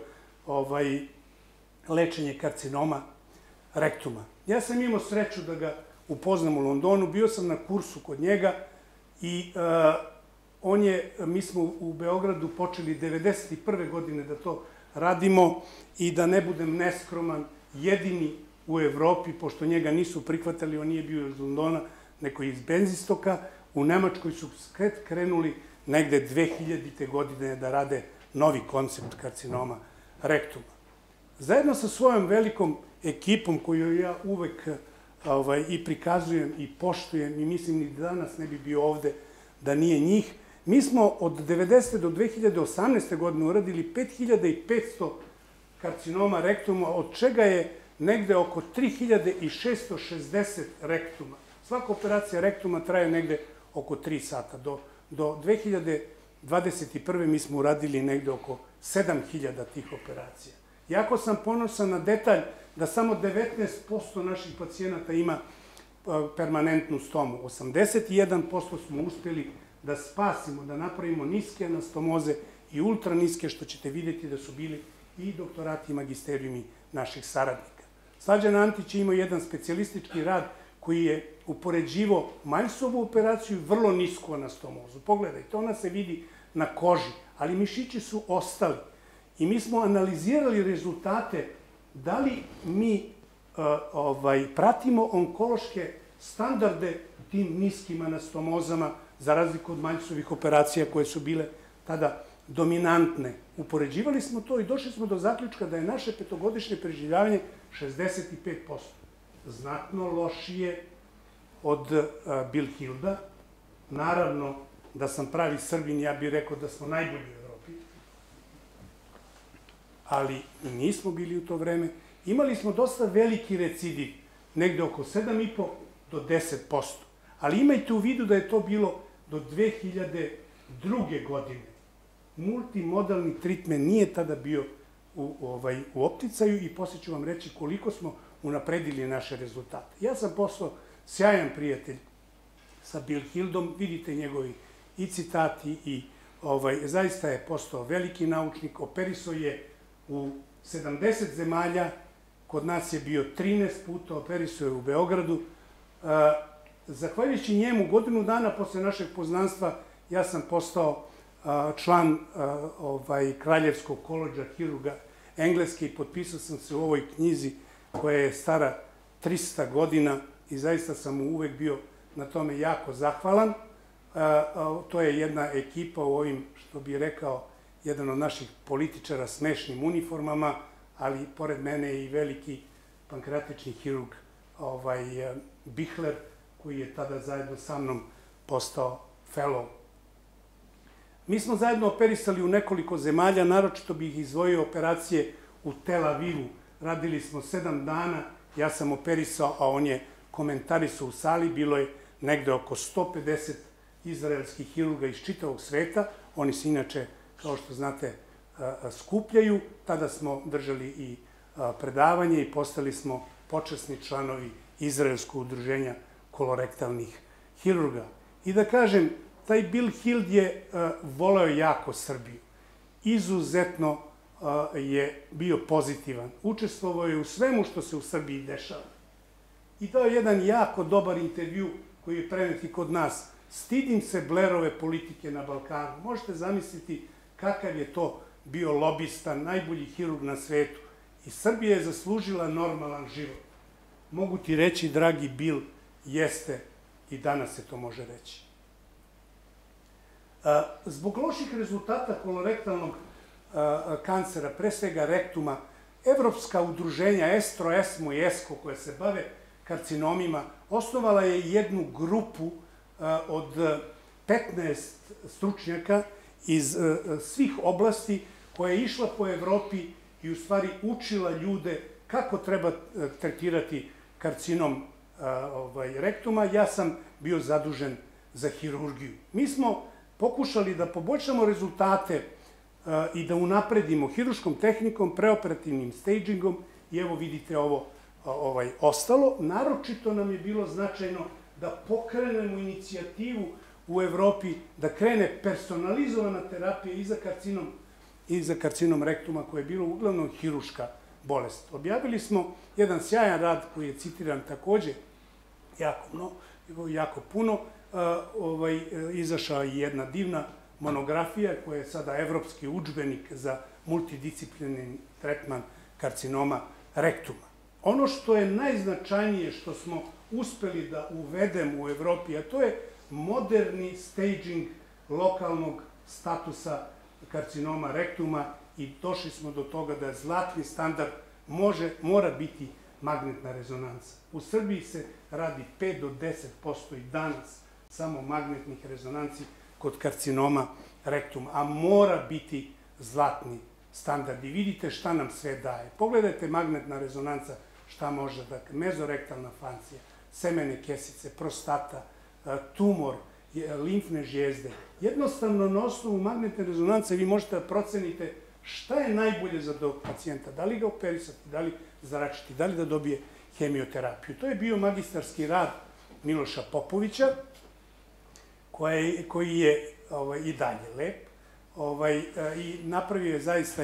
lečenje karcinoma rektuma. Ja sam imao sreću da ga upoznam u Londonu, bio sam na kursu kod njega i mi smo u Beogradu počeli 1991. godine da to radimo i da ne budem neskroman, jedini u Evropi, pošto njega nisu prihvatali, on nije bio iz Londona, neko iz Bezinstoka, u Nemačkoj su krenuli negde 2000. godine da rade novi koncept karcinoma rektuma. Zajedno sa svojom velikom ekipom koju ja uvek i prikazujem i poštujem i mislim ni danas ne bi bio ovde da nije njih. Mi smo od 90. do 2018. godine uradili 5500 karcinoma rektuma, od čega je negde oko 3660 rektuma. Svaka operacija rektuma traje negde oko 3 sata. Do 2021. mi smo uradili negde oko 7000 tih operacija. Jako sam ponosan na detalj da samo 19% naših pacijenata ima permanentnu stomu. 81% smo uspeli da spasimo, da napravimo niske anastomoze i ultraniske, što ćete vidjeti da su bili i doktorati i magisterijumi naših saradnika. Slađan Antić je imao jedan specijalistički rad koji je upoređivo Majsovu operaciju i vrlo nisku anastomozu. Pogledajte, ona se vidi na koži, ali mišići su ostali. I mi smo analizirali rezultate da li mi pratimo onkološke standarde tim niskim anastomozama, za razliku od Majsovih operacija koje su bile tada dominantne. Upoređivali smo to i došli smo do zaključka da je naše petogodišnje preživljavanje 65%. Znatno lošije od Bill Hilda. Naravno, da sam pravi Srbin, ja bih rekao da smo najbolji u Evropi. Ali nismo bili u to vreme. Imali smo dosta veliki recidiv, negde oko 7,5 do 10%. Ali imajte u vidu da je to bilo do 2002. godine. Multimodalni tretman nije tada bio u opticaju i poslije ću vam reći koliko smo unapredili naše rezultate. Ja sam postao sjajan prijatelj sa Bill Hildom, vidite njegovi i citati i zaista je postao veliki naučnik, operisao je u 70 zemalja, kod nas je bio 13 puta, operisao je u Beogradu. Zahvaljujući njemu, godinu dana posle našeg poznanstva, ja sam postao član Kraljevskog koledža hirurga Engleske i potpisao sam se u ovoj knjizi koja je stara 300 godina i zaista sam mu uvek bio na tome jako zahvalan. To je jedna ekipa u ovim, što bih rekao, jedan od naših političara smešnim uniformama, ali pored mene je i veliki pankreatični hirurg Bihler, koji je tada zajedno sa mnom postao fellow. Mi smo zajedno operisali u nekoliko zemalja, naročito bih izdvojio operacije u Tel Avivu. Radili smo 7 dana, ja sam operisao, a on je komentarisao u sali, bilo je negde oko 150 izraelskih hirurga iz čitavog sveta. Oni se inače, kao što znate, skupljaju. Tada smo držali i predavanje i postali smo počasni članovi Izraelskog udruženja kolorektalnih hirurga. I da kažem, taj Bill Hild je voleo jako Srbiju. Izuzetno je bio pozitivan. Učestvovao je u svemu što se u Srbiji dešava. I dao je jedan jako dobar intervju koji je prenet i kod nas. Stidim se Blairove politike na Balkanu. Možete zamisliti kakav je to bio lobista, najbolji hirurg na svetu. I Srbija je zaslužila normalan život. Mogu ti reći, dragi Bill, jeste i danas se to može reći. Zbog loših rezultata kolorektalnog kancera, pre svega rektuma, evropska udruženja ESTRO, ESMO i ESCO koje se bave karcinomima, osnovala je jednu grupu od 15 stručnjaka iz svih oblasti koja je išla po Evropi i u stvari učila ljude kako treba tretirati karcinom rektuma. Ja sam bio zadužen za hirurgiju. Mi smo pokušali da poboljšamo rezultate i da unapredimo hiruškom tehnikom, preoperativnim stagingom i evo vidite ovo ostalo. Naročito nam je bilo značajno da pokrenemo inicijativu u Evropi, da krene personalizovana terapija i za karcinom rektuma, koja je bilo uglavnom hiruška bolest. Objavili smo jedan sjajan rad koji je citiran takođe jako puno. Izašla je jedna divna monografija koja je sada evropski udžbenik za multidisciplinarni tretman karcinoma rektuma. Ono što je najznačajnije što smo uspeli da uvedemo u Evropi, a to je moderni staging lokalnog statusa karcinoma rektuma i došli smo do toga da zlatni standard mora biti magnetna rezonanca. U Srbiji se radi 5 do 10% i danas samo magnetnih rezonanci kod karcinoma rektuma, a mora biti zlatni standard. I vidite šta nam sve daje. Pogledajte magnetna rezonanca šta može da, mezorektalna fancija, semene kesice, prostata, tumor, limfne žijezde. Jednostavno na osnovu magnetne rezonance vi možete da procenite šta je najbolje za tog pacijenta, da li ga operisati, da li zračiti, da li da dobije hemioterapiju. To je bio magistarski rad Miloša Popovića, koji je i dalje lep i napravio je zaista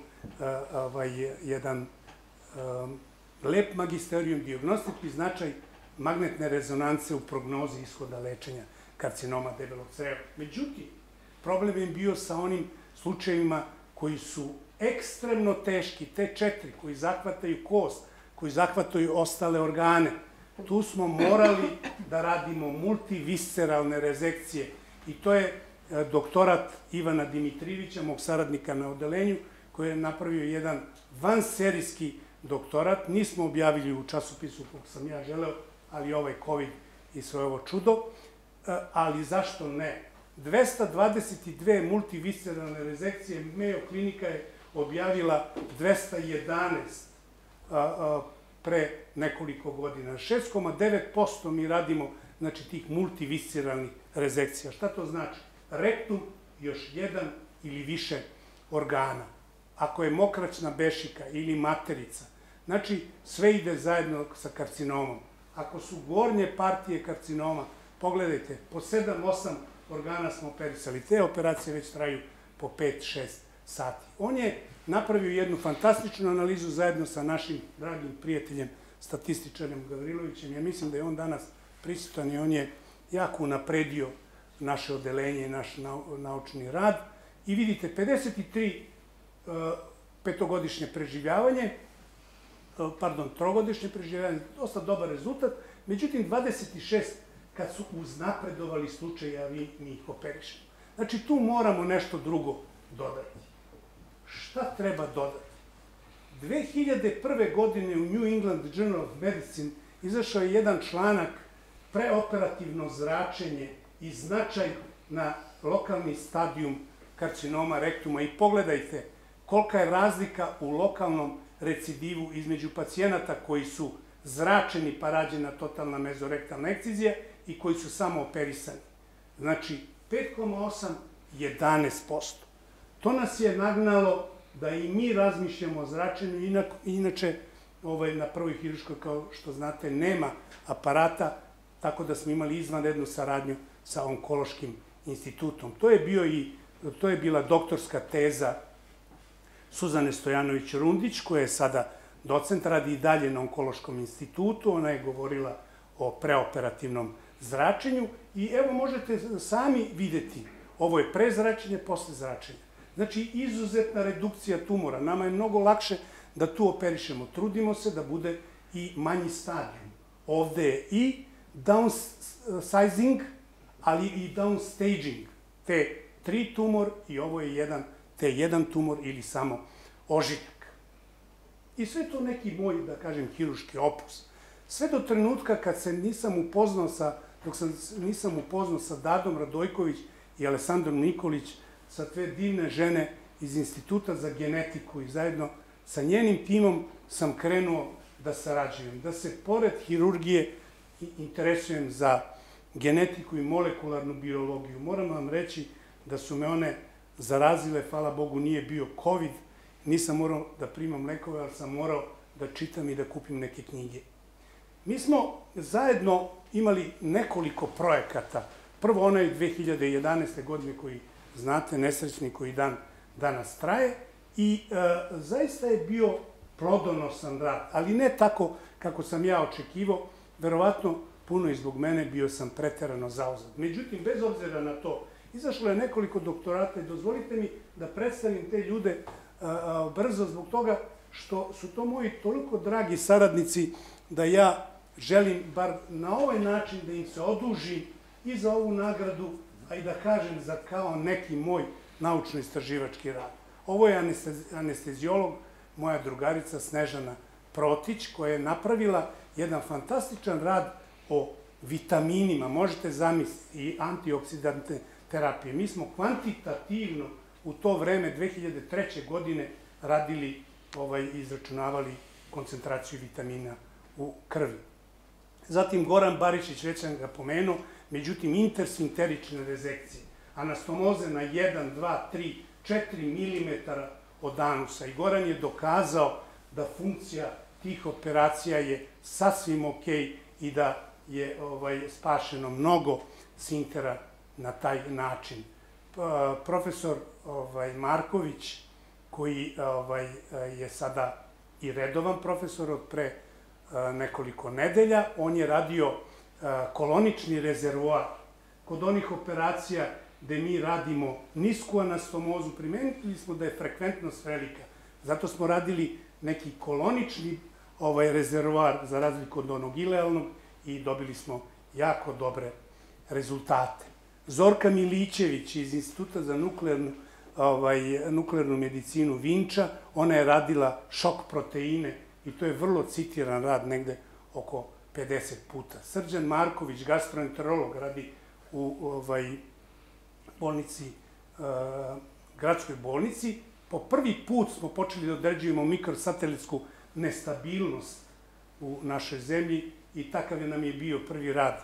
jedan lep magisterijum, dijagnostički značaj magnetne rezonance u prognozi ishoda lečenja karcinoma debelog creva. Međutim, problem je bio sa onim slučajevima koji su ekstremno teški, T4, koji zahvataju kost, koji zahvataju ostale organe. Tu smo morali da radimo multivisceralne rezekcije i to je doktorat Ivana Dimitrijevića, mog saradnika na odelenju, koji je napravio jedan vanserijski doktorat. Nismo objavili u časopisu kog sam ja želeo, ali ovaj COVID i sve ovo čudo. Ali zašto ne? 222 multivisceralne rezekcije, Mayo klinika je objavila 211 pre nekoliko godina. 6,9% mi radimo tih multivisceralnih rezekcija. Šta to znači? Rektum, još jedan ili više organa. Ako je mokraćna bešika ili materica, znači sve ide zajedno sa karcinomom. Ako su gornje partije karcinoma, pogledajte, po 7-8 organa smo operisali. Te operacije već traju po 5-6 sati. On je napravio jednu fantastičnu analizu zajedno sa našim dragim prijateljem, statističarem Gavrilovićem. Ja mislim da je on danas prisutan i on je jako unapredio naše odelenje i naš naučni rad. I vidite, 53 trogodišnje preživljavanje, dosta dobar rezultat, međutim 26 kad su uznapredovali slučaje, a mi ih operišemo. Znači, tu moramo nešto drugo dodati. Šta treba dodati? 2001. godine u New England Journal of Medicine izašao je jedan članak preoperativno zračenje i značaj na lokalni stadijum karcinoma rektuma i pogledajte kolika je razlika u lokalnom recidivu između pacijenata koji su zračeni pa rađena totalna mezorektalna ekcizija i koji su samo operisani. Znači, 5,8, 11%. To nas je nagnalo da i mi razmišljamo o zračenju. Inače, na prvoj hirurškoj, kao što znate, nema aparata, tako da smo imali izvanrednu saradnju sa onkološkim institutom. To je bila doktorska teza Suzane Stojanović-Rundić, koja je sada docent, radi i dalje na onkološkom institutu. Ona je govorila o preoperativnom zračenju i evo možete sami videti, ovo je pre zračenja, posle zračenja. Znači, izuzetna redukcija tumora. Nama je mnogo lakše da tu operišemo. Trudimo se da bude i manji stadijum. Ovde je i downsizing, ali i downstaging. T3 tumor i ovo je T1 tumor ili samo ožiljak. I sve to neki moj, da kažem, hirurški opus. Sve do trenutka kad se nisam upoznao sa Dadom Radojković i Alessandrom Nikolić, sa dve divne žene iz Instituta za genetiku i zajedno sa njenim timom sam krenuo da sarađujem, da se pored hirurgije interesujem za genetiku i molekularnu biologiju. Moram vam reći da su me one zarazile, hvala Bogu nije bio COVID, nisam morao da primam lekove, ali sam morao da čitam i da kupim neke knjige. Mi smo zajedno imali nekoliko projekata. Prvo onaj 2011. godine koji znate, nesrećni, koji danas traje i zaista je bio plodonosan rad, ali ne tako kako sam ja očekivao, verovatno puno i zbog mene, bio sam preterano zauzet. Međutim, bez obzira na to, izašlo je nekoliko doktorata i dozvolite mi da predstavim te ljude brzo zbog toga što su to moji toliko dragi saradnici da ja želim bar na ovaj način da im se odužim i za ovu nagradu, a i da kažem za kao neki moj naučno-istraživački rad. Ovo je anestezijolog, moja drugarica Snežana Protić, koja je napravila jedan fantastičan rad o vitaminima, možete zamisliti, i antioksidantne terapije. Mi smo kvantitativno u to vreme, 2003. godine, radili, izračunavali koncentraciju vitamina u krvi. Zatim Goran Barišić, već sam ga pomenuo, međutim intersfinterične rezekcije, anastomoze na 1, 2, 3, 4 mm od anusa. I Goran je dokazao da funkcija tih operacija je sasvim okej i da je spašeno mnogo sfinktera na taj način. Profesor Marković, koji je sada i redovan profesor od pre nekoliko nedelja, on je radio kolonični rezervoar. Kod onih operacija gde mi radimo nisku anastomozu, primetili smo da je frekventnost velika. Zato smo radili neki kolonični rezervoar za razliku od onog ilealnog i dobili smo jako dobre rezultate. Zorka Milićević iz Instituta za nuklearnu medicinu Vinča, ona je radila šok proteine i to je vrlo citiran rad, negde oko 50 puta. Srđan Marković, gastroenterolog, radi u bolnici, gradskoj bolnici. Po prvi put smo počeli da određujemo mikrosatelitsku nestabilnost u našoj zemlji i takav nam je bio prvi rad,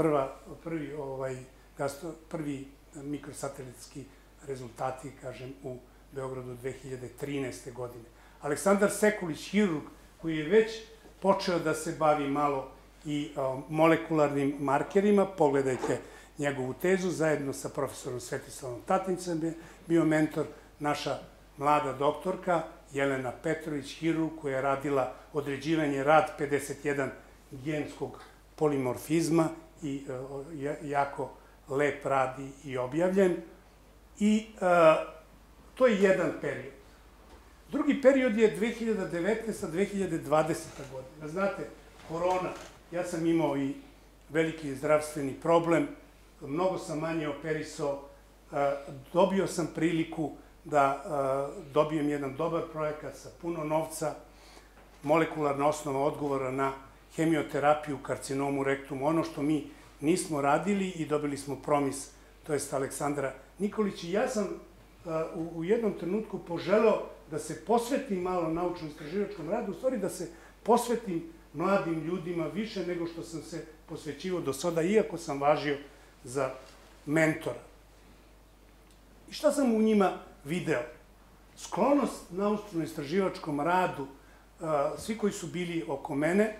prvi mikrosatelitski rezultati, kažem, u Beogradu 2013. godine. Aleksandar Sekulić, hirurg, koji je već počeo da se bavi malo i molekularnim markerima, pogledajte njegovu tezu, zajedno sa profesorom Svetislavom Tatnicem je bio mentor, naša mlada doktorka Jelena Petrović, hirurg, koja je radila određivanje rad 51 genskog polimorfizma i jako lep rad i objavljen. I to je jedan period. Drugi period je 2019-2020. godina. Znate, korona, ja sam imao i veliki zdravstveni problem, mnogo sam manje operisao, dobio sam priliku da dobijem jedan dobar projekat sa puno novca, molekularna osnova odgovora na hemioterapiju karcinomu rektumu, ono što mi nismo radili i dobili smo Promis, to jest Aleksandra Nikolić. I ja sam u jednom trenutku poželeo da se posvetim malo naučno-istraživačkom radu, u stvari da se posvetim mladim ljudima više nego što sam se posvećivao do sada, iako sam važio za mentora. I šta sam u njima video? Sklonost naučno-istraživačkom radu, svi koji su bili oko mene,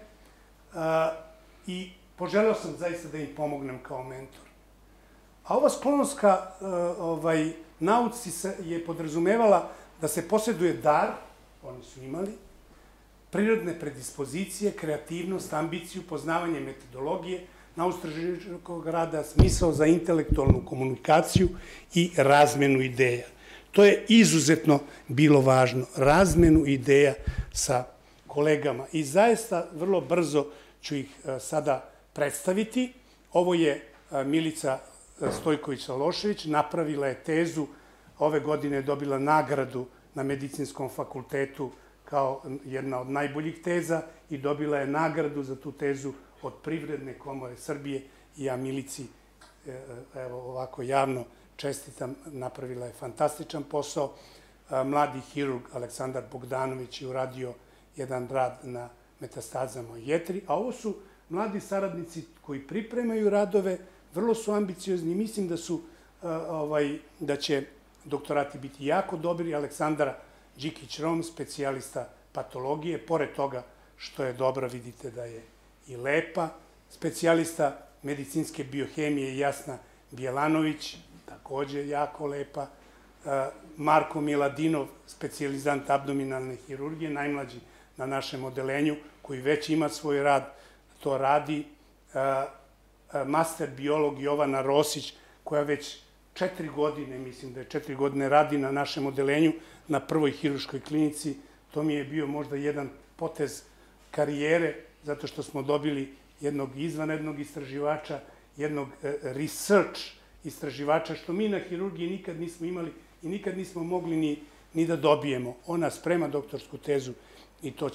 i poželeo sam zaista da im pomognem kao mentor. A ova sklonost ka nauci je podrazumevala da se posjeduje dar, oni su imali, prirodne predispozicije, kreativnost, ambiciju, poznavanje metodologije, naučno-istraživačkog rada, smisao za intelektualnu komunikaciju i razmenu ideja. To je izuzetno bilo važno, razmenu ideja sa kolegama. I zaista vrlo brzo ću ih sada predstaviti. Ovo je Milica Stojković-Alošević, napravila je tezu, ove godine je dobila nagradu na Medicinskom fakultetu kao jedna od najboljih teza i dobila je nagradu za tu tezu od Privredne komore Srbije i ja Milici, evo ovako javno čestitam, napravila je fantastičan posao. Mladi hirurg Aleksandar Bogdanović je uradio jedan rad na metastazama u jetri, a ovo su mladi saradnici koji pripremaju radove, vrlo su ambiciozni, mislim da će doktorati biti jako dobri. Aleksandra Đikić-Rom, specijalista patologije, pored toga što je dobra, vidite da je i lepa, specijalista medicinske biohemije Jasna Bjelanović, takođe jako lepa, Marko Miladinov, specijalizant abdominalne hirurgije, najmlađi na našem odelenju, koji već ima svoj rad, to radi, master biolog Jovana Rosić, koja već 4 godine, mislim da je 4 godine, radi na našem odelenju na prvoj hirurškoj klinici. To mi je bio možda jedan potez karijere, zato što smo dobili jednog izvanrednog istraživača, jednog research istraživača, što mi na hirurgiji nikad nismo imali i nikad nismo mogli ni da dobijemo. Ona sprema doktorsku tezu i to će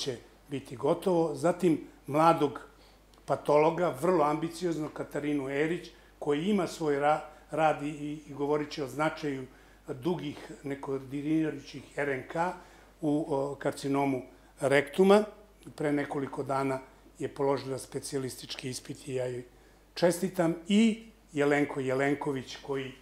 biti gotovo. Zatim mladog patologa, vrlo ambiciozno, Katarinu Erić, koji ima svoj rad i govorit će o značaju dugih nekoordinirajućih RNK u karcinomu rektuma. Pre nekoliko dana je položila specijalistički ispit i ja joj čestitam. I Jelenko Jelenković, koji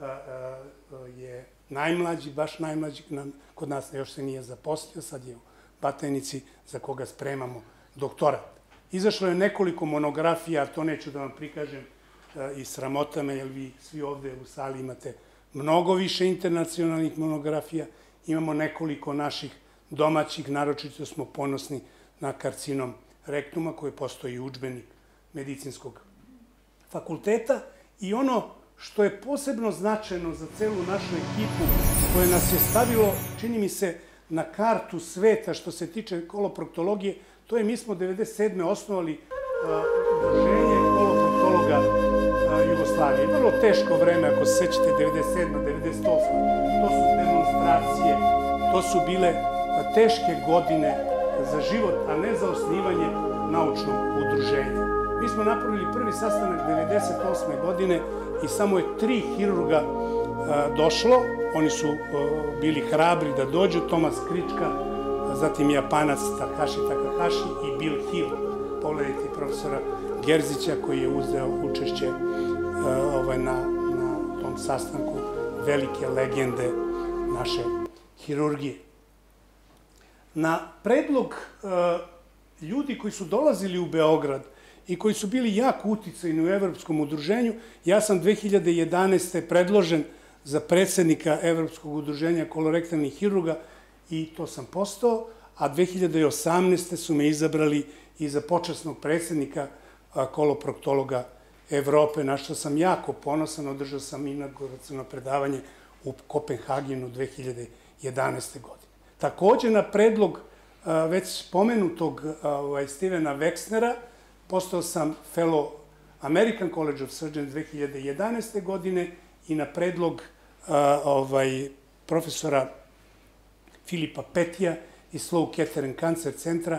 je najmlađi, baš najmlađi, kod nas još se nije zaposlio, sad je u Batajnici, za koga spremamo doktorat. Izašlo je nekoliko monografija, to neću da vam prikažem i sramota me, jer vi svi ovde u sali imate mnogo više internacionalnih monografija, imamo nekoliko naših domaćih, naročito smo ponosni na karcinom rektuma, koji postoji udžbenik medicinskog fakulteta. I ono što je posebno značajno za celu našu ekipu, koje nas je stavilo, čini mi se, na kartu sveta što se tiče koloproktologije, to je mi smo 1997. osnovali udruženje koloproktologa Jugoslavije. Vrlo teško vreme, ako se sećate, 1997. 1998. To su demonstracije, to su bile teške godine za život, a ne za osnivanje naučnog udruženja. Mi smo napravili prvi sastanak 1998. godine i samo je 3 hirurga došlo. Oni su bili hrabri da dođu, Tomas Krička, zatim Japanac Takashi Takahashi i Bill Hill. Pogledajte profesora Gerzića koji je uzeo učešće na tom sastanku, velike legende naše hirurgije. Na predlog ljudi koji su dolazili u Beograd i koji su bili jako uticajni u Evropskom udruženju, ja sam 2011. predložen za predsednika Evropskog udruženja kolorektalnih hirurga i to sam postao, a 2018. su me izabrali i za počasnog predsednika koloproktologa Evrope, na što sam jako ponosan. Održao sam inauguraciono predavanje u Kopenhagenu 2011. godine. Takođe, na predlog već spomenutog Stevena Wexnera, postao sam fellow American College of Surgeons 2011. godine i na predlog profesora Filipa Petija iz Slow Kettering Cancer centra,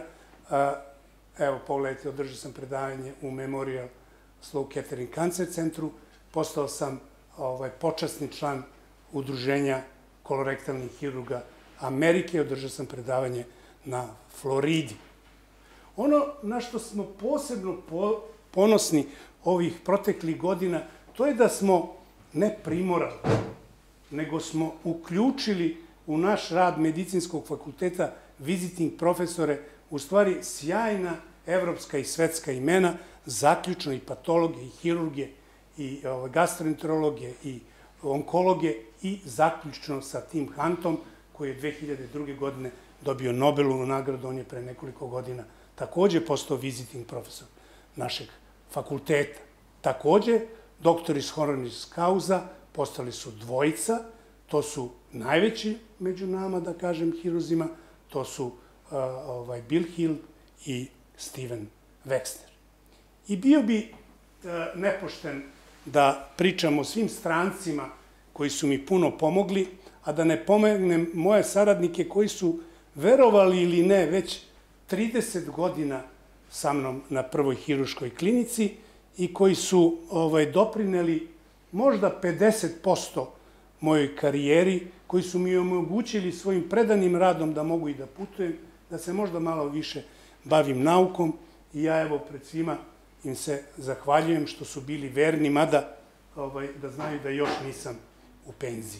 evo pogledajte, održao sam predavanje u Memorial Slow Kettering Cancer centru, postao sam počasni član udruženja kolorektalnih hirurga Amerike, održao sam predavanje na Floridi. Ono na što smo posebno ponosni ovih proteklih godina, to je da smo ne primorali, nego smo uključili u naš rad medicinskog fakulteta visiting profesore, u stvari sjajna evropska i svetska imena, zaključno i patologije, i hirurgije, i gastroenterologije, i onkologije, i zaključno sa Tim Huntom, koji je 2002. godine dobio Nobelovu nagradu. On je pre nekoliko godina takođe postao visiting profesor našeg fakulteta. Takođe, doktoris honoris causa postali su dvojica, to su najveći među nama, da kažem, hiruzima, to su Bill Hill i Steven Wexner. I bio bi nepošten da pričam o svim strancima koji su mi puno pomogli, a da ne pomenem moje saradnike koji su, verovali ili ne, već 30 godina sa mnom na prvoj hirurškoj klinici i koji su doprineli možda 50% mojoj karijeri, koji su mi omogućili svojim predanim radom da mogu i da putujem, da se možda malo više bavim naukom i ja evo pred svima im se zahvaljujem što su bili verni, mada da znaju da još nisam u penziji.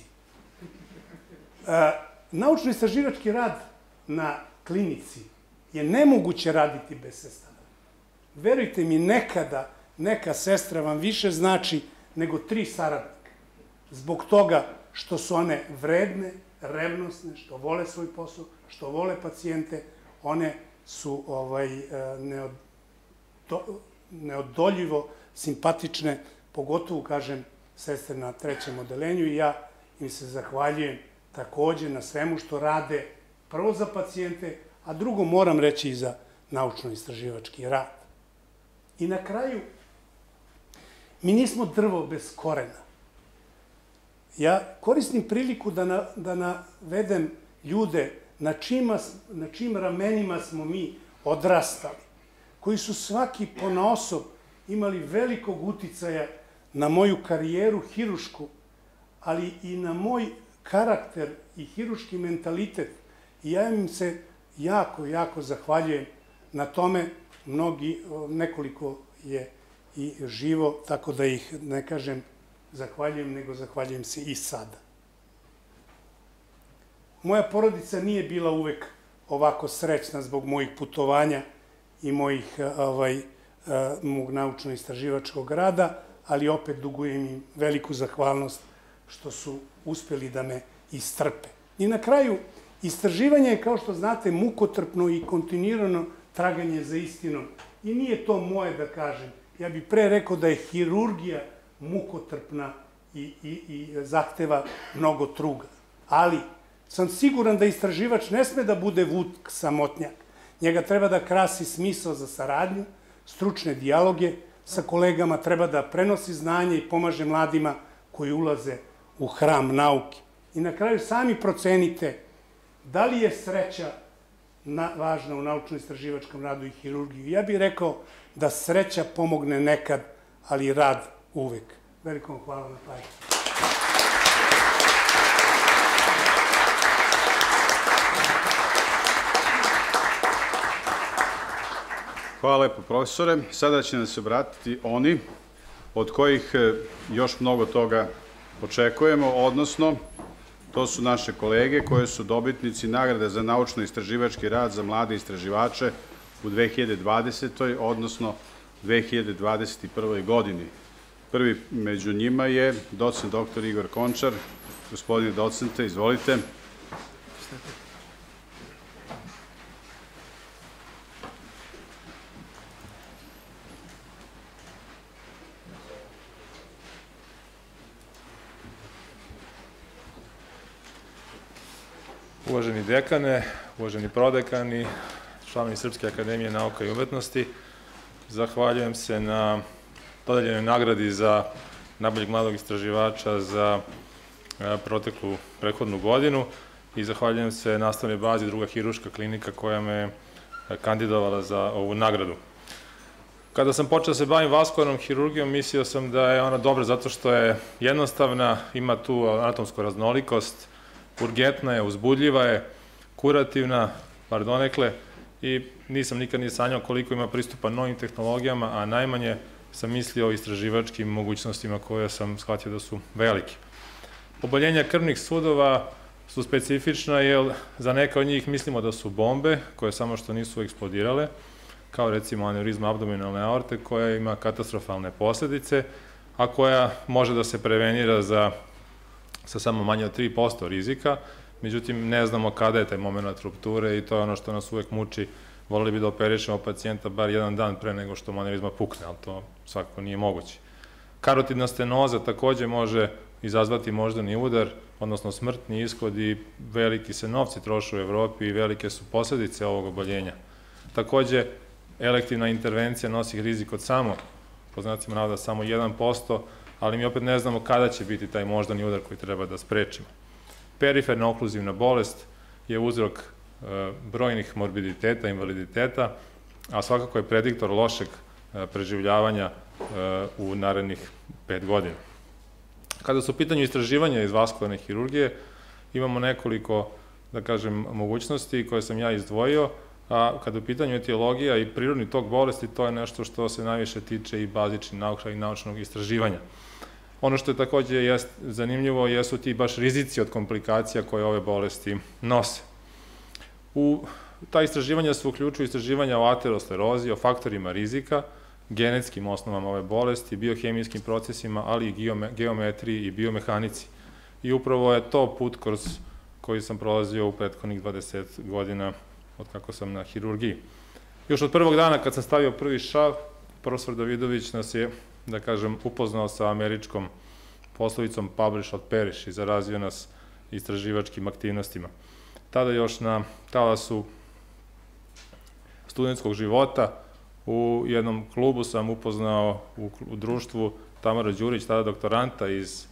Naučno-istraživački rad na klinici je nemoguće raditi bez sestara. Verujte mi, nekada neka sestra vam više znači nego 3 saradnika. Zbog toga što su one vredne, revnosne, što vole svoj posao, što vole pacijente, one su neodoljivo simpatične, pogotovo, kažem, sestre na 3. odelenju i ja im se zahvaljujem takođe na svemu što rade, prvo za pacijente, a drugo moram reći i za naučno-istraživački rad. I na kraju, mi nismo drvo bez korena. Ja koristim priliku da navedem ljude na čijim ramenima smo mi odrastali, koji su svaki ponaosob imali velikog uticaja na moju karijeru hirušku, ali i na moj karakter i hiruški mentalitet. I ja im se jako, jako zahvaljujem na tome. Nekoliko je i živo, tako da ih ne kažem zahvaljujem, nego zahvaljujem se i sada. Moja porodica nije bila uvek ovako srećna zbog mojih putovanja i mog naučno-istraživačkog rada, ali opet dugujem im veliku zahvalnost što su uspeli da me istrpe. I na kraju, istraživanje je, kao što znate, mukotrpno i kontinuirano traganje za istinom. I nije to moje da kažem. Ja bih pre rekao da je hirurgija mukotrpna i zahteva mnogo truga. Ali sam siguran da istraživač ne sme da bude vuk samotnjak. Njega treba da krasi smisao za saradnju, stručne dijaloge sa kolegama, treba da prenosi znanje i pomaže mladima koji ulaze u hram nauke. I na kraju sami procenite da li je sreća važna u naučno-istraživačkom radu i hirurgiji. Ja bih rekao da sreća pomogne nekad, ali rad uvek. Veliko vam hvala na pažnju. Hvala lepo, profesore. Sada će nam se obratiti oni od kojih još mnogo toga očekujemo, odnosno to su naše kolege koje su dobitnici nagrade za naučno-istraživački rad za mlade istraživače u 2020. odnosno 2021. godini. Prvi među njima je docent dr. Igor Končar. Gospodine docente, izvolite. Uvaženi dekane, uvaženi prodekani, članovi Srpske akademije nauka i umetnosti, zahvaljujem se na dodeljenoj nagradi za najboljeg mladog istraživača za prethodnu godinu i zahvaljujem se nastavnoj bazi Druga hiruška klinika koja me kandidovala za ovu nagradu. Kada sam počeo da se bavim vaskularnom hirurgijom, mislio sam da je ona dobra zato što je jednostavna, ima tu anatomsku raznolikost, urgentna je, uzbudljiva je, kurativna, bar donekle, i nisam nikad ni sanjao koliko ima pristupa novim tehnologijama, a najmanje sam mislio o istraživačkim mogućnostima koje sam shvatio da su velike. Oboljenja krvnih sudova su specifična jer za neke od njih mislimo da su bombe, koje samo što nisu eksplodirale, kao recimo aneurizma abdominalne aorte, koja ima katastrofalne posledice, a koja može da se prevenira sa samo manje od 3% rizika, međutim ne znamo kada je taj moment rupture i to je ono što nas uvek muči. Voleli bi da operišemo pacijenta bar jedan dan pre nego što aneurizma pukne, ali to svakako nije moguće. Karotidna stenoza takođe može izazvati moždani udar, odnosno smrtni ishod, i veliki se novci troše u Evropi i velike su posledice ovog oboljenja. Takođe, elektivna intervencija nosi rizik od samo, po znacima navoda, samo 1%, ali mi opet ne znamo kada će biti taj moždani udar koji treba da sprečimo. Periferna okluzivna bolest je uzrok brojnih morbiditeta, invaliditeta, a svakako je prediktor lošeg preživljavanja u narednih 5 godina. Kada su u pitanju istraživanja iz vaskularne hirurgije, imamo nekoliko, da kažem, mogućnosti koje sam ja izdvojio, a kada je u pitanju etiologija i prirodni tok bolesti, to je nešto što se najviše tiče i bazičnih nauka i naučnog istraživanja. Ono što je takođe zanimljivo jesu ti baš rizici od komplikacija koje ove bolesti nose. U ta istraživanja se uključuju istraživanja o aterosklerozi, o faktorima rizika, genetskim osnovama ove bolesti, biohemijskim procesima, ali i geometriji i biomehanici. I upravo je to put kroz koji sam prolazio u prethodnih 20 godina od kako sam na hirurgiji. Još od prvog dana kad sam stavio prvi šav, profesor Davidović nas je, da kažem, upoznao sa američkom poslovicom publish or perish i zarazio nas istraživačkim aktivnostima. Tada još na talasu studentskog života u jednom klubu sam upoznao u društvu Tamara Đurić, tada doktoranta iz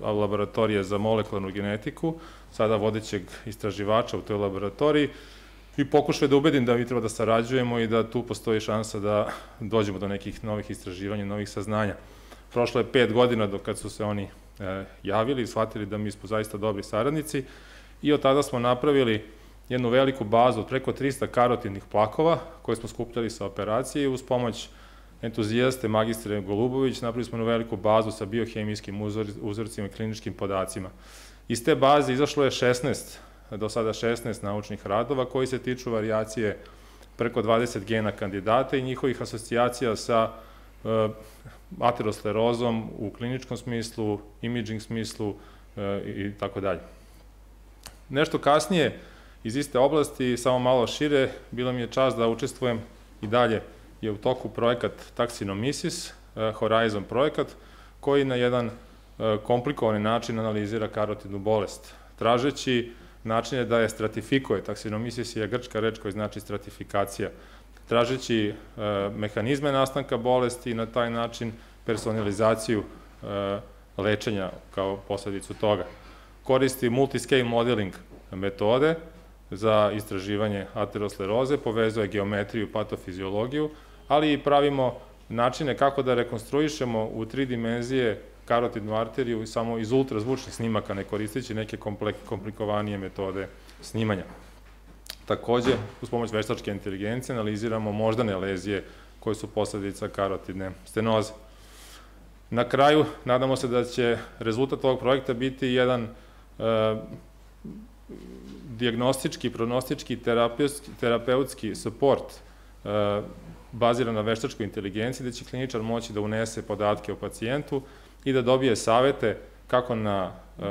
laboratorije za molekularnu genetiku, sada vodećeg istraživača u toj laboratoriji, i pokušao da ubedim da mi treba da sarađujemo i da tu postoji šansa da dođemo do nekih novih istraživanja, novih saznanja. Prošlo je 5 godina do kad su se oni javili i shvatili da mi smo zaista dobri saradnici i od tada smo napravili jednu veliku bazu od preko 300 karotivnih plakova koje smo skupljali sa operacije i uz pomoć entuzijaste magistre Golubović napravili smo jednu veliku bazu sa biohemijskim uzorcima i kliničkim podacima. Iz te baze izašlo je do sada 16 naučnih radova koji se tiču varijacije preko 20 gena kandidata i njihovih asocijacija sa aterosklerozom u kliničkom smislu, imaging smislu i tako dalje. Nešto kasnije iz iste oblasti, samo malo šire, bila mi je čast da učestvujem i dalje je u toku projekat Taxinomisis, Horizon projekat, koji na jedan komplikovani način analizira karotidnu bolest, tražeći načine da je stratifikuje. Taxinomisis je grčka reč koja znači stratifikacija, tražeći mehanizme nastanka bolesti i na taj način personalizaciju lečenja kao posledicu toga. Koristi multiscale modeling metode za istraživanje ateroskleroze, povezuje geometriju, patofiziologiju, ali i pravimo načine kako da rekonstruišemo u 3 dimenzije karotidnu arteriju samo iz ultrazvučnih snimaka, ne koristeći neke komplikovanije metode snimanja. Takođe, uz pomoć veštačke inteligencije analiziramo moždane lezije koje su posledica karotidne stenoze. Na kraju, nadamo se da će rezultat ovog projekta biti jedan dijagnostički, prognostički, terapeutski suport baziran na veštačkoj inteligenciji, da će kliničar moći da unese podatke o pacijentu i da dobije savete kako na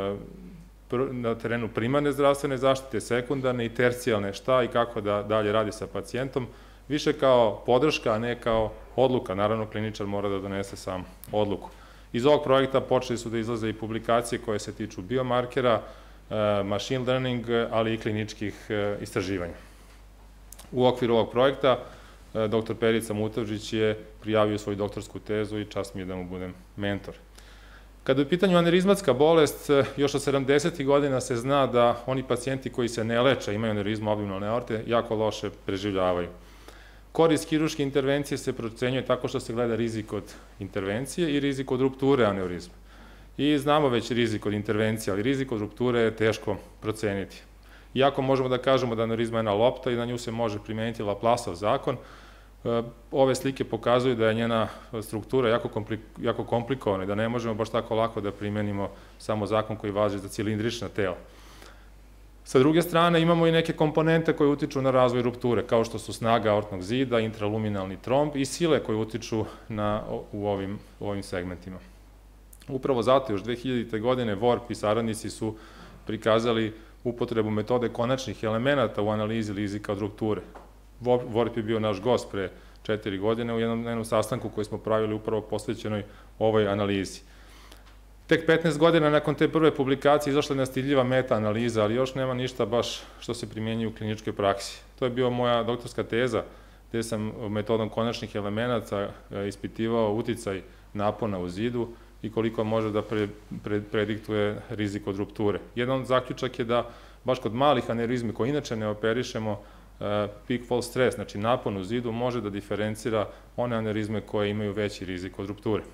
terenu primarne zdravstvene zaštite, sekundarne i tercijalne, šta i kako da dalje radi sa pacijentom, više kao podrška, a ne kao odluka. Naravno, kliničar mora da donese sam odluku. Iz ovog projekta počeli su da izlaze i publikacije koje se tiču biomarkera, machine learning, ali i kliničkih istraživanja. U okviru ovog projekta dr. Perica Mutavžić je prijavio svoju doktorsku tezu i čast mi je da mu budem mentor. Kada je u pitanju anerizmatska bolest, još od 70. godina se zna da oni pacijenti koji se ne leče, imaju anerizmu abdominalne aorte, jako loše preživljavaju. Korist hiruške intervencije se procenjuje tako što se gleda rizik od intervencije i rizik od rupture aneurizma. I znamo već rizik od intervencije, ali rizik od rupture je teško proceniti. Iako možemo da kažemo da aneurizma je jedna lopta i na nju se može primeniti Laplaceov zakon, ove slike pokazuju da je njena struktura jako komplikovana i da ne možemo baš tako lako da primenimo samo zakon koji važi za cilindrična tela. Sa druge strane, imamo i neke komponente koje utiču na razvoj rupture, kao što su snaga aortnog zida, intraluminalni tromb i sile koje utiču u ovim segmentima. Upravo zato još 2000. godine VORP i saradnici su prikazali upotrebu metode konačnih elemenata u analizi rizika od rupture. VORP je bio naš gost pre 4 godine u jednom sastanku koji smo pravili upravo posvećenoj ovoj analizi. Tek 15 godina nakon te prve publikacije izašla je nastidljiva meta-analiza, ali još nema ništa baš što se primjenjuje u kliničkoj praksi. To je bio moja doktorska teza, gde sam metodom konačnih elemenata ispitivao uticaj napona u zidu i koliko može da prediktuje rizik od rupture. Jedan od zaključak je da baš kod malih aneurizmi koje inače ne operišemo, peak fall stress, znači napon u zidu, može da diferencira one aneurizme koje imaju veći rizik od rupture.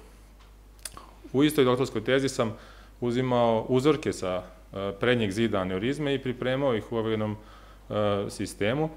U istoj doktorskoj tezi sam uzimao uzorke sa prednjeg zida aneurizme i pripremao ih u jednom sistemu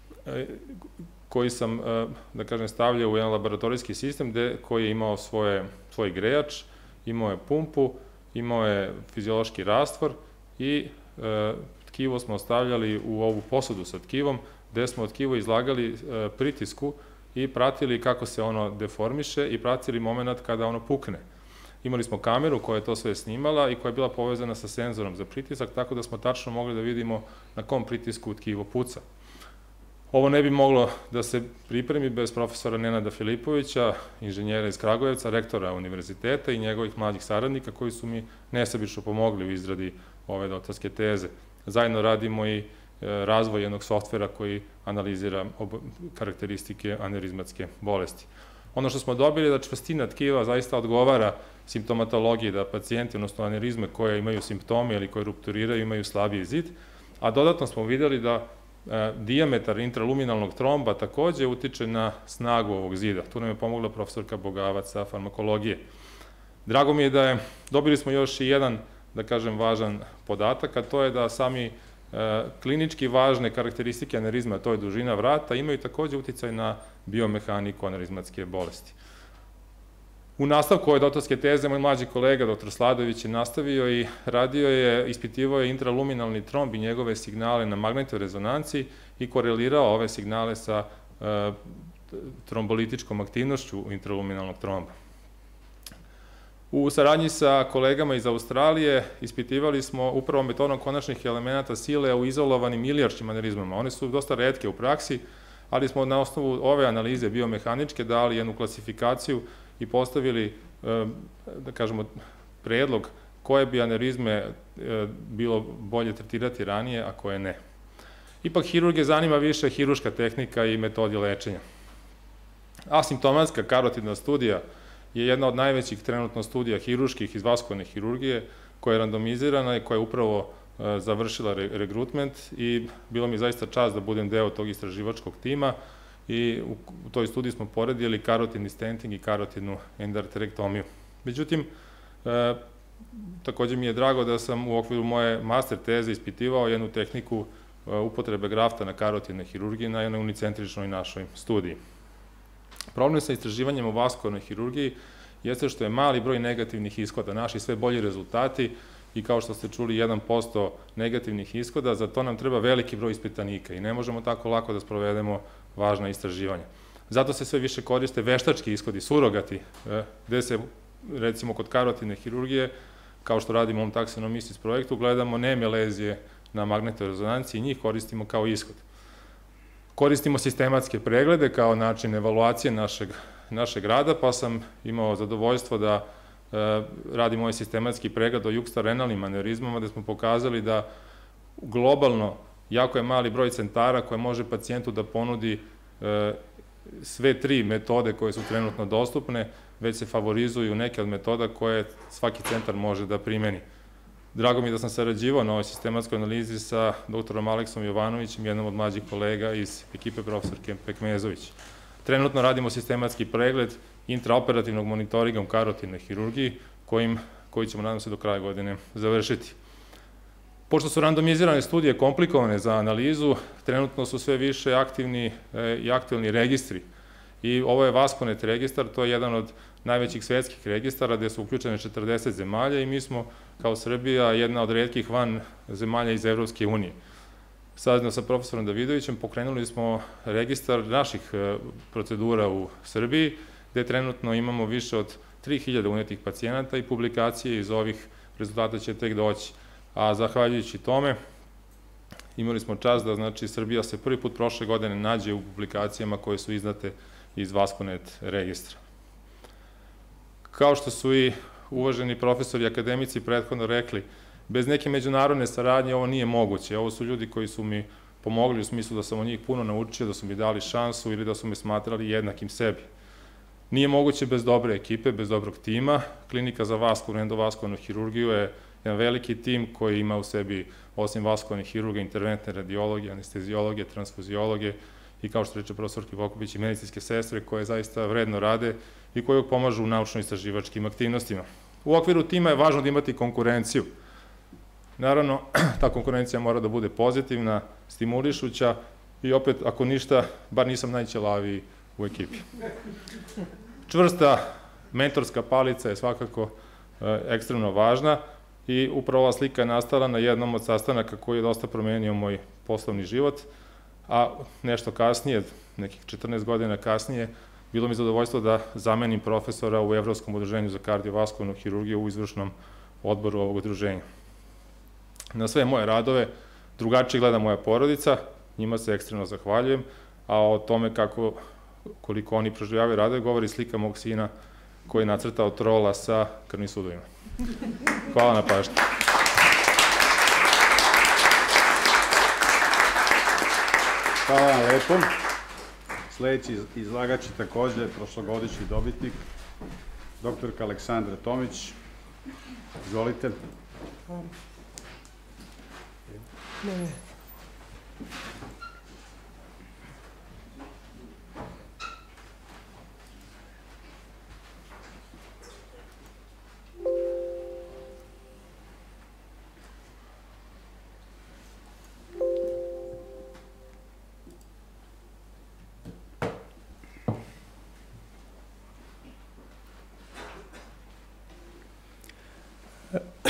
koji sam, da kažem, stavljao u jedan laboratorijski sistem koji je imao svoj grejač, imao je pumpu, imao je fiziološki rastvor i tkivo smo ostavljali u ovu posudu sa tkivom, gde smo tkivo izlagali pritisku i pratili kako se ono deformiše i pratili moment kada ono pukne. Imali smo kameru koja je to sve snimala i koja je bila povezana sa senzorom za pritisak, tako da smo tačno mogli da vidimo na kom pritisku tkivo puca. Ovo ne bi moglo da se pripremi bez profesora Nenada Filipovića, inženjera iz Kragujevca, rektora univerziteta i njegovih mlađih saradnika koji su mi nesebično pomogli u izradi ove doktorske teze. Zajedno radimo i razvoj jednog softvera koji analizira karakteristike aneurizmatske bolesti. Ono što smo dobili je da čvrstina tkiva zaista odgovara simptomatologiji, da pacijenti, odnosno aneurizme koje imaju simptome ili koje rupturiraju, imaju slabiji zid, a dodatno smo videli da dijametar intraluminalnog tromba takođe utiče na snagu ovog zida. Tu nam je pomogla profesorka Bogavac sa farmakologije. Drago mi je da dobili smo još i jedan, da kažem, važan podatak, a to je da sami klinički važne karakteristike aneurizma, to je dužina vrata, imaju takođe uticaj na biomehaniku aneurizmatske bolesti. U nastavku ove doktorske teze, moj mlađi kolega, dr. Sladović, je nastavio i ispitivao je intraluminalni tromb i njegove signale na magnetnoj rezonanci i korelirao ove signale sa trombolitičkom aktivnošću intraluminalnog tromba. U saradnji sa kolegama iz Australije ispitivali smo upravo metodom konačnih elemenata sile u izolovanim ilijačnim aneurizmama. One su dosta retke u praksi, ali smo na osnovu ove analize biomehaničke dali jednu klasifikaciju i postavili, da kažemo, predlog koje bi aneurizme bilo bolje tretirati ranije, a koje ne. Ipak hirurge zanima više hiruška tehnika i metodi lečenja. Asimptomatska karotidna studija je jedna od najvećih trenutno studija hiruških iz vaskularne hirurgije, koja je randomizirana i koja je upravo završila rekrutment i bilo mi zaista čast da budem deo tog istraživačkog tima i u toj studiji smo poredili karotidni stenting i karotidnu endarterektomiju. Međutim, takođe mi je drago da sam u okviru moje master teze ispitivao jednu tehniku upotrebe grafta na karotidne hirurgije na jednoj unicentričnoj našoj studiji. Problem sa istraživanjem u vaskularnoj hirurgiji jeste što je mali broj negativnih ishoda, naši sve bolji rezultati i kao što ste čuli 1% negativnih ishoda, za to nam treba veliki broj ispitanika i ne možemo tako lako da sprovedemo važna istraživanja. Zato se sve više koriste veštački ishodi, surogati, gde se, recimo kod karotidne hirurgije, kao što radimo u ovom taksonomisis projektu, gledamo neme lezije na magnetnoj rezonanci i njih koristimo kao ishod. Koristimo sistematske preglede kao način evaluacije našeg rada, pa sam imao zadovoljstvo da radimo ovaj sistematski pregled o juxtarenalnim aneurizmama, gde smo pokazali da globalno jako je mali broj centara koje može pacijentu da ponudi sve tri metode koje su trenutno dostupne, već se favorizuju neke od metoda koje svaki centar može da primeni. Drago mi je da sam sarađivao na ovoj sistematskoj analizi sa doktorom Aleksom Jovanovićem, jednom od mlađih kolega iz ekipe profesorke Pekmezović. Trenutno radimo sistematski pregled intraoperativnog monitoringa u karotidnoj hirurgiji, koji ćemo, nadam se, do kraja godine završiti. Pošto su randomizirane studije komplikovane za analizu, trenutno su sve više aktivni i aktuelni registri. I ovo je Vasconet registar, to je jedan od najvećih svetskih registara gde su uključene 40 zemalja i mi smo, kao Srbija, jedna od retkih van zemalja iz Evropske unije. Saradno sa profesorom Davidovićem pokrenuli smo registar naših procedura u Srbiji, gde trenutno imamo više od 3000 unetih pacijenata i publikacije iz ovih rezultata će tek doći. A zahvaljujući tome, imali smo čast da, znači, Srbija se prvi put prošle godine nađe u publikacijama koje su izdate iz Vasconet registra. Kao što su i uvaženi profesori i akademici prethodno rekli, bez neke međunarodne saradnje ovo nije moguće. Ovo su ljudi koji su mi pomogli u smislu da sam od njih puno naučio, da su mi dali šansu ili da su me smatrali jednakim sebi. Nije moguće bez dobre ekipe, bez dobrog tima. Klinika za vaskularnu endovaskularnu hirurgiju je jedan veliki tim koji ima u sebi, osim vaskularnih hirurga, interventne radiologije, anestezijologije, transfuziologije i, kao što reče profesor Kivoković, i medicinske sestre koje zaista vredno rade i koje pomažu u naučno-istraživačkim aktivnostima. U okviru tima je važno da imati konkurenciju. Naravno, ta konkurencija mora da bude pozitivna, stimulišuća i opet, ako ništa, bar nisam najćelaviji u ekipi. Čvrsta mentorska palica je svakako ekstremno važna i upravo ova slika je nastala na jednom od sastanaka koji je dosta promenio moj poslovni život, a nešto kasnije, nekih 14 godina kasnije, bilo mi zadovoljstvo da zamenim profesora u Evropskom udruženju za kardiovaskularnu hirurgiju u izvršnom odboru ovog udruženja. Na sve moje radove drugačije gleda moja porodica, njima se ekstremno zahvaljujem, a o tome koliko oni proživljavaju radove govori slika mog sina koji je nacrtao trola sa krvnim sudovima. Hvala na pažnji. Hvala vam lepo. Sledeći izlagač je takođe prošlogodišnji dobitnik, doktorka Aleksandra Tomić. Izvolite.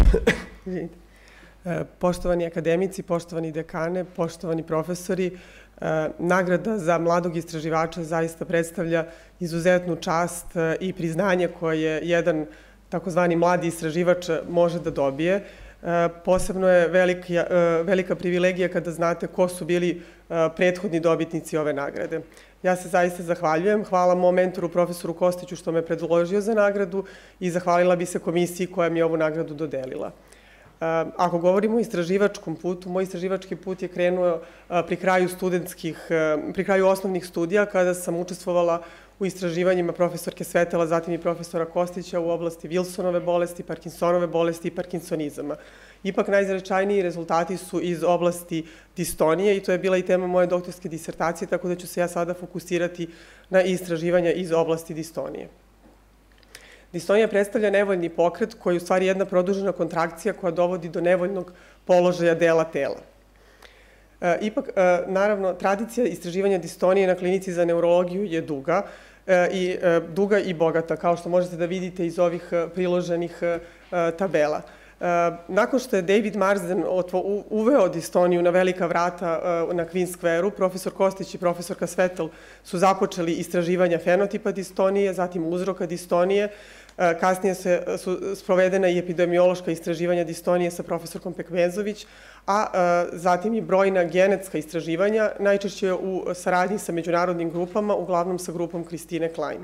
Poštovani akademici, poštovani dekane, poštovani profesori, nagrada za mladog istraživača zaista predstavlja izuzetnu čast i priznanje koje jedan takozvani mladi istraživač može da dobije. Posebno je velika privilegija kada znate ko su bili prethodni dobitnici ove nagrade. Ja se zaista zahvaljujem. Hvala mom mentoru, profesoru Kostiću, što me predložio za nagradu i zahvalila bi se komisiji koja mi je ovu nagradu dodelila. Ako govorimo o istraživačkom putu, moj istraživački put je krenuo pri kraju osnovnih studija, kada sam učestvovala u istraživanjima profesorke Svetela, zatim i profesora Kostića u oblasti Wilsonove bolesti, Parkinsonove bolesti i parkinsonizama. Ipak najznačajniji rezultati su iz oblasti distonije i to je bila i tema moje doktorske disertacije, tako da ću se ja sada fokusirati na istraživanja iz oblasti distonije. Distonija predstavlja nevoljni pokret koji je u stvari jedna produžena kontrakcija koja dovodi do nevoljnog položaja dela tela. Ipak, naravno, tradicija istraživanja distonije na klinici za neurologiju je duga i bogata, kao što možete da vidite iz ovih priloženih tabela. Nakon što je David Marsden uveo distoniju na velika vrata na Queen Square-u, profesor Kostić i profesorka Svetel su započeli istraživanja fenotipa distonije, zatim uzroka distonije. Kasnije su sprovedena i epidemiološka istraživanja distonije sa profesorkom Pekmezović, a zatim i brojna genetska istraživanja, najčešće u saradnji sa međunarodnim grupama, uglavnom sa grupom Kristine Klein.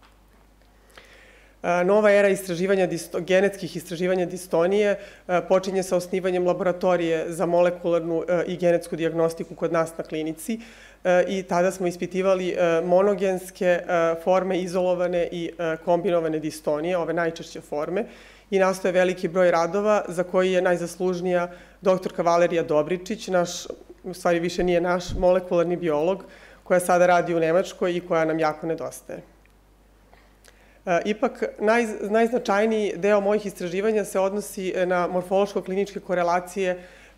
Nova era genetskih istraživanja distonije počinje sa osnivanjem laboratorije za molekularnu i genetsku dijagnostiku kod nas na klinici i tada smo ispitivali monogenske forme, izolovane i kombinovane distonije, ove najčešće forme, i nastoje veliki broj radova za koji je najzaslužnija doktorka Valerija Dobričić, u stvari više nije naš, molekularni biolog, koja sada radi u Nemačkoj i koja nam jako nedostaje. Ipak, najznačajniji deo mojih istraživanja se odnosi na morfološko-kliničke korelacije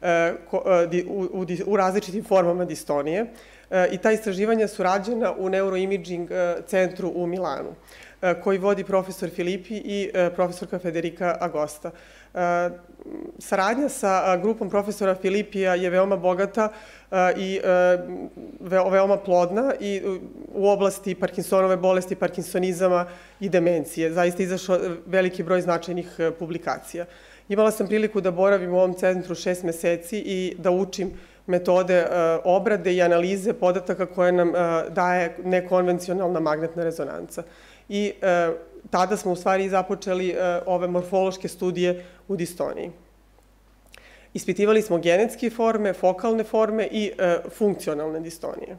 u različitim formama distonije i ta istraživanja su rađena u Neuroimaging centru u Milanu, koji vodi profesor Filippi i profesorka Federica Agosta. Saradnja sa grupom profesora Filippija je veoma bogata i veoma plodna i u oblasti Parkinsonove bolesti, parkinsonizama i demencije. Zaista izašao veliki broj značajnih publikacija. Imala sam priliku da boravim u ovom centru 6 meseci i da učim metode obrade i analize podataka koje nam daje nekonvencionalna magnetna rezonanca. I tada smo u stvari započeli ove morfološke studije u distoniji. Ispitivali smo genetske forme, fokalne forme i funkcionalne distonije.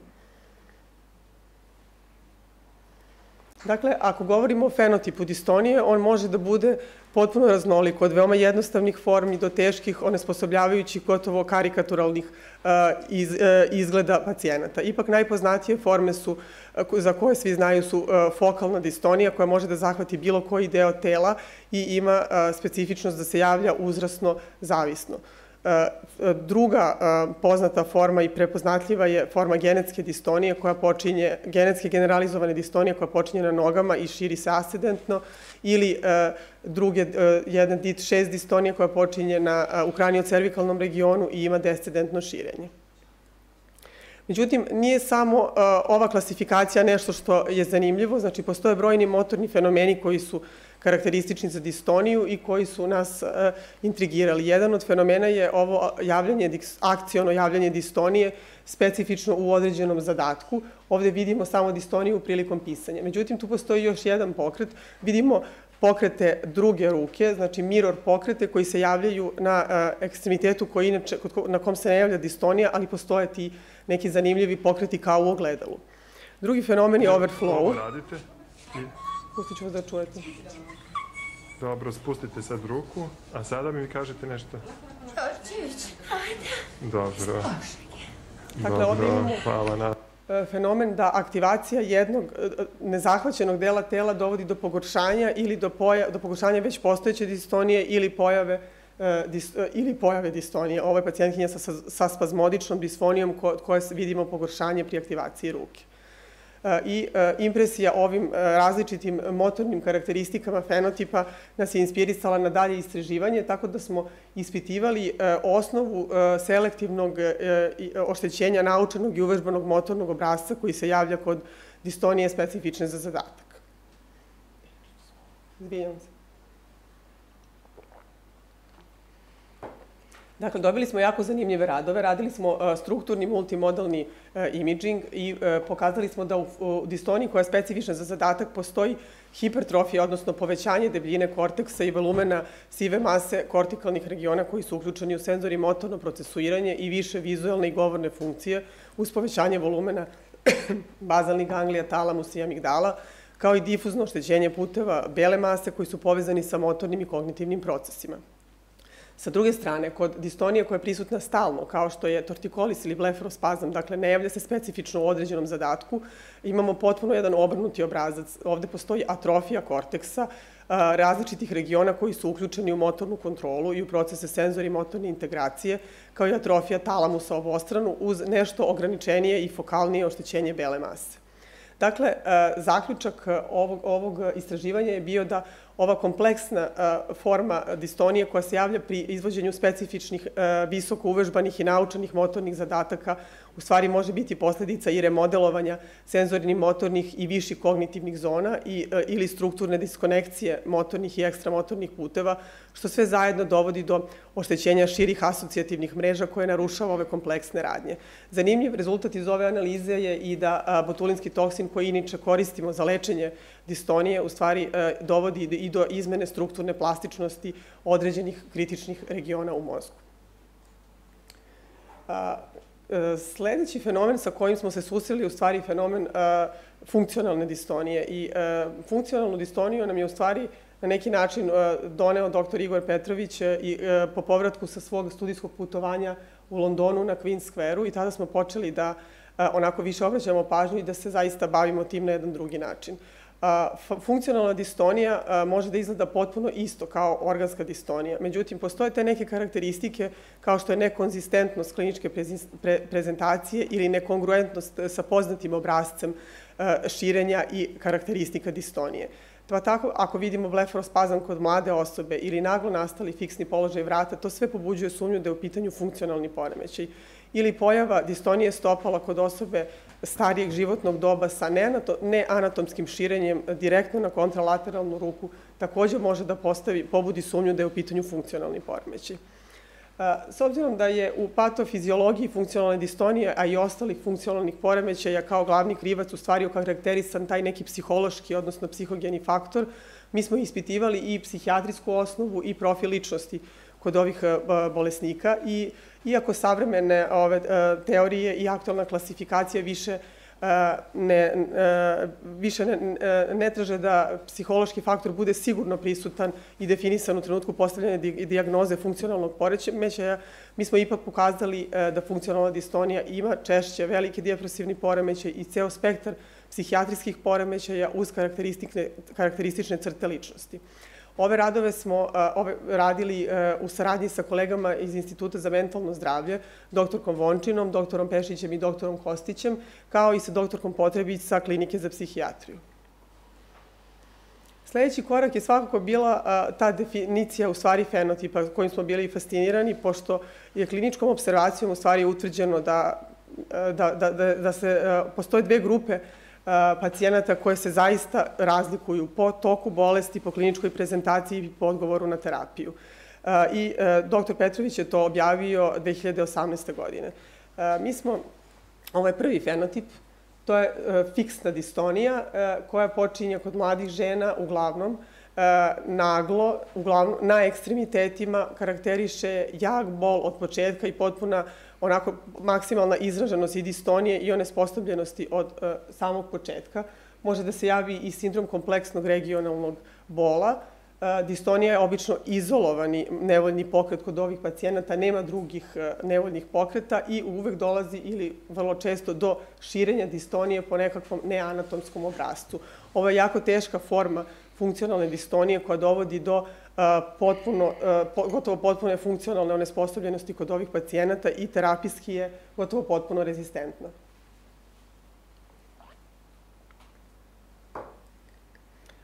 Dakle, ako govorimo o fenotipu distonije, on može da bude potpuno raznolik, od veoma jednostavnih formi do teških, onesposobljavajućih, gotovo karikaturalnih izgleda pacijenata. Ipak najpoznatije forme su, za koje svi znaju, su fokalna distonija, koja može da zahvati bilo koji deo tela i ima specifičnost da se javlja uzrasno zavisno. Druga poznata forma i prepoznatljiva je forma genetske distonije koja počinje, genetske generalizovane distonije koja počinje na nogama i širi se ascendentno, ili jedna DIT6 distonija koja počinje u kraniocervikalnom regionu i ima descendentno širenje. Međutim, nije samo ova klasifikacija nešto što je zanimljivo, znači postoje brojni motorni fenomeni koji su karakteristični za distoniju i koji su nas intrigirali. Jedan od fenomena je ovo akciono javljanje distonije, specifično u određenom zadatku. Ovde vidimo samo distoniju prilikom pisanja. Međutim, tu postoji još jedan pokret. Vidimo pokrete druge ruke, znači mirror pokrete koji se javljaju na ekstremitetu na kom se ne javlja distonija, ali postoje ti neki zanimljivi pokreti kao u ogledalu. Drugi fenomen je overflow. Ovo radite? Pustit ću vas da čujete. Dobro, spustite sad ruku, a sada mi kažete nešto. Đorđević, ajde. Dobro. Dakle, ovdje imamo hvala na fenomen da aktivacija jednog nezahvaćenog dela tela dovodi do pogoršanja ili do pogoršanja već postojeće distonije ili pojave distonije. Ovo je pacijentkinja sa spazmodičnom disfonijom koje vidimo pogoršanje pri aktivaciji ruke. i impresija ovim različitim motornim karakteristikama fenotipa nas je inspirisala na dalje istraživanje, tako da smo ispitivali osnovu selektivnog oštećenja naučenog i uvežbanog motornog obrasca koji se javlja kod distonije specifične za zadatak. Izvinjam se. Dakle, dobili smo jako zanimljive radove, radili smo strukturni multimodalni imaging i pokazali smo da u distoniji koja je specifična za zadatak postoji hipertrofija, odnosno povećanje debljine korteksa i volumena sive mase kortikalnih regiona koji su uključeni u senzor i motorno procesuiranje i više vizualne i govorne funkcije uz povećanje volumena bazalnih ganglija, talamusa i amigdala, kao i difuzno oštećenje puteva bele mase koji su povezani sa motornim i kognitivnim procesima. Sa druge strane, kod distonije koja je prisutna stalno, kao što je tortikolis ili blefarospazam, dakle ne javlja se specifično u određenom zadatku, imamo potpuno jedan obrnuti obrazac. Ovde postoji atrofija korteksa, različitih regiona koji su uključeni u motornu kontrolu i u procese senzora i motorne integracije, kao i atrofija talamusa obostranu uz nešto ograničenije i fokalnije oštećenje bele mase. Dakle, zaključak ovog istraživanja je bio da ova kompleksna forma distonije koja se javlja pri izvođenju specifičnih, visoko uvežbanih i naučenih motornih zadataka u stvari može biti posledica i remodelovanja senzornih, motornih i viših kognitivnih zona ili strukturne diskonekcije motornih i ekstramotornih puteva, što sve zajedno dovodi do oštećenja širih asocijativnih mreža koje narušava ove kompleksne radnje. Zanimljiv rezultat iz ove analize je i da botulinski toksin koji inače koristimo za lečenje distonije u stvari dovodi i do izmene strukturne plastičnosti određenih kritičnih regiona u mozgu. Sledeći fenomen sa kojim smo se susreli je u stvari fenomen funkcionalne distonije i funkcionalnu distoniju nam je u stvari na neki način doneo dr. Igor Petrović i po povratku sa svog studijskog putovanja u Londonu na Queen's Square-u i tada smo počeli da onako više obraćamo pažnju i da se zaista bavimo tim na jedan drugi način. Funkcionalna distonija može da izgleda potpuno isto kao organska distonija. Međutim, postoje te neke karakteristike kao što je nekonzistentnost kliničke prezentacije ili nekongruentnost sa poznatim obrascem širenja i karakteristika distonije. Pa tako, ako vidimo blefarospazam kod mlade osobe ili naglo nastali fiksni položaj vrata, to sve pobuđuje sumnju da je u pitanju funkcionalni poremećaj. Ili pojava distonije stopala kod osobe starijeg životnog doba sa neanatomskim širenjem direktno na kontralateralnu ruku takođe može da pobudi sumnju da je u pitanju funkcionalni poremećaj. S obzirom da je u patofiziologiji funkcionalne distonije, a i ostalih funkcionalnih poremećaja kao glavni krivac u stvari okarakterisan taj neki psihološki, odnosno psihogeni faktor, mi smo ispitivali i psihijatrijsku osnovu i profil ličnosti kod ovih bolesnika i iako savremene teorije i aktualna klasifikacija više ne traže da psihološki faktor bude sigurno prisutan i definisan u trenutku postavljanja dijagnoze funkcionalnog poremećaja, mi smo ipak pokazali da funkcionalna distonija ima češće veliki depresivni poremećaj i ceo spektar psihijatrijskih poremećaja uz karakteristične crte ličnosti. Ove radove smo radili u saradnji sa kolegama iz Instituta za mentalno zdravlje, doktorkom Vončinom, doktorom Pešićem i doktorom Kostićem, kao i sa doktorkom Potrebić sa Klinike za psihijatriju. Sledeći korak je svakako bila ta definicija u stvari fenotipa kojim smo bili fascinirani, pošto je kliničkom observacijom u stvari utvrđeno da postoje dve grupe pacijenata koje se zaista razlikuju po toku bolesti, po kliničkoj prezentaciji i po odgovoru na terapiju. I dr. Petrović je to objavio 2018. godine. Ovo je prvi fenotip, to je fiksna distonija koja počinje kod mladih žena uglavnom naglo, uglavnom na ekstremitetima, karakteriše jak bol od početka i potpuna onako maksimalna izraženost i distonije i onesposobljenosti od samog početka. Može da se javi i sindrom kompleksnog regionalnog bola. Distonija je obično izolovani nevoljni pokret kod ovih pacijenata, nema drugih nevoljnih pokreta i uvek dolazi ili vrlo često do širenja distonije po nekakvom neanatomskom obrascu. Ovo je jako teška forma funkcionalne distonije koja dovodi do gotovo potpune funkcionalne onesposobljenosti kod ovih pacijenata i terapijski je gotovo potpuno rezistentna.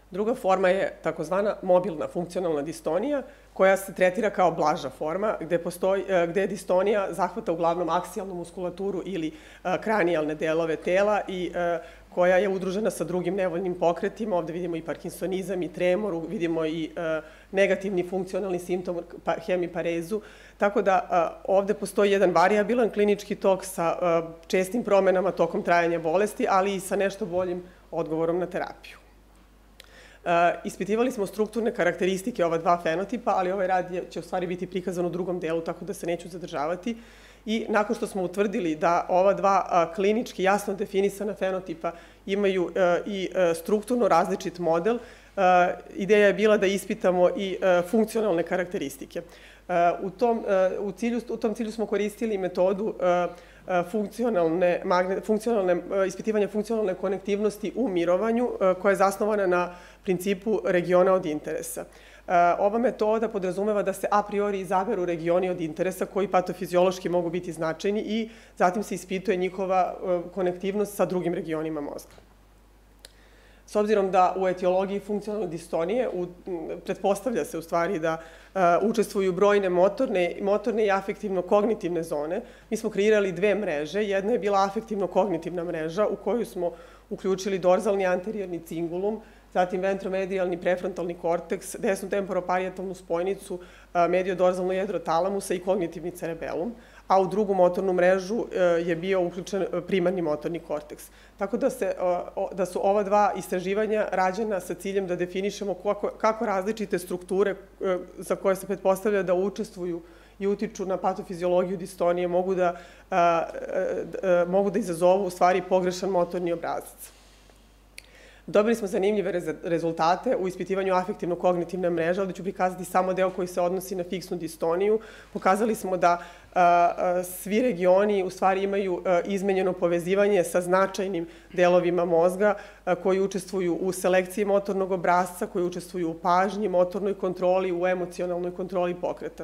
Druga forma je takozvana mobilna funkcionalna distonija, koja se tretira kao blaža forma, gde distonija zahvata uglavnom aksijalnu muskulaturu ili kranijalne delove tela i koja je udružena sa drugim nevoljnim pokretima. Ovde vidimo i parkinsonizam i tremor, vidimo i negativni funkcionalni simptom hemiparezu. Tako da ovde postoji jedan variabilan klinički tok sa čestim promenama tokom trajanja bolesti, ali i sa nešto boljim odgovorom na terapiju. Ispitivali smo strukturne karakteristike ova dva fenotipa, ali ovaj rad će u stvari biti prikazan u drugom delu, tako da se neću zadržavati. I nakon što smo utvrdili da ova dva klinički jasno definisana fenotipa imaju i strukturno različit model, ideja je bila da ispitamo i funkcionalne karakteristike. U tom cilju smo koristili metodu ispitivanja funkcionalne konektivnosti u mirovanju, koja je zasnovana na principu regiona od interesa. Ova metoda podrazumeva da se a priori izaberu regioni od interesa koji patofiziološki mogu biti značajni i zatim se ispituje njihova konektivnost sa drugim regionima mozga. S obzirom da u etiologiji funkcionalne distonije pretpostavlja se u stvari da učestvuju brojne motorne i afektivno-kognitivne zone, mi smo kreirali dve mreže. Jedna je bila afektivno-kognitivna mreža u koju smo uključili dorzalni anteriorni cingulum, zatim ventromedijalni prefrontalni korteks, desnu temporoparijetalnu spojnicu, mediodorzalno jedro talamusa i kognitivni cerebelum, a u drugu motornu mrežu je bio uključen primarni motorni korteks. Tako da su ova dva istraživanja rađena sa ciljem da definišemo kako različite strukture za koje se pretpostavlja da učestvuju i utiču na patofiziologiju distonije mogu da izazovu u stvari pogrešan motorni obrazac. Dobili smo zanimljive rezultate u ispitivanju afektivno-kognitivne mreže. Ovde ću prikazati samo deo koji se odnosi na fiksnu distoniju. Pokazali smo da svi regioni u stvari imaju izmenjeno povezivanje sa značajnim delovima mozga koji učestvuju u selekciji motornog obrasca, koji učestvuju u pažnji, motornoj kontroli, u emocionalnoj kontroli pokreta.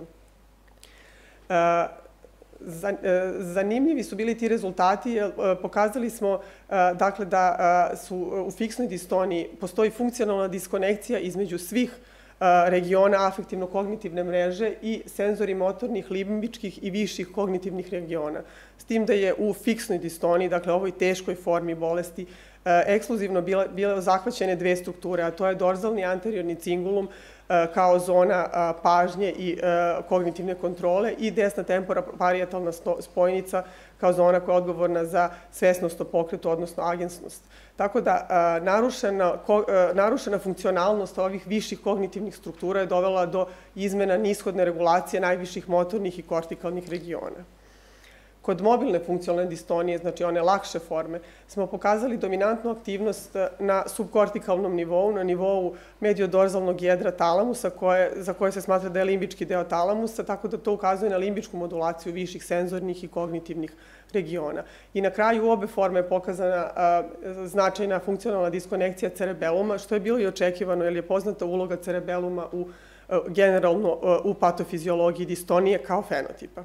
Zanimljivi su bili ti rezultati, jer pokazali smo dakle, da u fiksnoj distoniji postoji funkcionalna diskonekcija između svih regiona afektivno-kognitivne mreže i senzori motornih, limbičkih i viših kognitivnih regiona. S tim da je u fiksnoj distoniji, dakle ovoj teškoj formi bolesti, ekskluzivno bile zahvaćene dve strukture, a to je dorzalni anteriorni cingulum kao zona pažnje i kognitivne kontrole i desna temporoparijetalna spojnica kao zona koja je odgovorna za svesnost o pokretu, odnosno agensnost. Tako da narušena funkcionalnost ovih viših kognitivnih struktura je dovela do izmena nishodne regulacije najviših motornih i kortikalnih regiona. Kod mobilne funkcionalne distonije, znači one lakše forme, smo pokazali dominantnu aktivnost na subkortikalnom nivou, na nivou mediodorzalnog jedra talamusa, za koje se smatra da je limbički deo talamusa, tako da to ukazuje na limbičku modulaciju viših senzornih i kognitivnih regiona. I na kraju u obe forme je pokazana značajna funkcionalna diskonekcija cerebeluma, što je bilo i očekivano, jer je poznata uloga cerebeluma generalno u patofiziologiji distonije kao fenotipa.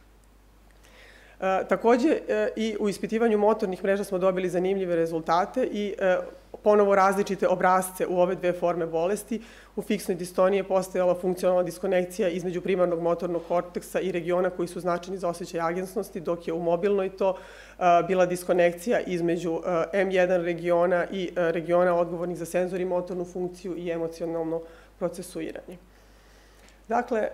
Takođe, i u ispitivanju motornih mreža smo dobili zanimljive rezultate i ponovo različite obrazce u ove dve forme bolesti. U fiksnoj distoniji je postojala funkcionalna diskonekcija između primarnog motornog korteksa i regiona koji su značajni za osjećaj agensnosti, dok je u mobilnoj to bila diskonekcija između M1 regiona i regiona odgovornih za senzor i motornu funkciju i emocionalno procesuiranje. Dakle,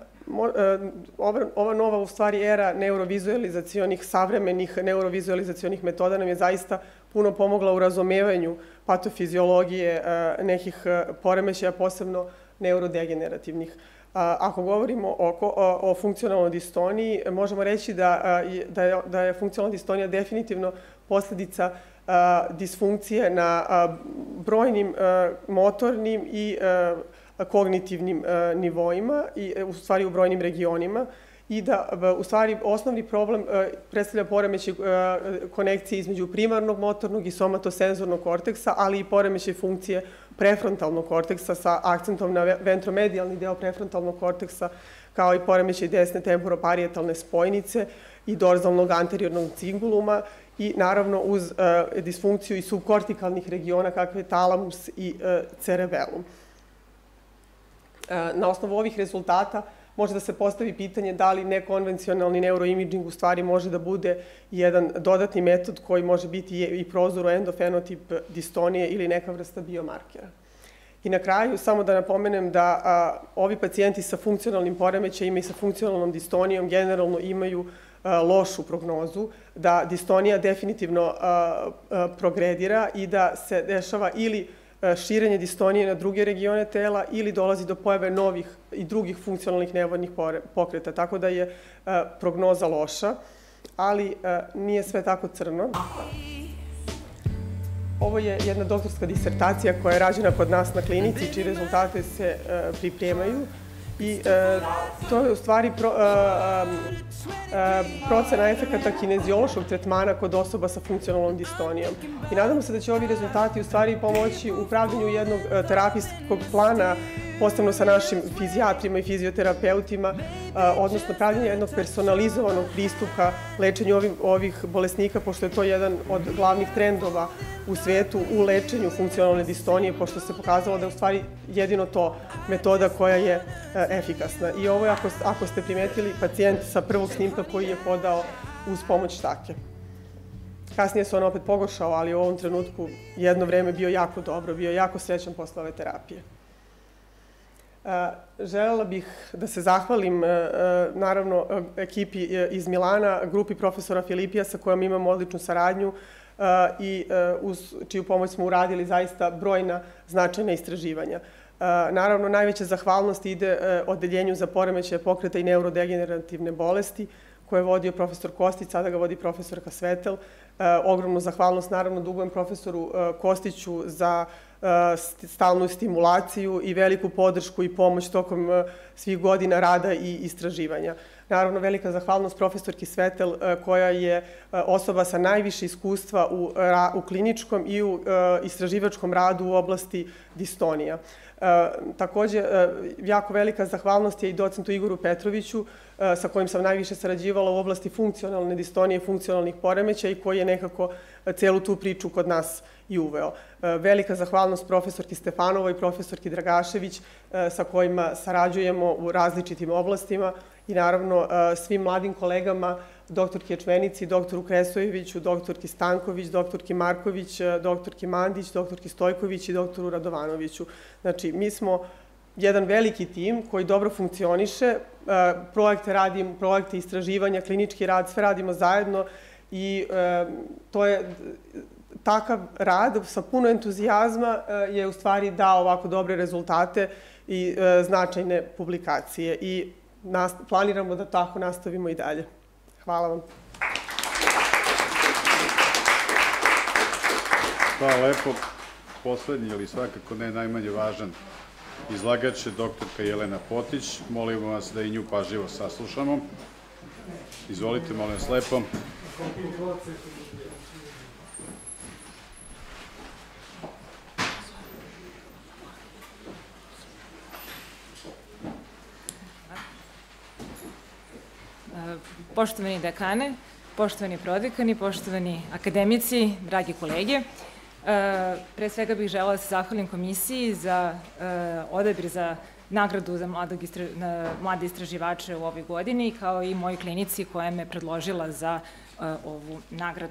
ova nova u stvari era neurovizualizacionih, savremenih neurovizualizacionih metoda nam je zaista puno pomogla u razumevanju patofiziologije nekih poremećaja, posebno neurodegenerativnih. Ako govorimo o funkcionalnoj distoniji, možemo reći da je funkcionalna distonija definitivno posledica disfunkcije na brojnim motornim i kognitivnim nivoima i u stvari u brojnim regionima i da u stvari osnovni problem predstavlja poremećaj konekcije između primarnog motornog i somatosenzornog korteksa, ali i poremećaj funkcije prefrontalnog korteksa sa akcentom na ventromedijalni deo prefrontalnog korteksa kao i poremećaj desne temporoparijetalne spojnice i dorzalnog anteriornog cinguluma i naravno uz disfunkciju i subkortikalnih regiona kakve je talamus i cerebellum. Na osnovu ovih rezultata može da se postavi pitanje da li nekonvencionalni neuroimidžing u stvari može da bude jedan dodatni metod koji može biti i prozor endofenotip distonije ili neka vrsta biomarkera. I na kraju samo da napomenem da ovi pacijenti sa funkcionalnim poremećajima i sa funkcionalnom distonijom generalno imaju lošu prognozu, da distonija definitivno progredira i da se dešava ili širenje distonije na druge regione tela ili dolazi do pojave novih i drugih funkcionalnih nevoljnih pokreta. Tako da je prognoza loša, ali nije sve tako crno. Ovo je jedna doktorska disertacija koja je rađena kod nas na klinici, čiji rezultate se pripremaju. I to je u stvari procena efekata kineziološkog tretmana kod osoba sa funkcionalnom distonijom. I nadamo se da će ovi rezultati u stvari pomoći u pravljenju jednog terapijskog plana, posebno sa našim fizijatrima i fizioterapeutima, odnosno pravljenje jednog personalizovanog pristupa lečenju ovih bolesnika, pošto je to jedan od glavnih trendova u svetu u lečenju funkcionalne distonije, pošto se pokazalo da je u stvari jedino to metoda koja je efikasna. I ovo je, ako ste primetili, pacijent sa prvog snimka koji je hodao uz pomoć štake. Kasnije se on opet pogoršao, ali u ovom trenutku jedno vreme bio jako dobro, bio jako srećan posle ove terapije. Želela bih da se zahvalim, naravno, ekipi iz Milana, grupi profesora Filipija sa kojom imamo odličnu saradnju i uz čiju pomoć smo uradili zaista brojna značajna istraživanja. Naravno, najveća zahvalnost ide Odeljenju za poremećaje pokreta i neurodegenerativne bolesti, koje je vodio profesor Kostić, sada ga vodi profesorka Svetel. Ogromnu zahvalnost, naravno, dugujem profesoru Kostiću za stalnu stimulaciju i veliku podršku i pomoć tokom svih godina rada i istraživanja. Naravno, velika zahvalnost profesorki Svetel, koja je osoba sa najviše iskustva u kliničkom i u istraživačkom radu u oblasti distonija. Takođe, jako velika zahvalnost je i docentu Igoru Petroviću, sa kojim sam najviše sarađivala u oblasti funkcionalne distonije i funkcionalnih poremećaja i koji je nekako celu tu priču kod nas i uveo. Velika zahvalnost profesorki Stefanovoj i profesorki Dragašević, sa kojima sarađujemo u različitim oblastima i naravno svim mladim kolegama, doktorki Ečmenici, doktoru Kresojeviću, doktorki Stanković, doktorki Marković, doktorki Mandić, doktorki Stojković i doktoru Radovanoviću. Znači, mi smo jedan veliki tim koji dobro funkcioniše, projekte istraživanja, klinički rad, sve radimo zajedno i to je takav rad sa puno entuzijazma je u stvari dao ovako dobre rezultate i značajne publikacije i planiramo da tako nastavimo i dalje. Hvala vam. Hvala lepo. Poslednji, ali svakako ne najmanje važan izlagač je doktorka Jelena Potić. Molimo vas da i nju pažljivo saslušamo. Izvolite, molim vas lepo. Poštovani dekane, poštovani prodekani, poštovani akademici, dragi kolege, pre svega bih želela da se zahvalim komisiji za odabir za nagradu za mlade istraživače u ovoj godini, kao i mojoj klinici koja me predložila za ovu nagradu.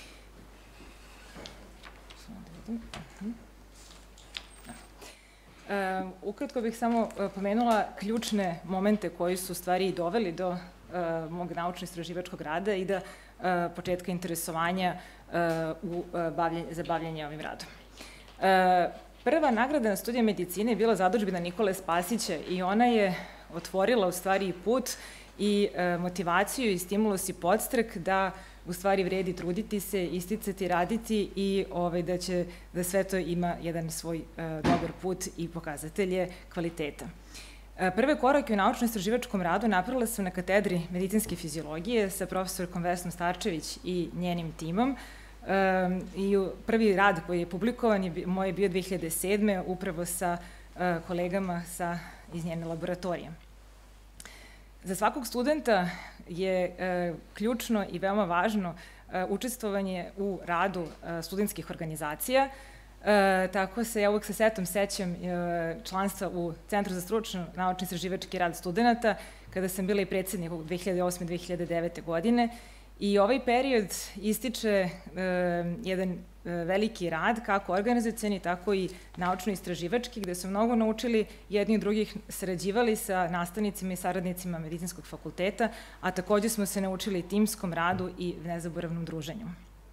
Ukratko bih samo pomenula ključne momente koji su u stvari doveli do mog naučno-istraživačkog rada i da početka interesovanja za bavljanje ovim radom. Prva nagrada na studiju medicine je bila zadužbina Nikole Spasića i ona je otvorila u stvari i put i motivaciju i stimulus i podstrek da u stvari vredi truditi se, isticati, raditi i da sve to ima jedan svoj dobar put i pokazatelje kvaliteta. Prve korake u naučno-istraživačkom radu napravila sam na katedri medicinske fiziologije sa profesorkom Vesnom Starčević i njenim timom. I prvi rad koji je publikovan moj je bio 2007. upravo sa kolegama iz njene laboratorije. Za svakog studenta je ključno i veoma važno učestvovanje u radu studentskih organizacija. Tako se, ja uvek sa setom sećam članstva u Centru za stručno naučni istraživački rad studenta, kada sam bila i predsednik 2008-2009. godine. I ovaj period ističe jedan veliki rad, kako organizacioni, tako i naučno-istraživački, gde su mnogo naučili, jedni od drugih sarađivali sa nastavnicima i saradnicima Medicinskog fakulteta, a takođe smo se naučili timskom radu i nezaboravnom druženju.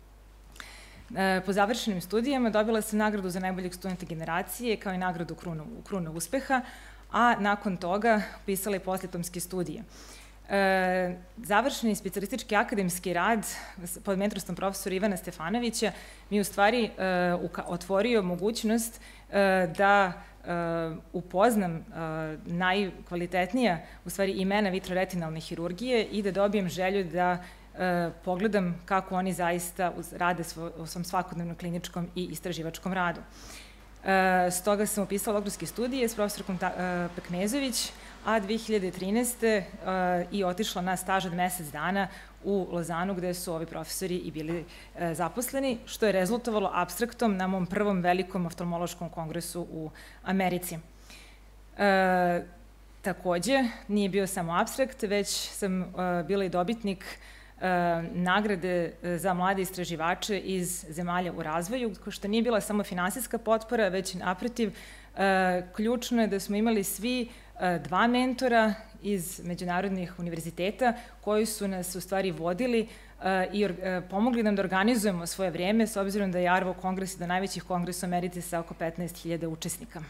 Po završenim studijama dobila sam nagradu za najboljeg studenta generacije, kao i nagradu Kruna uspeha, a nakon toga upisala i poslitomske studije. Završeni specijalistički akademski rad pod mentorstvom profesora Ivana Stefanovića mi je u stvari otvorio mogućnost da upoznam najkvalitetnija u stvari imena vitroretinalne hirurgije i da dobijem želju da pogledam kako oni zaista rade u svom svakodnevnom kliničkom i istraživačkom radu. Stoga sam upisala doktorske studije s profesorkom Pekmezović, a 2013. i otišla na staž od mesec dana u Lozanu, gde su ovi profesori i bili zaposleni, što je rezultovalo apstraktom na mom prvom velikom oftalmološkom kongresu u Americi. Takođe, nije bio samo apstrakt, već sam bila i dobitnik nagrade za mlade istraživače iz zemalja u razvoju, što nije bila samo finansijska potpora, već naprotiv, ključno je da smo imali svi dva mentora iz međunarodnih univerziteta koji su nas u stvari vodili i pomogli nam da organizujemo svoje vreme, s obzirom da je Arvo kongres do najvećih kongresa u Americi sa oko 15.000 učesnika.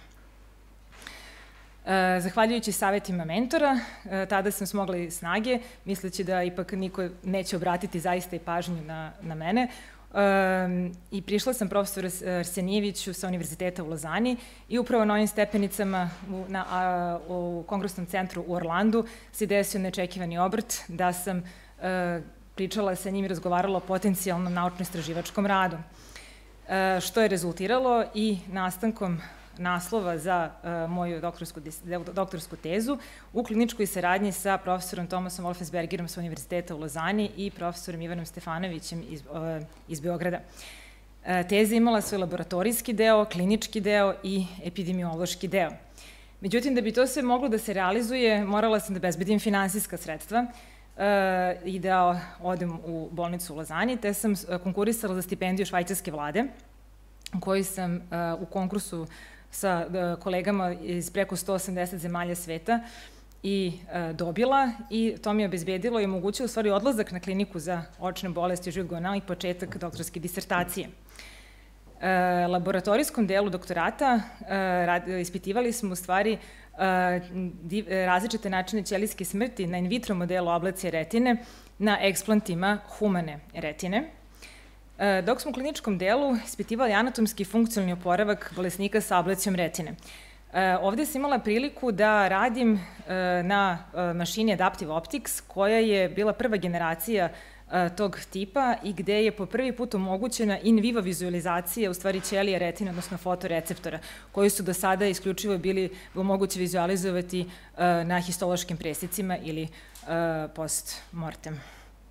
Zahvaljujući savjetima mentora, tada sam smogla i snage, misleći da ipak niko neće obratiti zaista i pažnju na mene. I prišla sam profesoru Arsenijeviću sa Univerziteta u Lozani i upravo na ovim stepenicama u Kongresnom centru u Orlandu se desio neočekivani obrt da sam pričala sa njim i razgovarala o potencijalnom naučno-istraživačkom radu, što je rezultiralo i nastankom naslova za moju doktorsku tezu u kliničkoj saradnji sa profesorom Tomasom Wolfensbergerom sa Univerziteta u Lozani i profesorom Ivanom Stefanovićem iz Beograda. Teza imala svoj laboratorijski deo, klinički deo i epidemiološki deo. Međutim, da bi to sve moglo da se realizuje, morala sam da bezbedim finansijska sredstva i da odem u bolnicu u Lozani, te sam konkurisala za stipendiju švajcarske vlade, koji sam u konkursu sa kolegama iz preko 180 zemalja sveta i dobila, i to mi je obezbedilo i omogućilo u stvari odlazak na kliniku za očne bolesti Žigona i početak doktorske disertacije. Laboratorijskom delu doktorata ispitivali smo u stvari različite načine ćelijske smrti na in vitro modelu ablacije retine na eksplantima humane retine, dok smo u kliničkom delu ispitivali anatomski i funkcionalni oporavak bolesnika sa ablacijom retine. Ovde sam imala priliku da radim na mašini Adaptive Optics, koja je bila prva generacija tog tipa i gde je po prvi put omogućena in vivo vizualizacija u stvari ćelije retine, odnosno fotoreceptora, koji su do sada isključivo bili moguće vizualizovati na histološkim presicima ili post mortem.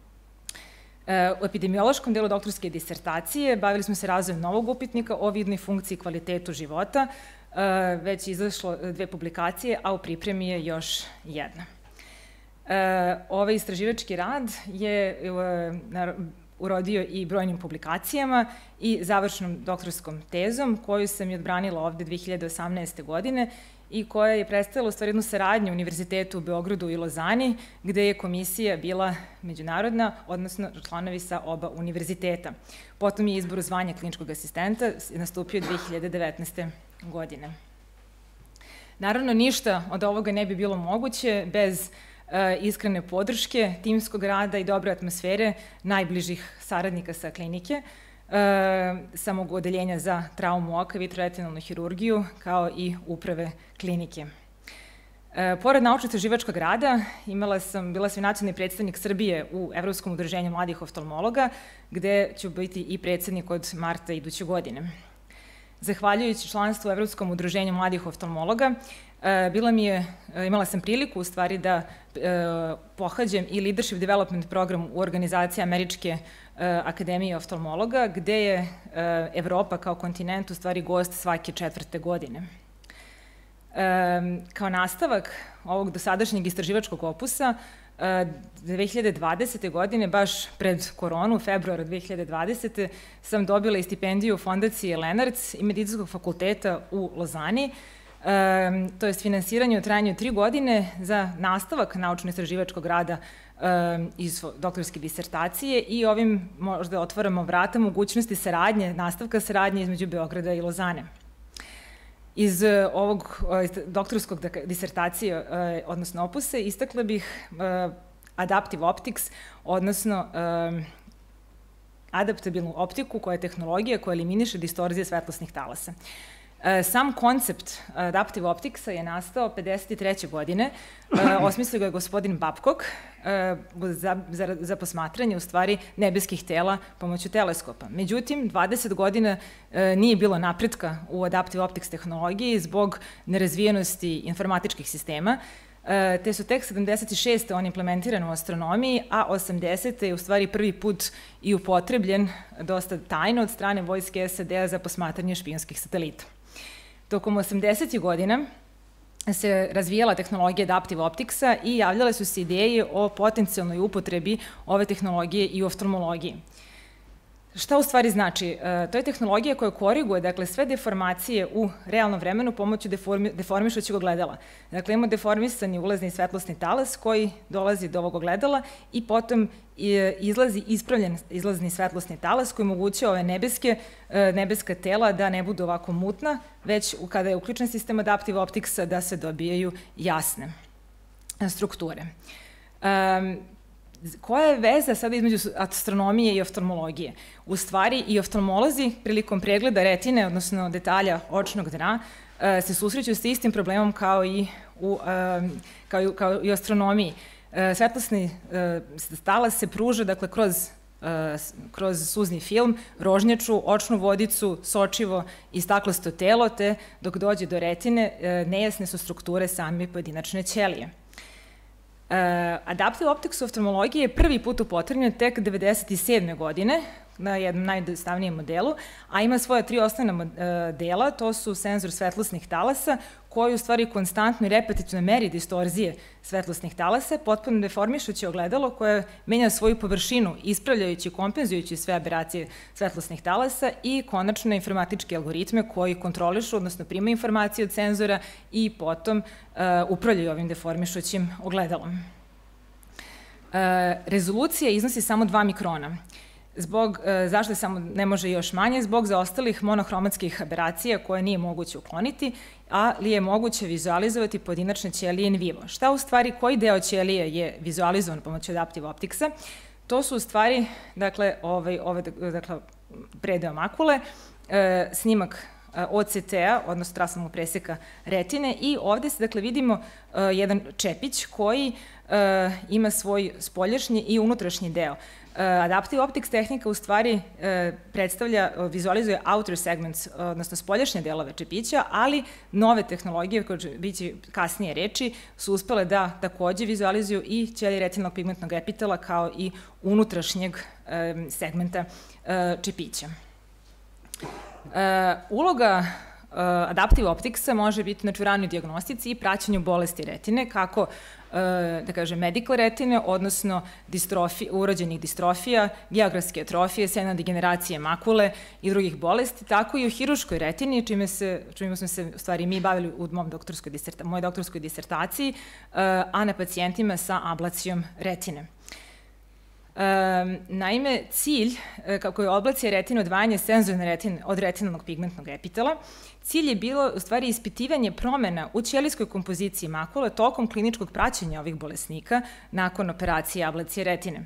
U epidemiološkom delu doktorske disertacije bavili smo se razvojem novog upitnika o vidnoj funkciji i kvalitetu života, već izašlo 2 publikacije, a u pripremi je još jedna. Ovaj istraživački rad je urodio i brojnim publikacijama i završnom doktorskom tezom, koju sam i odbranila ovde 2018. godine i koja je predstavila u stvari jednu saradnju Univerzitetu u Beogradu i Lozani, gde je komisija bila međunarodna, odnosno članovi sa oba univerziteta. Potom je izbor zvanja kliničkog asistenta nastupio 2019. godine. Naravno, ništa od ovoga ne bi bilo moguće bez iskrene podrške, timskog rada i dobre atmosfere najbližih saradnika sa klinike, samog odeljenja za traumu oka i vitroretinalnu hirurgiju, kao i uprave klinike. Pored naučno-istraživačkog rada, bila sam i nacionalni predstavnik Srbije u Evropskom udruženju mladih oftalmologa, gde ću biti i predsednik od marta iduće godine. Zahvaljujući članstvu u Evropskom udruženju mladih oftalmologa, imala sam priliku u stvari da pohađam i Leadership Development program u organizaciji Američke akademije oftalmologa, gde je Evropa kao kontinent u stvari gost svake 4. godine. Kao nastavak ovog dosadašnjeg istraživačkog opusa, 2020. godine, baš pred koronu, februara 2020. sam dobila i stipendiju Fondacije Lenarc i Medicinskog fakulteta u Lozani, to je finansiranje u trajanju 3 godine za nastavak naučno-istraživačkog rada iz doktorske disertacije i ovim možda otvaramo vrata mogućnosti saradnje, nastavka saradnje između Beograda i Lozane. Iz ovog doktorskog disertacije, odnosno opusa, istakla bih Adaptive Optics, odnosno adaptabilnu optiku koja je tehnologija koja eliminiše distorzije svetlosnih talasa. Sam koncept Adaptive Opticsa je nastao 53. godine. Osmislio ga je gospodin Babcock za posmatranje u stvari nebeskih tela pomoću teleskopa. Međutim, 20 godina nije bilo napretka u Adaptive Optics tehnologiji zbog nerazvijenosti informatičkih sistema, te su tek 76. on implementiran u astronomiji, a 80. je u stvari prvi put i upotrebljen dosta tajno od strane vojske SAD-a za posmatranje špijunskih satelita. Tokom 80. godina se razvijala tehnologija Adaptive Opticsa i javljale su se ideje o potencijalnoj upotrebi ove tehnologije i u oftalmologiji. Šta u stvari znači? To je tehnologija koja koriguje, dakle, sve deformacije u realnom vremenu pomoću deformišućeg ogledala. Dakle, imamo deformisani ulazni svetlosni talas koji dolazi do ovog ogledala i potom izlazi ispravljen izlazni svetlosni talas koji omogućuje ove nebeska tela da ne budu ovako mutna, već kada je uključen sistem Adaptive Opticsa da se dobijaju jasne strukture. Koja je veza sada između astronomije i oftalmologije? U stvari, i oftalmolozi prilikom pregleda retine, odnosno detalja očnog dna, se susreću sa istim problemom kao i u astronomiji. Svetlosni talas se pruža, dakle, kroz suzni film, rožnjaču, očnu vodicu, sočivo i staklasto telo, te dok dođe do retine, nejasne su strukture same pojedinačne ćelije. Adaptive Optics u oftalmologiji je prvi put upotrebljen tek 1997. godine na jednom najjednostavnijem modelu, a ima svoje 3 osnovna dela, to su senzor svetlosnih talasa, koji u stvari konstantno i repetitivno meri distorzije svetlosnih talasa, potpuno deformišući ogledalo koje menja svoju površinu, ispravljajući i kompenzujući sve aberacije svetlosnih talasa i konačno informatičke algoritme koji kontrolišu, odnosno primaju informacije od senzora i potom upravljaju ovim deformišućim ogledalom. Rezolucija iznosi samo 2 mikrona. Zašto samo ne može još manje? Zbog zaostalih monohromatskih aberacija koje nije moguće ukloniti, ali je moguće vizualizovati pojedinačne ćelije in vivo. Šta u stvari, koji deo ćelije je vizualizovan pomoću Adaptive Opticsa? To su u stvari, dakle, predeo makule, snimak OCT-a, odnosno traselnog preseka retine i ovde se, dakle, vidimo jedan čepić koji ima svoj spoljašnji i unutrašnji deo. Adaptive Optics tehnika u stvari vizualizuje outer segments, odnosno spoljašnje delove čepića, ali nove tehnologije, koje će biti kasnije reči, su uspele da takođe vizualizuju i ćelije retinalnog pigmentnog epitela kao i unutrašnjeg segmenta čepića. Uloga Adaptive Opticsa može biti u ranoj dijagnostici i praćenju bolesti retine, kako da kažem medical retine, odnosno urođenih distrofija, geografske atrofije, senilne degeneracije makule i drugih bolesti, tako i u hiruškoj retini, čime smo se u stvari mi bavili u mojoj doktorskoj disertaciji, a na pacijentima sa ablacijom retine. Naime, cilj, kako je ablacija retine odvajanje senzorne retine od retinalnog pigmentnog epitela, cilj je bilo u stvari ispitivanje promena u ćelijskoj kompoziciji makule tokom kliničkog praćenja ovih bolesnika nakon operacije ablacije retine.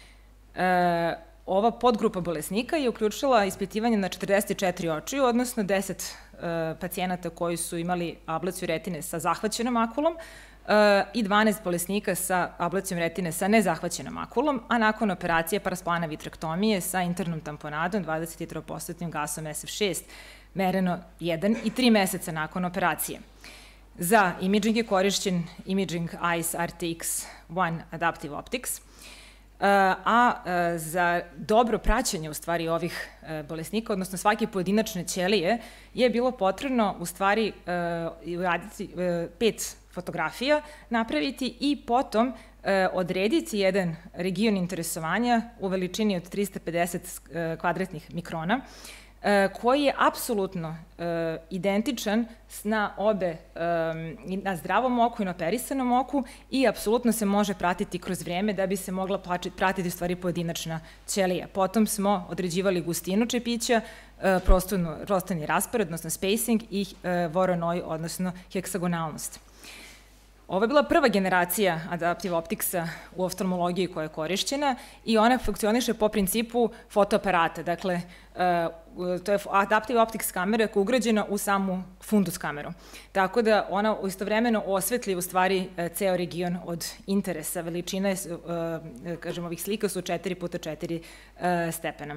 Ova podgrupa bolesnika je uključila ispitivanje na 44 očiju, odnosno 10 pacijenata koji su imali ablaciju retine sa zahvaćenom makulom i 12 bolesnika sa ablacijom retine sa nezahvaćenom makulom, a nakon operacije parasplana vitrektomije sa internom tamponadom 23% gasom SF6, mereno 1 i 3 meseca nakon operacije. Za imaging je korišćen Imaging Eyes RTX-1 Adaptive Optics, a za dobro praćenje u stvari ovih bolesnika, odnosno svake pojedinačne ćelije, je bilo potrebno u stvari uraditi 5 fotografija, napraviti i potom odrediti jedan region interesovanja u veličini od 350 kvadratnih mikrona, koji je apsolutno identičan na obe, na zdravom oku i na operisanom oku i apsolutno se može pratiti kroz vreme da bi se mogla pratiti u stvari pojedinačna ćelija. Potom smo određivali gustinu čepića, prostorni raspored, odnosno spacing i voronoj, odnosno heksagonalnost. Ovo je bila prva generacija Adaptive Opticsa u oftalmologiji koja je korišćena i ona funkcioniše po principu fotoaparata. Dakle, to je Adaptive Optics kamera koja je ugrađena u samu fundus kameru. Tako da ona istovremeno osvetli u stvari ceo region od interesa. Veličina, kažem, ovih slika su 4x4 stepena.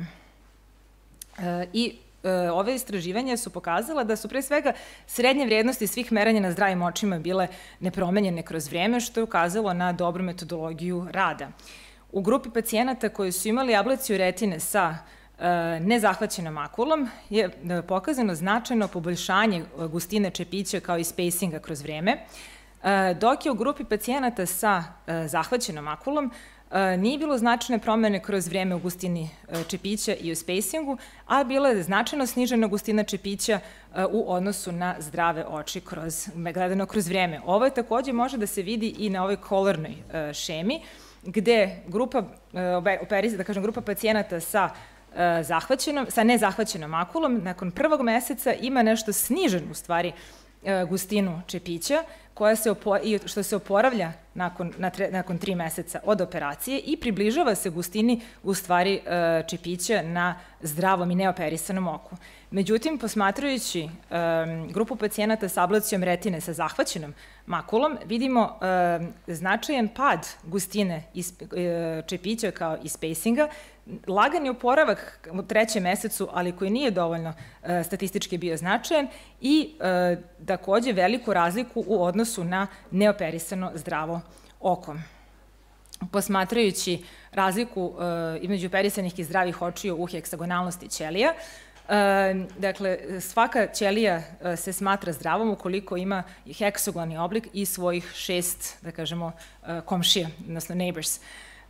I ove istraživanja su pokazala da su pre svega srednje vrednosti svih meranja na zdravim očima bile nepromenjene kroz vreme, što je ukazalo na dobru metodologiju rada. U grupi pacijenata koji su imali ablaciju retine sa nezahvaćenom makulom je pokazano značajno poboljšanje gustine čepića kao i spacinga kroz vreme, dok je u grupi pacijenata sa zahvaćenom makulom nije bilo značajne promene kroz vreme u gustini čepića i u spacingu, a bila je značajno snižena gustina čepića u odnosu na zdrave oči gledano kroz vreme. Ovo je takođe može da se vidi i na ovoj kolornoj šemi, gde grupa pacijenata sa nezahvaćenom makulom nakon prvog meseca ima nešto sniženu u stvari gustinu čepića, što se oporavlja nakon 3 meseca od operacije i približava se gustini u stvari čepića na zdravom i neoperisanom oku. Međutim, posmatrajući grupu pacijenata sa ablacijom retine sa zahvaćenom makulom, vidimo značajan pad gustine čepića kao i spacinga, lagani oporavak u 3. mesecu, ali koji nije dovoljno statistički bio značajan i takođe veliku razliku u odnosu na neoperisano zdravo oko. Posmatrajući razliku između operisanih i zdravih očiju u heksagonalnosti ćelija, dakle, svaka ćelija se smatra zdravom ukoliko ima heksagonalni oblik i svojih 6, da kažemo, komšija, odnosno neighbors.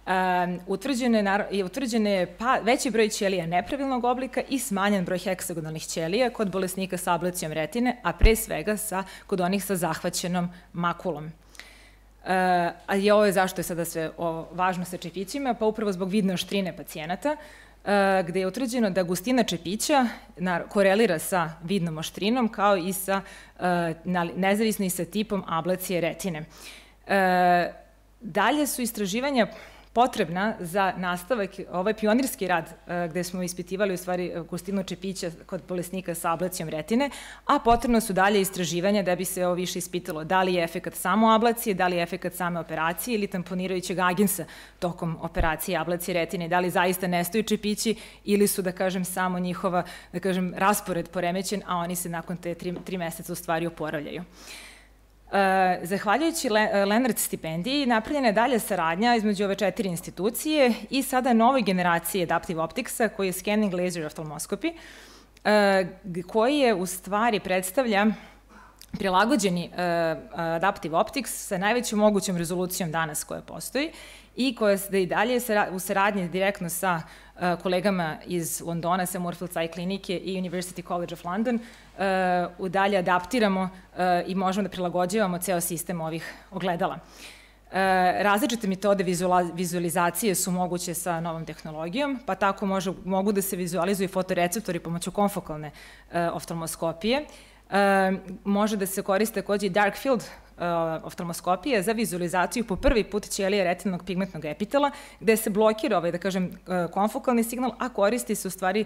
Utvrđen je veći broj ćelija nepravilnog oblika i smanjen broj heksagonalnih ćelija kod bolesnika sa ablacijom retine, a pre svega kod onih sa zahvaćenom makulom. A ovo je zašto je sada sve važno sa čepićima, pa upravo zbog vidne oštrine pacijenata, gde je utvrđeno da gustina čepića korelira sa vidnom oštrinom kao i nezavisno i sa tipom ablacije retine. Dalje su istraživanja potrebna za nastavak, ovaj pionirski rad gde smo ispitivali u stvari gustinu čepića kod bolesnika sa ablacijom retine, a potrebno su dalje istraživanja da bi se ovo više ispitalo da li je efekat samo ablacije, da li je efekat same operacije ili tamponirajućeg agensa tokom operacije ablacije retine, da li zaista nestaju čepići ili su, da kažem, samo njihova, da kažem, raspored poremećen, a oni se nakon te 3 meseca u stvari oporavljaju. Zahvaljujući Lenard stipendiji napravljena je dalja saradnja između ove 4 institucije i sada novoj generaciji Adaptive Opticsa koji je Scanning Laser Ophthalmoscopy, koji je u stvari predstavlja prilagođeni Adaptive Optics sa najvećom mogućom rezolucijom danas koja postoji i koja se i dalje u saradnji direktno sa kolegama iz Londona, sa Moorfields Eye klinike i University College of London, dalje adaptiramo i možemo da prilagođavamo ceo sistem ovih ogledala. Različite metode vizualizacije su moguće sa novom tehnologijom, pa tako mogu da se vizualizuju fotoreceptori pomoću konfokalne oftalmoskopije. Može da se koriste takođe i dark field oftalmoskopije za vizualizaciju po prvi put ćelije retinalnog pigmentnog epitela, gde se blokira ovaj, da kažem, konfokalni signal, a koristi se u stvari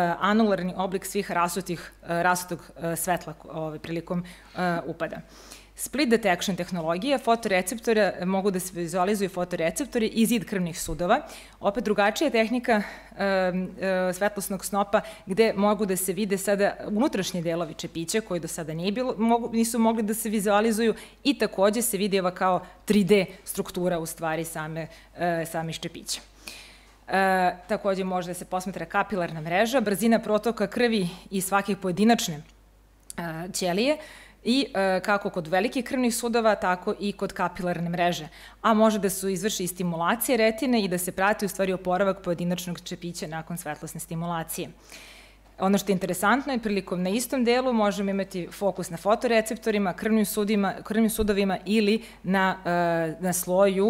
anularni oblik svih rasutog svetla prilikom upada. Split detection tehnologija, fotoreceptora, mogu da se vizualizuju fotoreceptori i zid krvnih sudova. Opet drugačija tehnika svetlosnog snopa gde mogu da se vide sada unutrašnji delovi čepića koji do sada nisu mogli da se vizualizuju i takođe se vidi ova kao 3D struktura u stvari same čepića. Takođe može da se posmatra kapilarna mreža, brzina protoka krvi i svake pojedinačne ćelije i kako kod velikih krvnih sudova, tako i kod kapilarne mreže. A može da se izvrši i stimulacija retine i da se prati u stvari oporavak pojedinačnog čepića nakon svetlosne stimulacije. Ono što je interesantno je prilikom na istom delu možemo imati fokus na fotoreceptorima, krvnim sudovima ili na sloju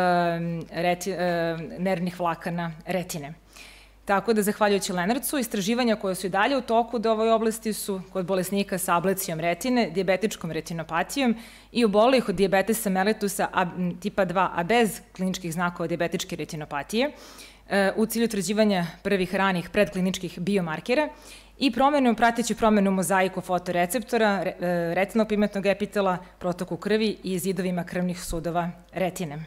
nervnih vlakana retine. Tako da, zahvaljujući Lenartsu, istraživanja koje su i dalje u toku do ovoj oblasti su kod bolesnika sa ablacijom retine, dijabetičkom retinopatijom i obolelih od dijabetesa mellitusa tipa 2, a bez kliničkih znakova dijabetičke retinopatije, u cilju utvrđivanja prvih ranih predkliničkih biomarkera i prateći promenu mozaiku fotoreceptora, retinopigmentnog epitela, protoku krvi i zidovima krvnih sudova retine.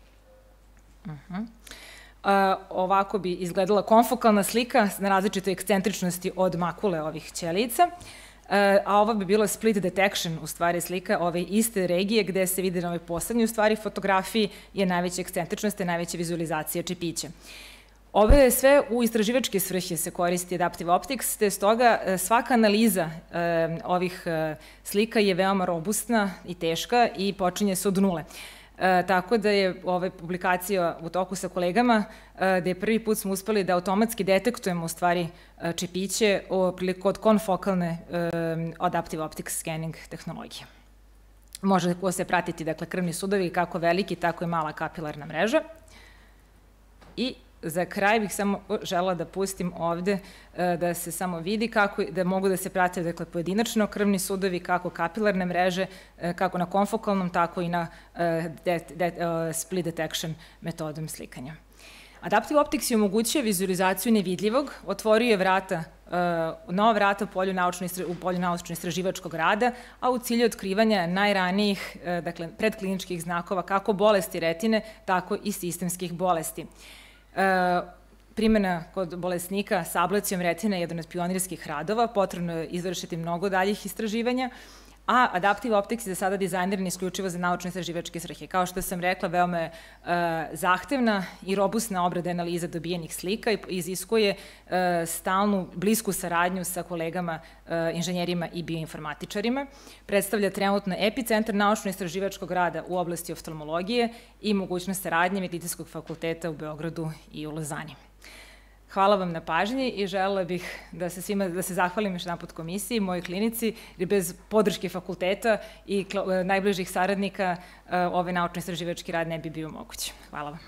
Ovako bi izgledala konfokalna slika na različitoj ekscentričnosti od makule ovih ćelica, a ovo bi bilo split detection, u stvari slika ove iste regije gde se vidi na ovoj poslednjoj u stvari fotografiji je najveća ekscentričnost i najveća vizualizacija čepića. Ovo je sve u istraživačke svrhe se koristi Adaptive Optics, te stoga svaka analiza ovih slika je veoma robustna i teška i počinje se od nule. Tako da je ova publikacija u toku sa kolegama, gde prvi put smo uspeli da automatski detektujemo u stvari čepiće kod konfokalne Adaptive Optics scanning tehnologije. Može se pratiti, dakle, krvni sudovi kako veliki, tako i mala kapilarna mreža. I za kraj bih samo žela da pustim ovde da se samo vidi kako da mogu da se prate, dakle, pojedinačno krvni sudovi, kako kapilarne mreže, kako na konfokalnom, tako i na split detection metodom slikanja. Adaptive Optics je omogućio vizualizaciju nevidljivog, otvorio je nova vrata u polju naučno-istraživačkog rada, a u cilju otkrivanja najranijih, dakle, predkliničkih znakova kako bolesti retine, tako i sistemskih bolesti. Primjena kod bolesnika sa ablacijom retine je jedan od pionirskih radova, potrebno je izvršiti mnogo daljih istraživanja, a Adaptive Optics je za sada dizajniran isključivo za naučno-istraživačke svrhe. Kao što sam rekla, veoma je zahtevna i robustna obrada analiza dobijenih slika i iziskuje stalnu, blisku saradnju sa kolegama, inženjerima i bioinformatičarima. Predstavlja trenutno epicentar naučno-istraživačkog rada u oblasti oftalmologije i mogućnost saradnje Medicinskog fakulteta u Beogradu i u Lozani. Hvala vam na pažnji i želela bih da se zahvalim još naput komisiji, mojoj klinici, jer bez podrške fakulteta i najbližih saradnika ovaj naučno-istraživački rad ne bi bio moguć. Hvala vam.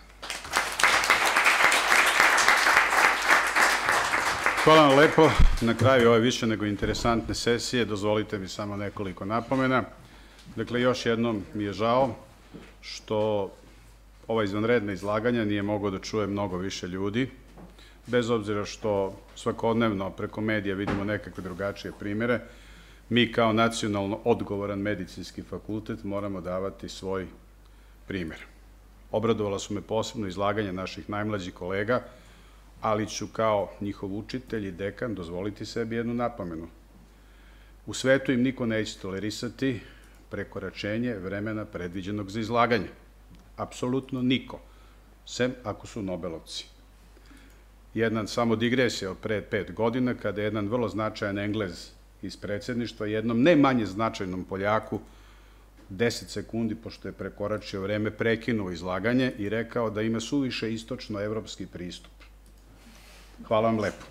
Hvala vam lepo. Na kraju ove više nego interesantne sesije dozvolite mi samo nekoliko napomena. Dakle, još jednom mi je žao što ova izvanredna izlaganja nije moglo da čuje mnogo više ljudi, bez obzira što svakodnevno preko medija vidimo nekakve drugačije primere, mi kao nacionalno odgovoran medicinski fakultet moramo davati svoj primer. Obradovala su me posebno izlaganje naših najmlađih kolega, ali ću kao njihov učitelj i dekan dozvoliti sebi jednu napomenu. U svetu im niko neće tolerisati prekoračenje vremena predviđenog za izlaganje. Apsolutno niko, sem ako su Nobelovci. Jedna samo digresija od pre 5 godina, kada je jedan vrlo značajan Englez iz predsjedništva jednom ne manje značajnom Poljaku 10 sekundi, pošto je prekoračio vreme, prekinuo izlaganje i rekao da ima suviše istočno-evropski pristup. Hvala vam lepo.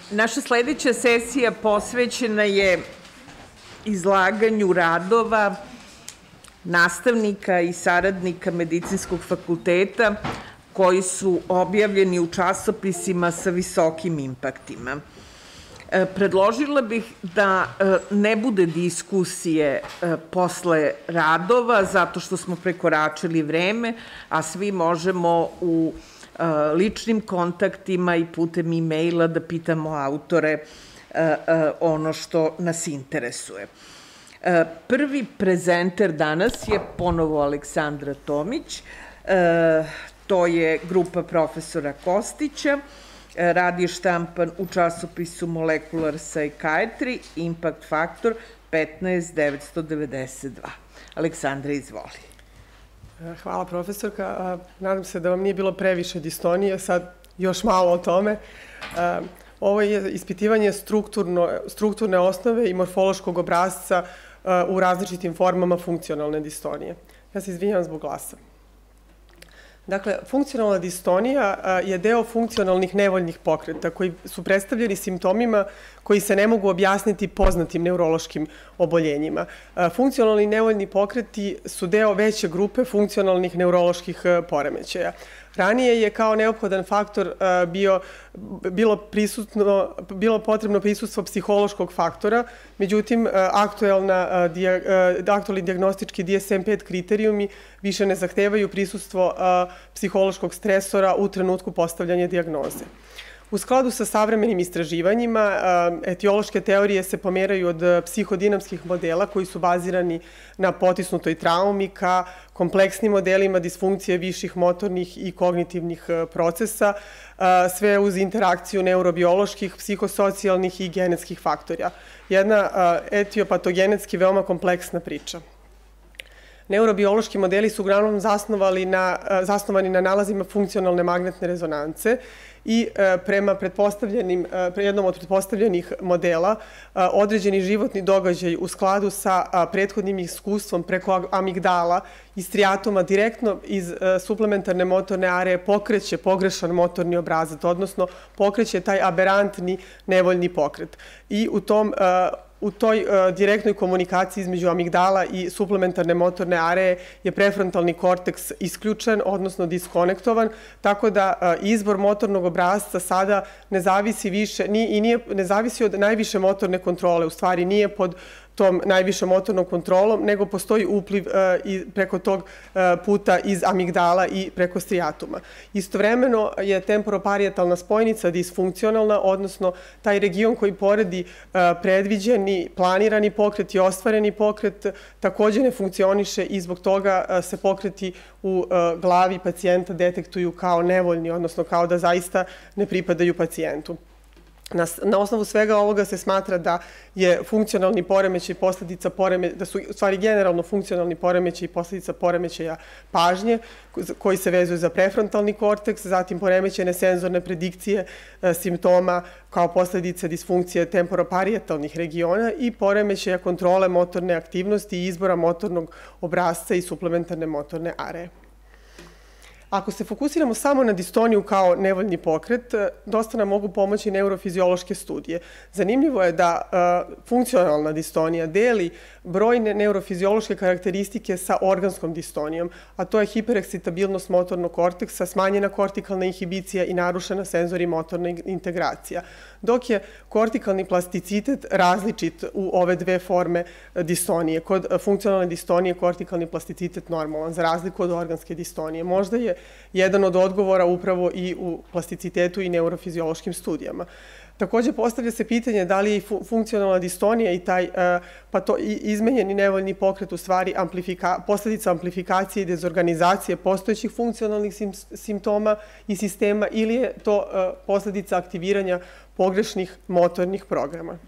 Naša sledeća sesija posvećena je izlaganju radova nastavnika i saradnika Medicinskog fakulteta koji su objavljeni u časopisima sa visokim impaktima. Predložila bih da ne bude diskusije posle radova, zato što smo prekoračili vreme, a svi možemo u ličnim kontaktima i putem e-maila da pitamo autore ono što nas interesuje. Prvi prezenter danas je ponovo Aleksandra Tomić. To je grupa profesora Kostića. Rad je štampan u časopisu Molecular Psychiatry, Impact Factor 15.992. Aleksandra, izvoli. Hvala, profesorka. Nadam se da vam nije bilo previše distonije, sad još malo o tome. Ovo je ispitivanje strukturne osnove i morfološkog obrazca u različitim formama funkcionalne distonije. Ja se izvinjam zbog glasa. Dakle, funkcionalna distonija je deo funkcionalnih nevoljnih pokreta koji su predstavljeni simptomima koji se ne mogu objasniti poznatim neurološkim oboljenjima. Funkcionalni nevoljni pokreti su deo veće grupe funkcionalnih neuroloških poremećaja. Ranije je kao neophodan faktor bilo potrebno prisustvo psihološkog faktora, međutim, aktuelni dijagnostički DSM-5 kriterijumi više ne zahtevaju prisustvo psihološkog stresora u trenutku postavljanja dijagnoze. U skladu sa savremenim istraživanjima, etiološke teorije se pomeraju od psihodinamskih modela koji su bazirani na potisnutoj traumi ka kompleksnim modelima disfunkcije viših motornih i kognitivnih procesa, sve uz interakciju neurobioloških, psihosocijalnih i genetskih faktora. Jedna etiopatogenetski veoma kompleksna priča. Neurobiološki modeli su uglavnom zasnovani na nalazima funkcionalne magnetne rezonance i prema jednom od pretpostavljenih modela određeni životni događaj u skladu sa prethodnim iskustvom preko amigdala i striatuma direktno iz suplementarne motorne areje pokreće pogrešan motorni obrazac, odnosno pokreće taj aberantni nevoljni pokret. I u toj direktnoj komunikaciji između amigdala i suplementarne motorne areje je prefrontalni korteks isključen, odnosno diskonektovan, tako da izbor motornog obrasca sada ne zavisi od najviše motorne kontrole, u stvari nije pod tom najvišom motornom kontrolom, nego postoji upliv preko tog puta iz amigdala i preko striatuma. Istovremeno je temporoparijetalna spojnica disfunkcionalna, odnosno taj region koji poredi predviđeni, planirani pokret i ostvareni pokret takođe ne funkcioniše i zbog toga se pokreti u glavi pacijenta detektuju kao nevoljni, odnosno kao da zaista ne pripadaju pacijentu. Na osnovu svega ovoga se smatra da je funkcionalni poremećaj posledica da su u stvari generalno funkcionalni poremećaj posledica poremećaja pažnje koji se vezuje za prefrontalni korteks, zatim poremećene senzorne predikcije simptoma kao posledice disfunkcije temporoparijetalnih regiona i poremećaja kontrole motorne aktivnosti i izbora motornog obrasca i suplementarne motorne areje. Ako se fokusiramo samo na distoniju kao nevoljni pokret, dosta nam mogu pomoći neurofiziološke studije. Zanimljivo je da funkcionalna distonija deli brojne neurofiziološke karakteristike sa organskom distonijom, a to je hiperekscitabilnost motornog korteksa, smanjena kortikalna inhibicija i narušena senzori motorna integracija. Dok je kortikalni plasticitet različit u ove dve forme distonije. Kod funkcionalne distonije kortikalni plasticitet normalan, za razliku od organske distonije. Možda je jedan od odgovora upravo i u plasticitetu i neurofiziološkim studijama. Takođe, postavlja se pitanje da li je funkcionalna distonija i taj izmenjeni nevoljni pokret u stvari posledica amplifikacije i dezorganizacije postojećih funkcionalnih simptoma i sistema ili je to posledica aktiviranja pogrešnih motornih programa.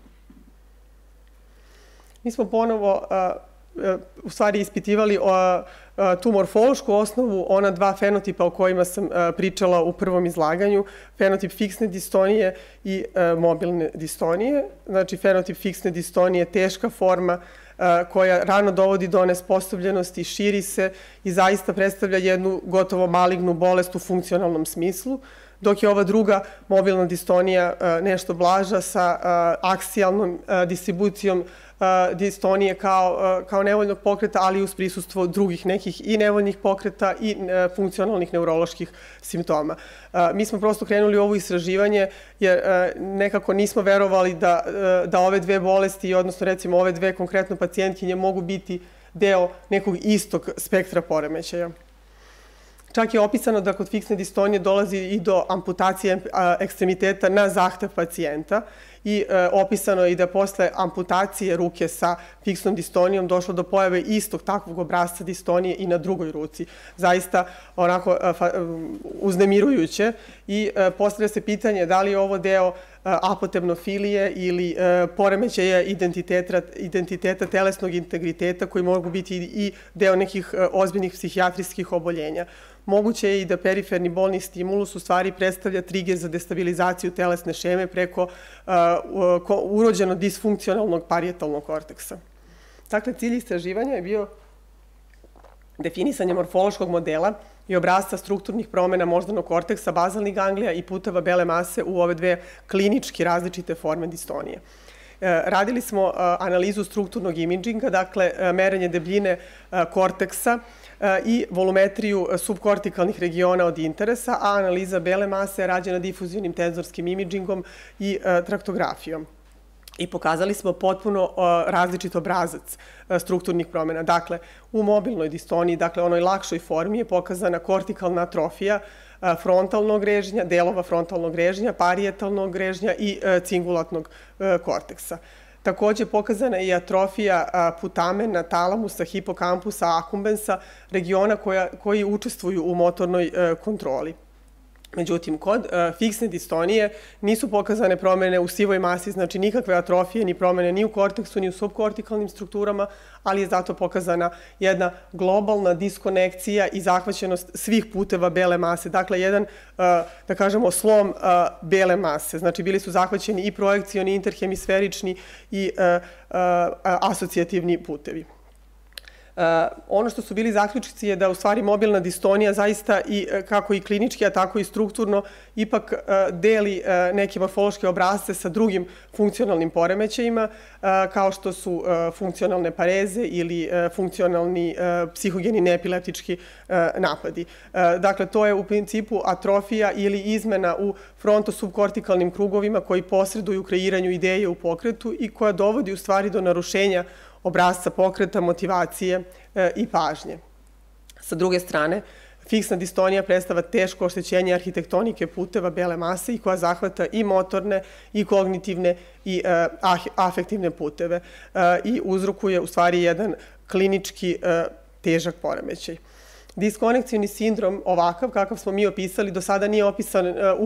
Mi smo ponovo u stvari ispitivali tu morfološku osnovu, ona dva fenotipa o kojima sam pričala u prvom izlaganju, fenotip fiksne distonije i mobilne distonije. Znači, fenotip fiksne distonije je teška forma koja rano dovodi do nesposobljenosti, širi se i zaista predstavlja jednu gotovo malignu bolest u funkcionalnom smislu, dok je ova druga mobilna distonija nešto blaža sa aksijalnom distribucijom distonije kao nevoljnog pokreta, ali uz prisustvo drugih nekih i nevoljnih pokreta i funkcionalnih neuroloških simptoma. Mi smo prosto krenuli u ovo istraživanje jer nekako nismo verovali da ove dve bolesti, odnosno recimo ove dve konkretno pacijentkinje mogu biti deo nekog istog spektra poremećaja. Čak je opisano da kod fiksne distonije dolazi i do amputacije ekstremiteta na zahtev pacijenta i opisano je i da posle amputacije ruke sa fiksnom distonijom došlo do pojave istog takvog obrasca distonije i na drugoj ruci. Zaista onako uznemirujuće i postavlja se pitanje da li je ovo deo apotemnofilije ili poremećaja identiteta telesnog integriteta koji mogu biti i deo nekih ozbiljnih psihijatrijskih oboljenja. Moguće je i da periferni bolni stimulus u stvari predstavlja triger za destabilizaciju telesne šeme preko urođeno disfunkcionalnog parijetalnog korteksa. Dakle, cilj istraživanja je bio definisanje morfološkog modela i obrasca strukturnih promena moždanog korteksa, bazalnih ganglija i puteva bele mase u ove dve klinički različite forme distonije. Radili smo analizu strukturnog imidžinga, dakle, merenje debljine korteksa i volumetriju subkortikalnih regiona od interesa, a analiza bele mase je rađena difuzionim tenzorskim imidžingom i traktografijom. I pokazali smo potpuno različit obrazac strukturnih promena. Dakle, u mobilnoj distoniji, dakle, onoj lakšoj formi je pokazana kortikalna atrofija frontalnog grežnja, delova frontalnog grežnja, parijetalnog grežnja i cingulatnog korteksa. Takođe, pokazana je i atrofija putamena, talamusa, hipokampusa, akumbensa, regiona koji učestvuju u motornoj kontroli. Međutim, kod fiksne distonije nisu pokazane promene u sivoj masi, znači nikakve atrofije ni promene ni u korteksu, ni u subkortikalnim strukturama, ali je zato pokazana jedna globalna diskonekcija i zahvaćenost svih puteva bele mase. Dakle, jedan, da kažemo, slom bele mase. Znači, bili su zahvaćeni i projekcioni, interhemisferični i asocijativni putevi. Ono što su bili zaključici je da u stvari mobilna distonija zaista kako i klinički, a tako i strukturno ipak deli neke morfološke obrazce sa drugim funkcionalnim poremećajima kao što su funkcionalne pareze ili funkcionalni psihogeni neepileptički napadi. Dakle, to je u principu atrofija ili izmena u frontosubkortikalnim krugovima koji posreduju u kreiranju ideje u pokretu i koja dovodi u stvari do narušenja obrasca pokreta, motivacije i pažnje. Sa druge strane, fiksna distonija predstava teško oštećenje arhitektonike puteva bele mase i koja zahvata i motorne, i kognitivne, i afektivne puteve i uzrokuje u stvari jedan klinički težak poremećaj. Diskonekcioni sindrom ovakav, kakav smo mi opisali, do sada nije opisan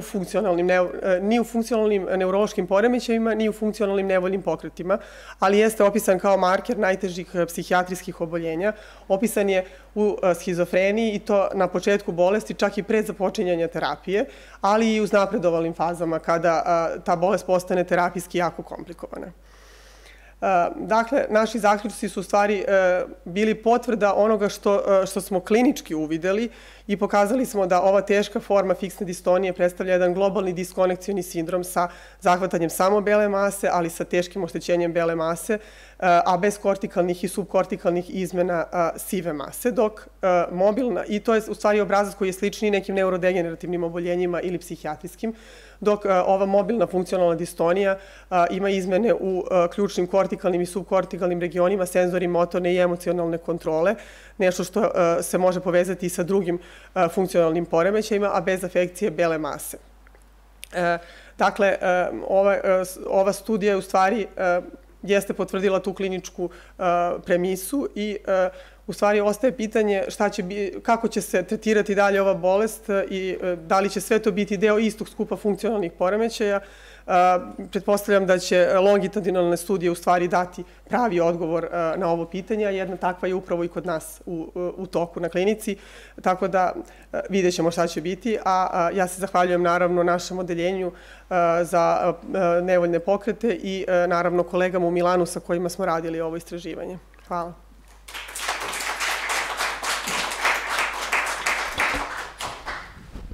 ni u funkcionalnim neurološkim poremećajima, ni u funkcionalnim nevoljnim pokretima, ali jeste opisan kao marker najtežih psihijatrijskih oboljenja. Opisan je u schizofreniji i to na početku bolesti, čak i pred započinjanja terapije, ali i u napredovalnim fazama kada ta bolest postane terapijski jako komplikovana. Dakle, naši zaključci su u stvari bili potvrda onoga što smo klinički uvideli i pokazali smo da ova teška forma fiksne distonije predstavlja jedan globalni diskonekcioni sindrom sa zahvatanjem samo bele mase, ali sa teškim oštećenjem bele mase, a bez kortikalnih i subkortikalnih izmena sive mase, dok mobilna, i to je u stvari obrazac koji je sličniji nekim neurodegenerativnim oboljenjima ili psihijatrijskim, dok ova mobilna funkcionalna distonija ima izmene u ključnim kortikalnim i subkortikalnim regionima, senzori, motorne i emocionalne kontrole, nešto što se može povezati i sa drugim funkcionalnim poremećajima, a bez afekcije bele mase. Dakle, ova studija u stvari jeste potvrdila tu kliničku premisu i u stvari ostaje pitanje kako će se tretirati dalje ova bolest i da li će sve to biti deo istog skupa funkcionalnih poremećaja. Pretpostavljam da će longitudinalne studije u stvari dati pravi odgovor na ovo pitanje, a jedna takva je upravo i kod nas u toku na klinici, tako da vidjet ćemo šta će biti, a ja se zahvaljujem naravno našem odeljenju za nevoljne pokrete i naravno kolegama u Milanu sa kojima smo radili ovo istraživanje. Hvala.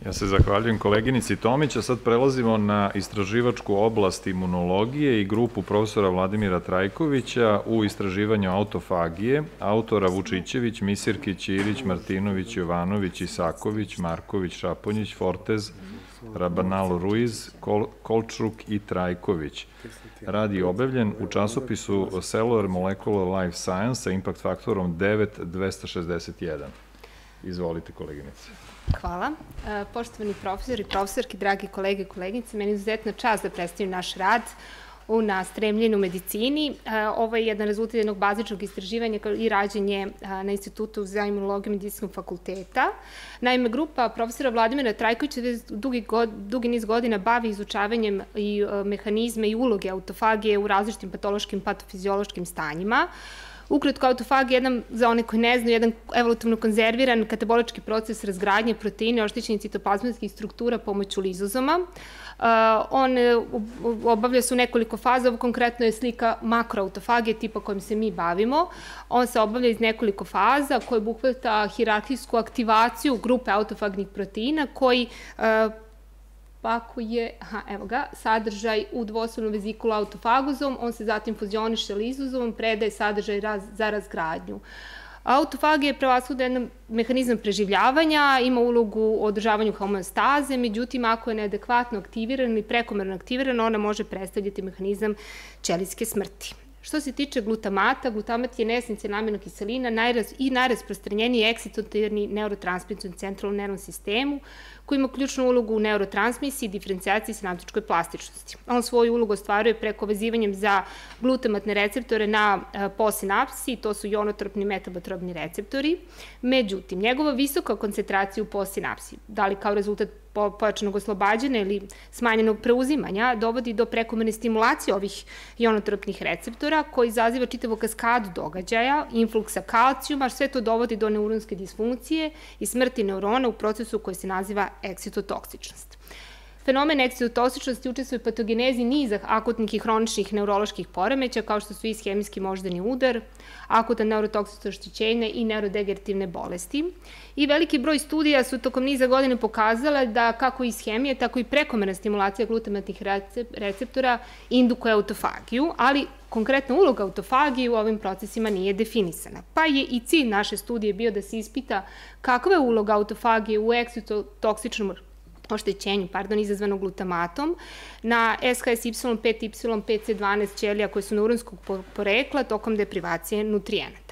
Ja se zahvaljujem koleginici Tomić, a sad prelazimo na istraživačku oblast imunologije i grupu profesora Vladimira Trajkovića u istraživanju autofagije, autora Vučićević, Misirkić, Irić, Martinović, Jovanović, Isaković, Marković, Šaponjić, Fortez, Rabanal Ruiz, Kolčruk i Trajković. Rad je objavljen u časopisu Cellular Molecular Life Science sa impact faktorom 9.261. Izvolite, koleginice. Hvala. Poštovani profesori, profesorki, dragi kolege i koleginice, meni je izuzetna čast da predstavim naš rad na stremljenju u medicini. Ovo je jedan rezultat jednog bazičnog istraživanja i rađenje na Institutu za imunologiju medicinskog fakulteta. Naime, grupa profesora Vladimira Trajkovića dugi niz godina bavi izučavanjem i mehanizme i uloge autofagije u različitim patološkim patofiziološkim stanjima. Ukratko, autofagija je za one koji ne znaju, jedan evolutivno konzerviran katabolički proces razgradnje proteina oštećenih citoplazmatskih struktura pomoću lizozoma. On obavlja se u nekoliko faza, ovo konkretno je slika makroautofagije tipa kojim se mi bavimo. On se obavlja iz nekoliko faza koje obuhvata hijerarhijsku aktivaciju grupe autofagnih proteina koji pakuje, sadržaj u dvosmernu vezikulu autofagozom, on se zatim fuzioniše lizozomom, predaje sadržaj za razgradnju. Autofagija je prevashodno jedan mehanizam preživljavanja, ima ulogu u održavanju homeostaze, međutim, ako je neadekvatno aktivirana ili prekomerno aktivirana, ona može predstavljati mehanizam ćelijske smrti. Što se tiče glutamata, glutamat je neesencijalna aminokiselina i najrasprostranjeniji ekscitatorni neurotransmitter u centralnom nervnom sistemu, koji ima ključnu ulogu u neurotransmisiji, diferencijaciji i sinaptičkoj plastičnosti. On svoju ulogu ostvaruje preko vezivanjem za glutamatne receptore na posinapsi, to su ionotropni metabotropni receptori. Međutim, njegova visoka koncentracija u posinapsi, da li kao rezultat pojačanog oslobađanja ili smanjenog preuzimanja, dovodi do prekomerne stimulacije ovih ionotropnih receptora, koji izaziva čitavu kaskadu događaja, influksa kalcijuma, sve to dovodi do neuronske disfunkcije i smrti neurona u procesu koji se naziva ekscitotoksičnost. Fenomen ekscitotoksičnosti učestvuje u patogenezi niza akutnih i hroničnih neuroloških poremeća, kao što su ishemijski moždani udar, akutan neurotoksično oštećenje i neurodegenerativne bolesti. I veliki broj studija su tokom niza godina pokazala da kako ishemija, tako i prekomerna stimulacija glutamatnih receptora indukuje autofagiju, ali konkretna uloga autofagije u ovim procesima nije definisana. Pa je i cilj naše studije bio da se ispita kakva je uloga autofagije u ekscitotoksičnom oštećenju, izazvano glutamatom, na SHSY5Y, PC12 ćelija koje su neuronskog porekla tokom deprivacije nutrijenata.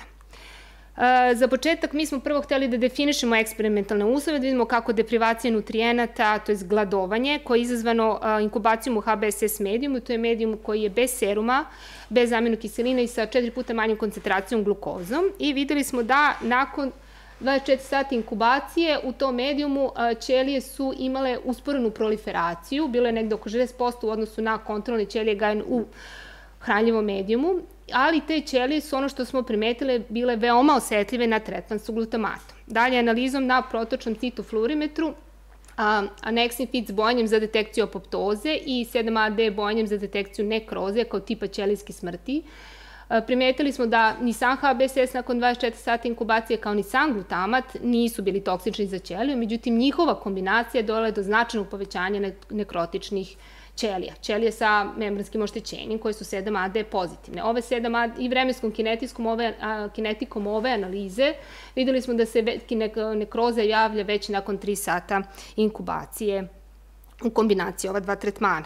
Za početak mi smo prvo hteli da definišemo eksperimentalne uslove, da vidimo kako deprivacija nutrijenata, to je gladovanje, koje je izazvano inkubacijom u HBSS medijumu, to je medijum koji je bez seruma, bez aminokiselina i sa 4 puta manjom koncentracijom glukozom, i videli smo da nakon 24 sata inkubacije u tom medijumu ćelije su imale usporenu proliferaciju, bilo je negde oko 60% u odnosu na kontrolne ćelije gajene u hranljivom medijumu, ali te ćelije su, ono što smo primetile, bile veoma osetljive na tretman sa glutamatom. Dalje, analizom na protočnom citofluorimetru, aneksin fit s bojanjem za detekciju apoptoze i 7AD bojanjem za detekciju nekroze kao tipa ćelijske smrti, primetili smo da ni sam HBSS nakon 24 sata inkubacije kao ni sam glutamat nisu bili toksični za ćeliju, međutim njihova kombinacija dovela je do značajnog povećanja nekrotičnih ćelija. Ćelije sa membranskim oštećenjem koje su 7AD pozitivne. Ove 7AD i vremenskom kinetikom ove analize videli smo da se nekroza javlja već nakon 3 sata inkubacije u kombinaciji ova dva tretmana.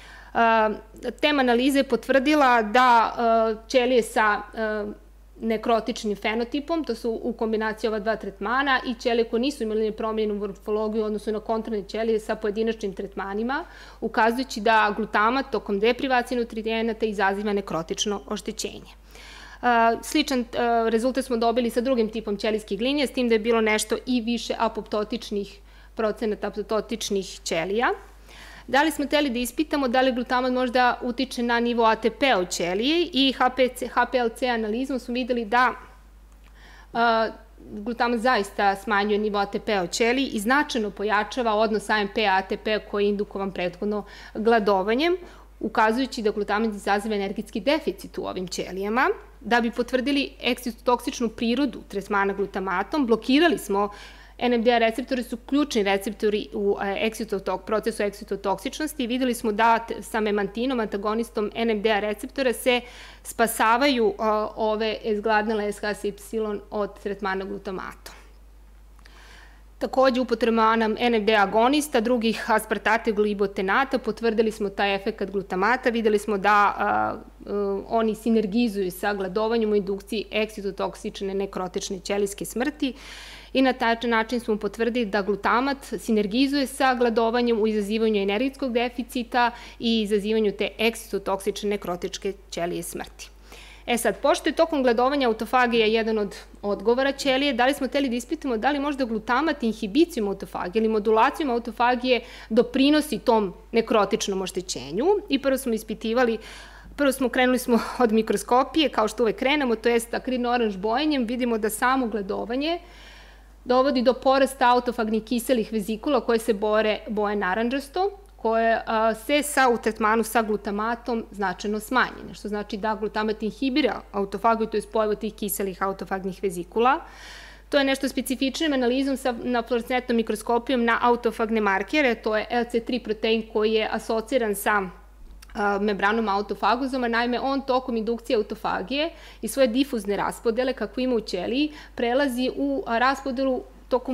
Tema analize je potvrdila da ćelije sa nekrotičnim fenotipom, to su u kombinaciji ova dva tretmana, i ćelije koje nisu imali promenjenu morfologiju, odnosno na kontrolne ćelije sa pojedinačnim tretmanima, ukazujući da glutamat tokom deprivacije nutrijenata izaziva nekrotično oštećenje. Sličan rezultat smo dobili sa drugim tipom ćelijskih glinija, s tim da je bilo nešto i više apoptotičnih procenata apoptotičnih ćelija. Da li smo hteli da ispitamo da li glutamat možda utiče na nivo ATP u ćeliji, i HPLC analizom smo videli da glutamat zaista smanjuje nivo ATP u ćeliji i značajno pojačava odnos AMP-ATP koji je indukovan prethodno gladovanjem, ukazujući da glutamat izaziva energetski deficit u ovim ćelijama. Da bi potvrdili ekscitotoksičnu prirodu tretmana glutamatom, blokirali smo NMDA receptori su ključni receptori u procesu eksitotoksičnosti i videli smo da sa memantinom, antagonistom NMDA receptora, se spasavaju ove izgladnele SHS-Y od tretmana glutamatom. Takođe, upotrebama NMDA agonista, drugih aspartate glibotenata, potvrdili smo taj efekat glutamata, videli smo da oni sinergizuju sa gladovanjem u indukciji eksitotoksične nekrotične ćelijske smrti i na taj način smo potvrdili da glutamat sinergizuje sa gladovanjem u izazivanju energetskog deficita i izazivanju te eksitotoksične nekrotičke ćelije smrti. Sad, pošto je tokom gladovanja autofagija jedan od odgovora ćelije, da li smo hteli da ispitamo da li možda glutamat inhibicijom autofagije ili modulacijom autofagije doprinosi tom nekrotičnom oštećenju i krenuli smo od mikroskopije, kao što uvek krenemo, to jest akridno-oranž bojenjem, vidimo da samo gladovanje dovodi do porasta autofagnih kiselih vezikula koje se boje naranđasto, koje se u tretmanu sa glutamatom značajno smanjene, što znači da glutamat inhibira autofagiju, to je pojavu tih kiselih autofagnih vezikula. To je nešto specifičnim analizom na fluorescentnom mikroskopijom na autofagne markere, to je LC3 protein koji je asociran sa membranom autofagozoma. Naime, on tokom indukcije autofagije i svoje difuzne raspodele, kako ima u ćeliji, prelazi u raspodelu tokom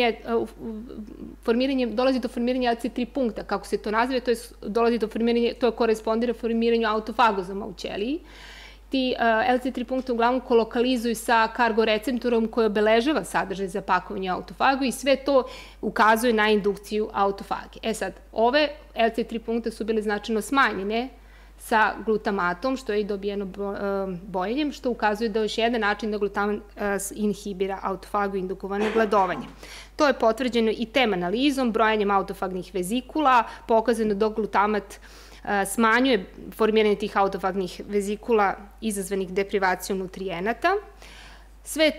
dolazi do formiranja LC3 punkta, kako se to nazive, to korespondira formiranju autofagozoma u ćeliji. Ti LC3 punkta uglavnom kolokalizuju sa kargoreceptorom koji obeležava sadržaj za pakovanje autofagiju i sve to ukazuje na indukciju autofagije. Sad, ove LC3 punkta su bile značajno smanjene sa glutamatom, što je i dobijeno bojenjem, što ukazuje da je još jedan način da glutamat inhibira autofagiju i indukovano gladovanje. To je potvrđeno i tem analizom, brojanjem autofagnih vezikula, pokazano da glutamat smanjuje formiranje tih autofagnih vezikula izazvanih deprivacijom nutrijenata. Sve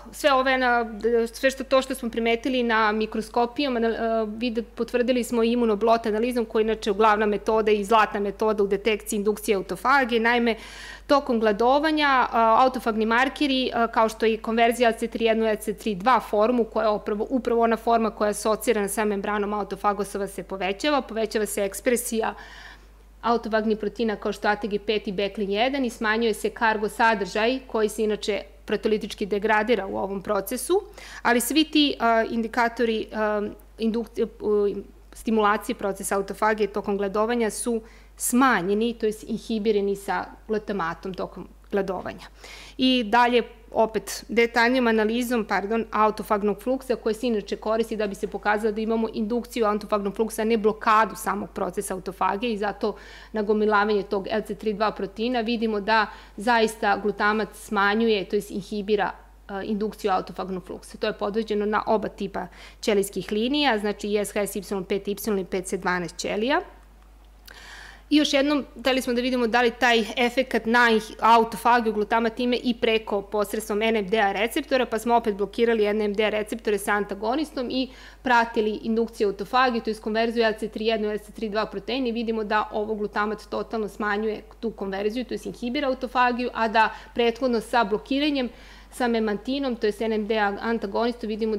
što smo primetili na mikroskopijom, potvrdili smo imunoblot analizom, koja je inače glavna metoda i zlatna metoda u detekciji indukcije autofagije. Naime, tokom gladovanja autofagni markeri, kao što je konverzija LC3-1 u LC3-2 formu, koja je upravo ona forma koja je asocirana sa membranom autofagosova, se povećava se ekspresija autofagnih proteina kao što ATG5 i Beklin-1 i smanjuje se kargo sadržaj koji se inače protolitički degradira u ovom procesu, ali svi ti indikatori stimulacije procesa autofagije tokom gladovanja su smanjeni, to je inhibirani sa glutamatom tokom gladovanja. I dalje, opet, detaljnijom analizom autofagnog fluksa, koje se inače koristi da bi se pokazalo da imamo indukciju autofagnog fluksa, a ne blokadu samog procesa autofagije i zato nagomilavanje tog LC3-2 proteina vidimo da zaista glutamat smanjuje, to je inhibira indukciju autofagnog fluksa. To je podvođeno na oba tipa ćelijskih linija, znači i SHS-Y5Y i 5C12 ćelija. I još jednom, hteli smo da vidimo da li taj efekat na autofagiju glutamat ime i preko posredstvom NMDA receptora, pa smo opet blokirali NMDA receptore sa antagonistom i pratili indukciju autofagije, to je konverziju LC3-1 u LC3-2 protein i vidimo da ovo glutamat totalno smanjuje tu konverziju, to je inhibira autofagiju, a da prethodno sa blokiranjem sa memantinom, to je NMDA antagonistom, vidimo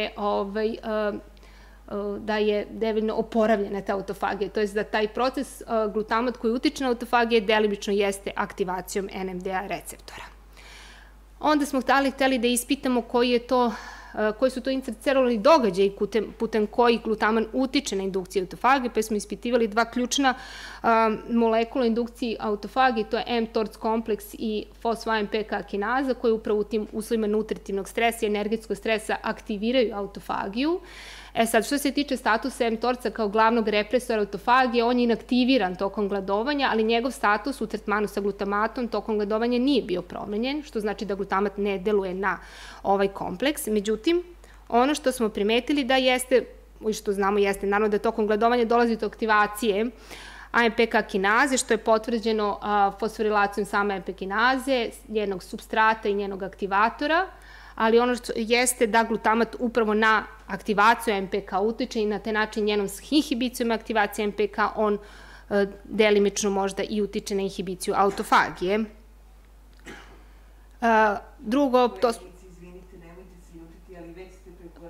da je deviljno oporavljena ta autofagija, to je da taj proces glutamat koji utiče na autofagije delimično jeste aktivacijom NMDA receptora. Onda smo hteli da ispitamo koji su to intracelularni događaji putem kojih glutaman utiče na indukciju autofagije, pa smo ispitivali dva ključna molekula indukciji autofagije, to je mTORC kompleks i fosfo-AMPK kinaza, koje upravo u tim uslovima nutritivnog stresa i energetskog stresa aktiviraju autofagiju. Sad, što se tiče statusa mTORC-a kao glavnog represora autofagije, on je inaktiviran tokom gladovanja, ali njegov status u tretmanu sa glutamatom tokom gladovanja nije bio promenjen, što znači da glutamat ne deluje na ovaj kompleks. Međutim, ono što smo primetili da jeste, i što znamo jeste, naravno da tokom gladovanja dolazi do aktivacije AMPK kinaze, što je potvrđeno fosforilacijom same AMPK kinaze, njenog substrata i njenog aktivatora, ali ono što jeste da glutamat upravo na aktivaciju AMPK utiče i na taj način njenom inhibicijom aktivacije AMPK on delimično možda i utiče na inhibiciju autofagije. Drugo, to... Izvinite, nemojte se ljutiti, ali već ste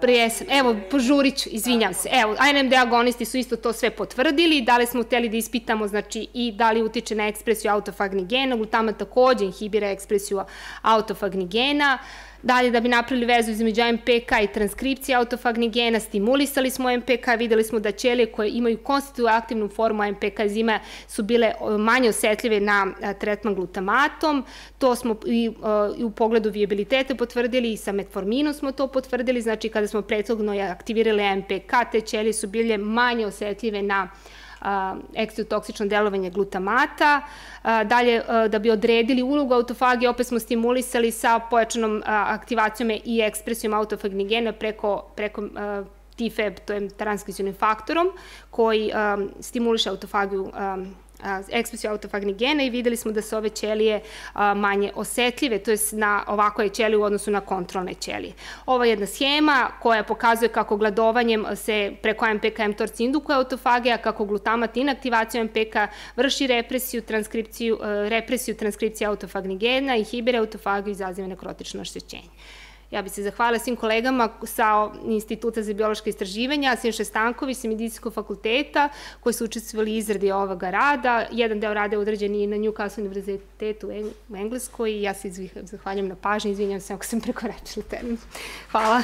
Jesam. Evo, požurit ću, izvinjam se. Evo, NMD agonisti su isto to sve potvrdili. Da li smo hteli da ispitamo, znači, i da li utiče na ekspresiju autofagnih gena. Glutamat takođe inhibira ekspresiju autofagnih gena. Dalje, da bi napravili vezu između MPK i transkripcije autofagnih gena, stimulisali smo MPK, videli smo da ćelije koje imaju konstitutivnu aktivnu formu MPK enzima su bile manje osetljive na tretman glutamatom. To smo i u pogledu viabiliteta potvrdili i sa metforminom smo to potvrdili. Znači, kada smo prethodno aktivirali MPK, te ćelije su bile manje osetljive na ekstratoksično delovanje glutamata. Dalje, da bi odredili ulogu autofagije, opet smo stimulisali sa pojačanom aktivacijom i ekspresijom autofagnih gena preko TFEB, to je transkripcionim faktorom, koji stimuliše autofagiju, ekspresiju autofagnih gena i videli smo da su ove ćelije manje osetljive, to je na ovakve ćelije u odnosu na kontrolne ćelije. Ovo je jedna schema koja pokazuje kako gladovanjem se preko MPK-mTOR indukuje autofagija, kako glutamat inaktivacijom MPK vrši represiju transkripcije autofagnih gena, inhibira autofagiju i izaziva nekrotično oštećenje. Ja bih se zahvalila svim kolegama sa Instituta za biološka istraživanja, Siniša Stanković sa Medicinskog fakulteta koji su učestvovali u izradi ovoga rada. Jedan deo rada je određen i na Newcastle univerzitetu u Engleskoj i ja se zahvaljujem na pažnji, izvinjam se ako sam prekoračila termin. Hvala.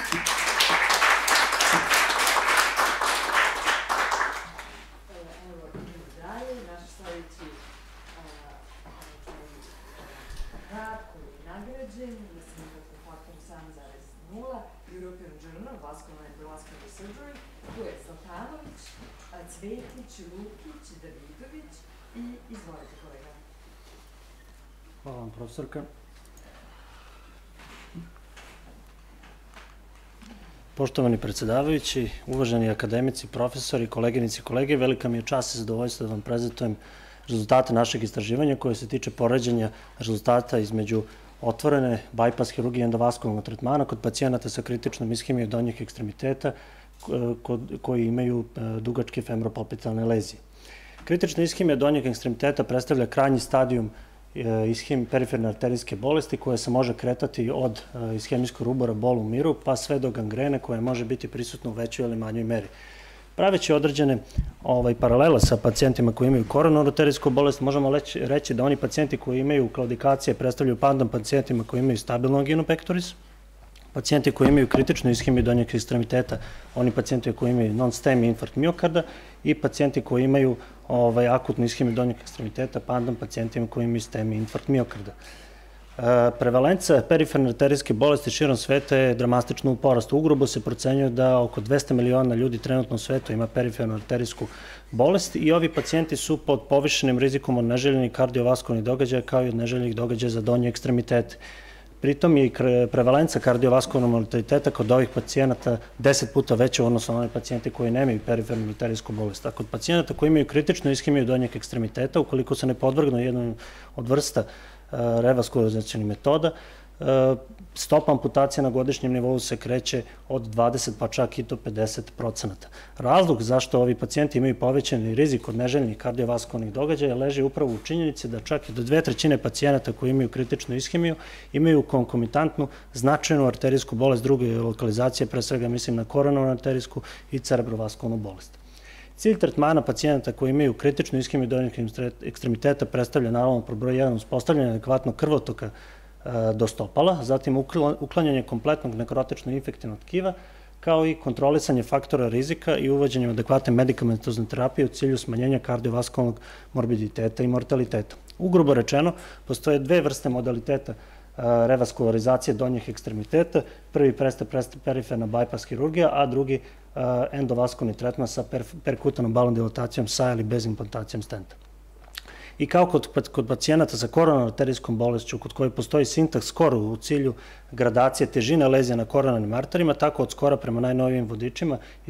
Hvala vam, profesorka. Poštovani predsedavajući, uvaženi akademici, profesori, koleginici i kolege, velika mi je čast i zadovoljstvo da vam prezentujem rezultate našeg istraživanja koje se tiče poređenja rezultata između otvorene bypass hirurgije endovaskularnog tretmana kod pacijenata sa kritičnom ishemijom donjih ekstremiteta koji imaju dugačke femoropalpitalne lezije. Kritična ishemija donjeg ekstremiteta predstavlja krajnji stadijum periferne arterijske bolesti koja se može kretati od ishemijskog rubora bol u miru pa sve do gangrene koja može biti prisutna u većoj ili manjoj meri. Praveći određene paralele sa pacijentima koji imaju koronarnu arterijsku bolest, možemo reći da oni pacijenti koji imaju klaudikacije predstavljaju pandom pacijentima koji imaju stabilnu anginu pectoris, pacijenti koji imaju kritičnu ishemiju donjeg ekstremiteta, oni pacijenti koji imaju non-STEMI infarkt miokarda i pacijenti koji imaju akutnu ishemiju donjeg ekstremiteta, pandom pacijentima koji imaju STEMI infarkt miokarda. Prevalenca periferne arterijske bolesti širom sveta je dramatično u porastu. Ugrubo se procenjuje da oko 200 miliona ljudi trenutno u svetu ima perifernu arterijsku bolest i ovi pacijenti su pod povišenim rizikom od neželjenih kardiovaskularnih događaja kao i od neželjenih događaja za donje ekstremitete. Pritom je i prevalenca kardiovaskularnog mortaliteta kod ovih pacijenata 10 puta veća u odnosu na one pacijente koji nemaju perifernu arterijsku bolest. A kod pacijenata koji imaju kritičnu ishemiju donjeg ekstremiteta, ukoliko se ne podvrgnu jednom od vrsta revaskularizovanih metoda, stopa amputacije na godišnjem nivou se kreće od 20 pa čak i do 50%. Razlog zašto ovi pacijenti imaju povećani rizik od neželjenih kardiovaskularnih događaja leži upravo u činjenici da čak i do 2/3 pacijenata koji imaju kritičnu ishemiju imaju konkomitantnu značajnu arterijsku bolest druge lokalizacije, pre svega mislim na koronarnu arterijsku i cerebrovaskularnu bolest. Cilj tretmana pacijenata koji imaju kritičnu ishemiju donjeg ekstremiteta predstavlja naravno pod broj 1 uspostavljanje adekvatnog krvotoka do stopala, zatim uklanjanje kompletnog nekrotičnog infektivnog tkiva, kao i kontrolisanje faktora rizika i uvođenje adekvatne medikamentozne terapije u cilju smanjenja kardiovaskularnog morbiditeta i mortaliteta. Ugrubo rečeno, postoje dve vrste modaliteta revaskularizacije donjih ekstremiteta. Prvi periferna bypass hirurgija, a drugi endovaskularni tretman sa perkutanom balon dilatacijom sa ili bez implantacijom stenta. I kao kod pacijenata sa koronarnom arterijskom bolešću, kod koje postoji sintaks skoro u cilju gradacije težine lezija na koronarnim arterijima, tako od skora prema najnovijim vodičima iz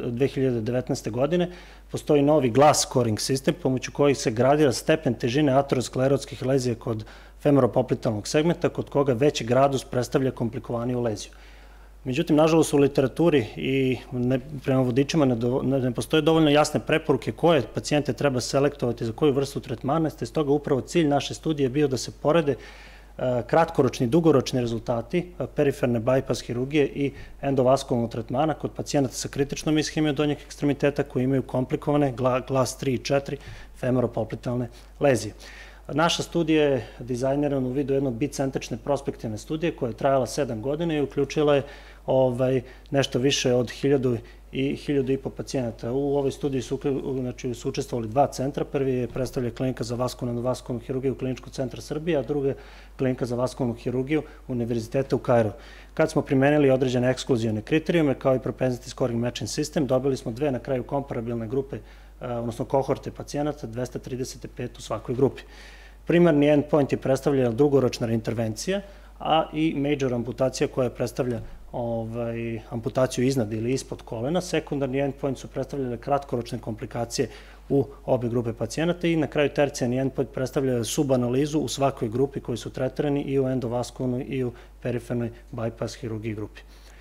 2019. godine postoji novi glass scoring sistem pomoću kojih se gradira stepen težine aterosklerotskih lezija kod femoropoplitalnog segmenta, kod koga veći gradus predstavlja komplikovaniju leziju. Međutim, nažalost, u literaturi i prema vodičima ne postoje dovoljno jasne preporuke koje pacijente treba selektovati za koju vrstu tretmana, te stoga upravo cilj naše studije bio da se porede kratkoročni, dugoročni rezultati periferne bypass hirurgije i endovaskularnog tretmana kod pacijenata sa kritičnom ishemijom donjeg ekstremiteta koji imaju komplikovane glas 3 i 4 femoropolpitalne lezije. Naša studija je dizajnirana u vidu jednog bicentrične prospektivne studije koja je trajala 7 godina i uključila je nešto više od 1000 pacijenata. U ovoj studiji su učestvovali 2 centra. Prvi je predstavlja klinika za vaskularnu hirurgiju Kliničkog centra Srbije, a druga je klinika za vaskularnu hirurgiju Univerziteta u Kairu. Kad smo primenili određene ekskluzivne kriterijume, kao i propensity scoring matching system, dobili smo 2 na kraju komparabilne grupe, odnosno kohorte pacijenata, 235 u svakoj grupi. Primarni endpoint je predstavljala dugoročna reintervencija, a i major amputacija koja predstavlja amputaciju iznad ili ispod kolena. Sekundarni endpoint su predstavljale kratkoročne komplikacije u obe grupe pacijenata i na kraju tercijarni endpoint predstavlja subanalizu u svakoj grupi koji su tretirani i u endovaskularnoj i u perifernoj bypass hirurgiji grupi.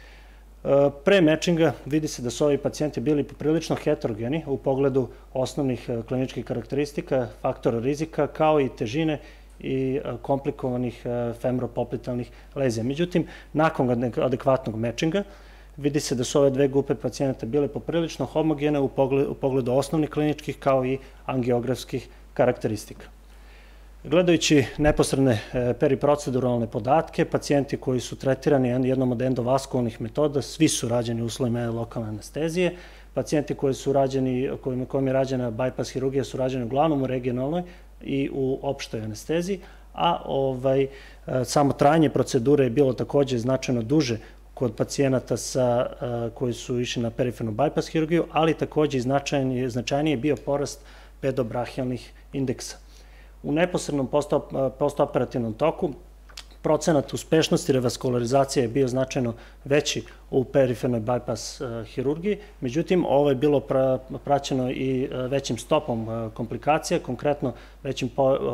Pre matchinga vidi se da su ovi pacijenti bili poprilično heterogeni u pogledu osnovnih kliničkih karakteristika, faktora rizika, kao i težine i komplikovanih femoropolpitalnih lezija. Međutim, nakon adekvatnog matchinga vidi se da su ove 2 grupe pacijenata bile poprilično homogene u pogledu osnovnih kliničkih kao i angiografskih karakteristika. Gledajući neposredne periproceduralne podatke, pacijenti koji su tretirani jednom od endovaskularnih metoda, svi su rađeni u uslovima lokalne anestezije. Pacijenti kojima je rađena bypass hirurgija su rađeni uglavnom u regionalnoj i u opštoj anesteziji, a samo trajanje procedure je bilo takođe značajno duže kod pacijenata koji su išli na perifernu bypass hirurgiju, ali takođe značajniji je bio porast pedobrahijalnih indeksa. U neposrednom postoperativnom toku procenat uspešnosti revaskularizacije je bio značajno veći u perifernoj bypass hirurgiji, međutim ovo je bilo praćeno i većim stopom komplikacija, konkretno većim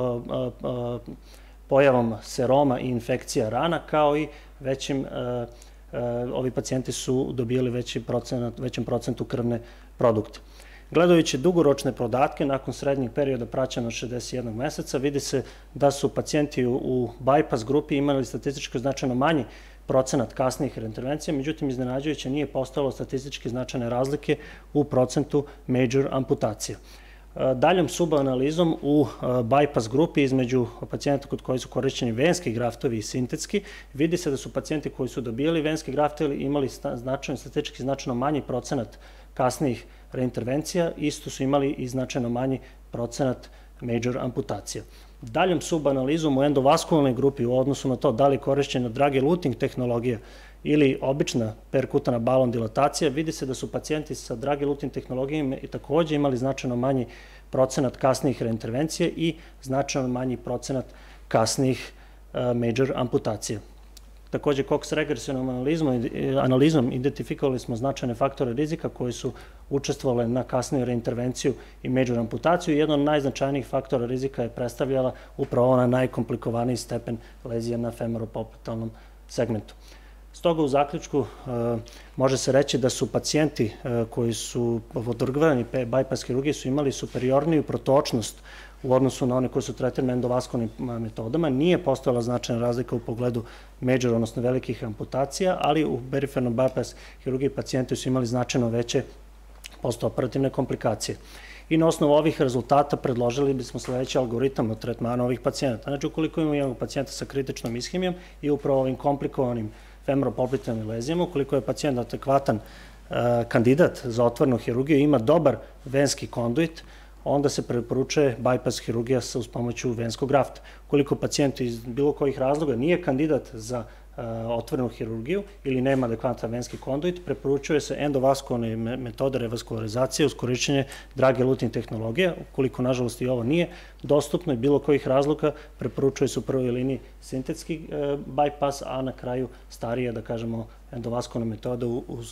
pojavom seroma i infekcija rana, kao i ovi pacijenti su dobili većem procentu krvne produkte. Gledajući dugoročne podatke, nakon srednjeg perioda praćeno 61 meseca, vidi se da su pacijenti u bypass grupi imali statistički značajno manji procenat kasnijih reintervencija, međutim iznenađujuće nije postojalo statistički značajne razlike u procentu major amputacija. Daljom subanalizom u bypass grupi između pacijenta kod koji su korišćeni venski graftovi i sintetski, vidi se da su pacijenti koji su dobijali venski graftovi imali statistički značajno manji procenat kasnijih reintervencija, isto su imali i značajno manji procenat major amputacija. Daljom subanalizom u endovaskularnoj grupi u odnosu na to da li je korišćena drug-eluting tehnologija ili obična perkutana balon dilatacija, vidi se da su pacijenti sa drug-eluting tehnologijama i takođe imali značajno manji procenat kasnijih reintervencija i značajno manji procenat kasnijih major amputacija. Takođe, Cox-regresivnom analizom identifikovali smo značajne faktore rizika koji su učestvovali na kasniju reintervenciju i major amputaciju. Jedan od najznačajnijih faktora rizika je predstavljala upravo ona najkomplikovaniji stepen lezija na femoropolpitalnom segmentu. Stoga u zaključku može se reći da su pacijenti koji su podvrgavani bypass hirurgiji su imali superiorniju protočnost u odnosu na one koji su tretirani endovaskularnim metodama. Nije postojala značajna razlika u pogledu major, odnosno velikih amputacija, ali u perifernom bypass hirurgiji pacijenti su imali značajno veće postoperativne komplikacije. I na osnovu ovih rezultata predložili bismo sledeći algoritam od tretmana ovih pacijenata. Znači, ukoliko imamo jednog pacijenta sa kritičnom ishemijom i upravo ovim komplikovanim femoropolpitalnim lezijama, ukoliko je pacijent adekvatan kandidat za otvorenu hirurgiju, ima dobar venski konduit, onda se preporučuje bypass hirurgija uz pomoću venskog grafta. Ukoliko pacijent iz bilo kojih razloga nije kandidat za otvorenu hirurgiju ili nema adekvatan venski konduit, preporučuje se endovaskularne metode revaskularizacije uz korišćenje drug-eluting tehnologije. Ukoliko, nažalost, i ovo nije dostupno i bilo kojih razloga, preporučuje se u prvoj liniji sintetski bypass, a na kraju starije, da kažemo, endovaskularne metode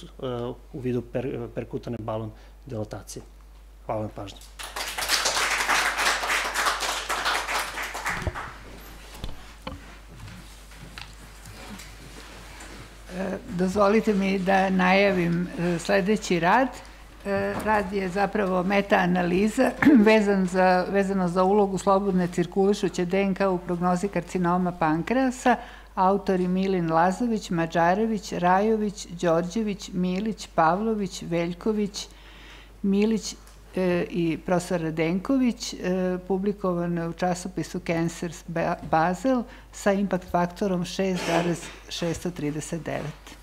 u vidu perkutane balon dilatacije. Hvala na pažnju. Dozvolite mi da najavim sledeći rad. rad je zapravo meta-analiza vezano za ulogu slobodne cirkulišuće DNK u prognozi karcinoma pankreasa. Autori Milin Lazović, Mađarević, Rajović, Đorđević, Milić, Pavlović, Veljković, Milić i profesor Radenković, publikovano je u časopisu Cancers Basel sa impact faktorom 6,639.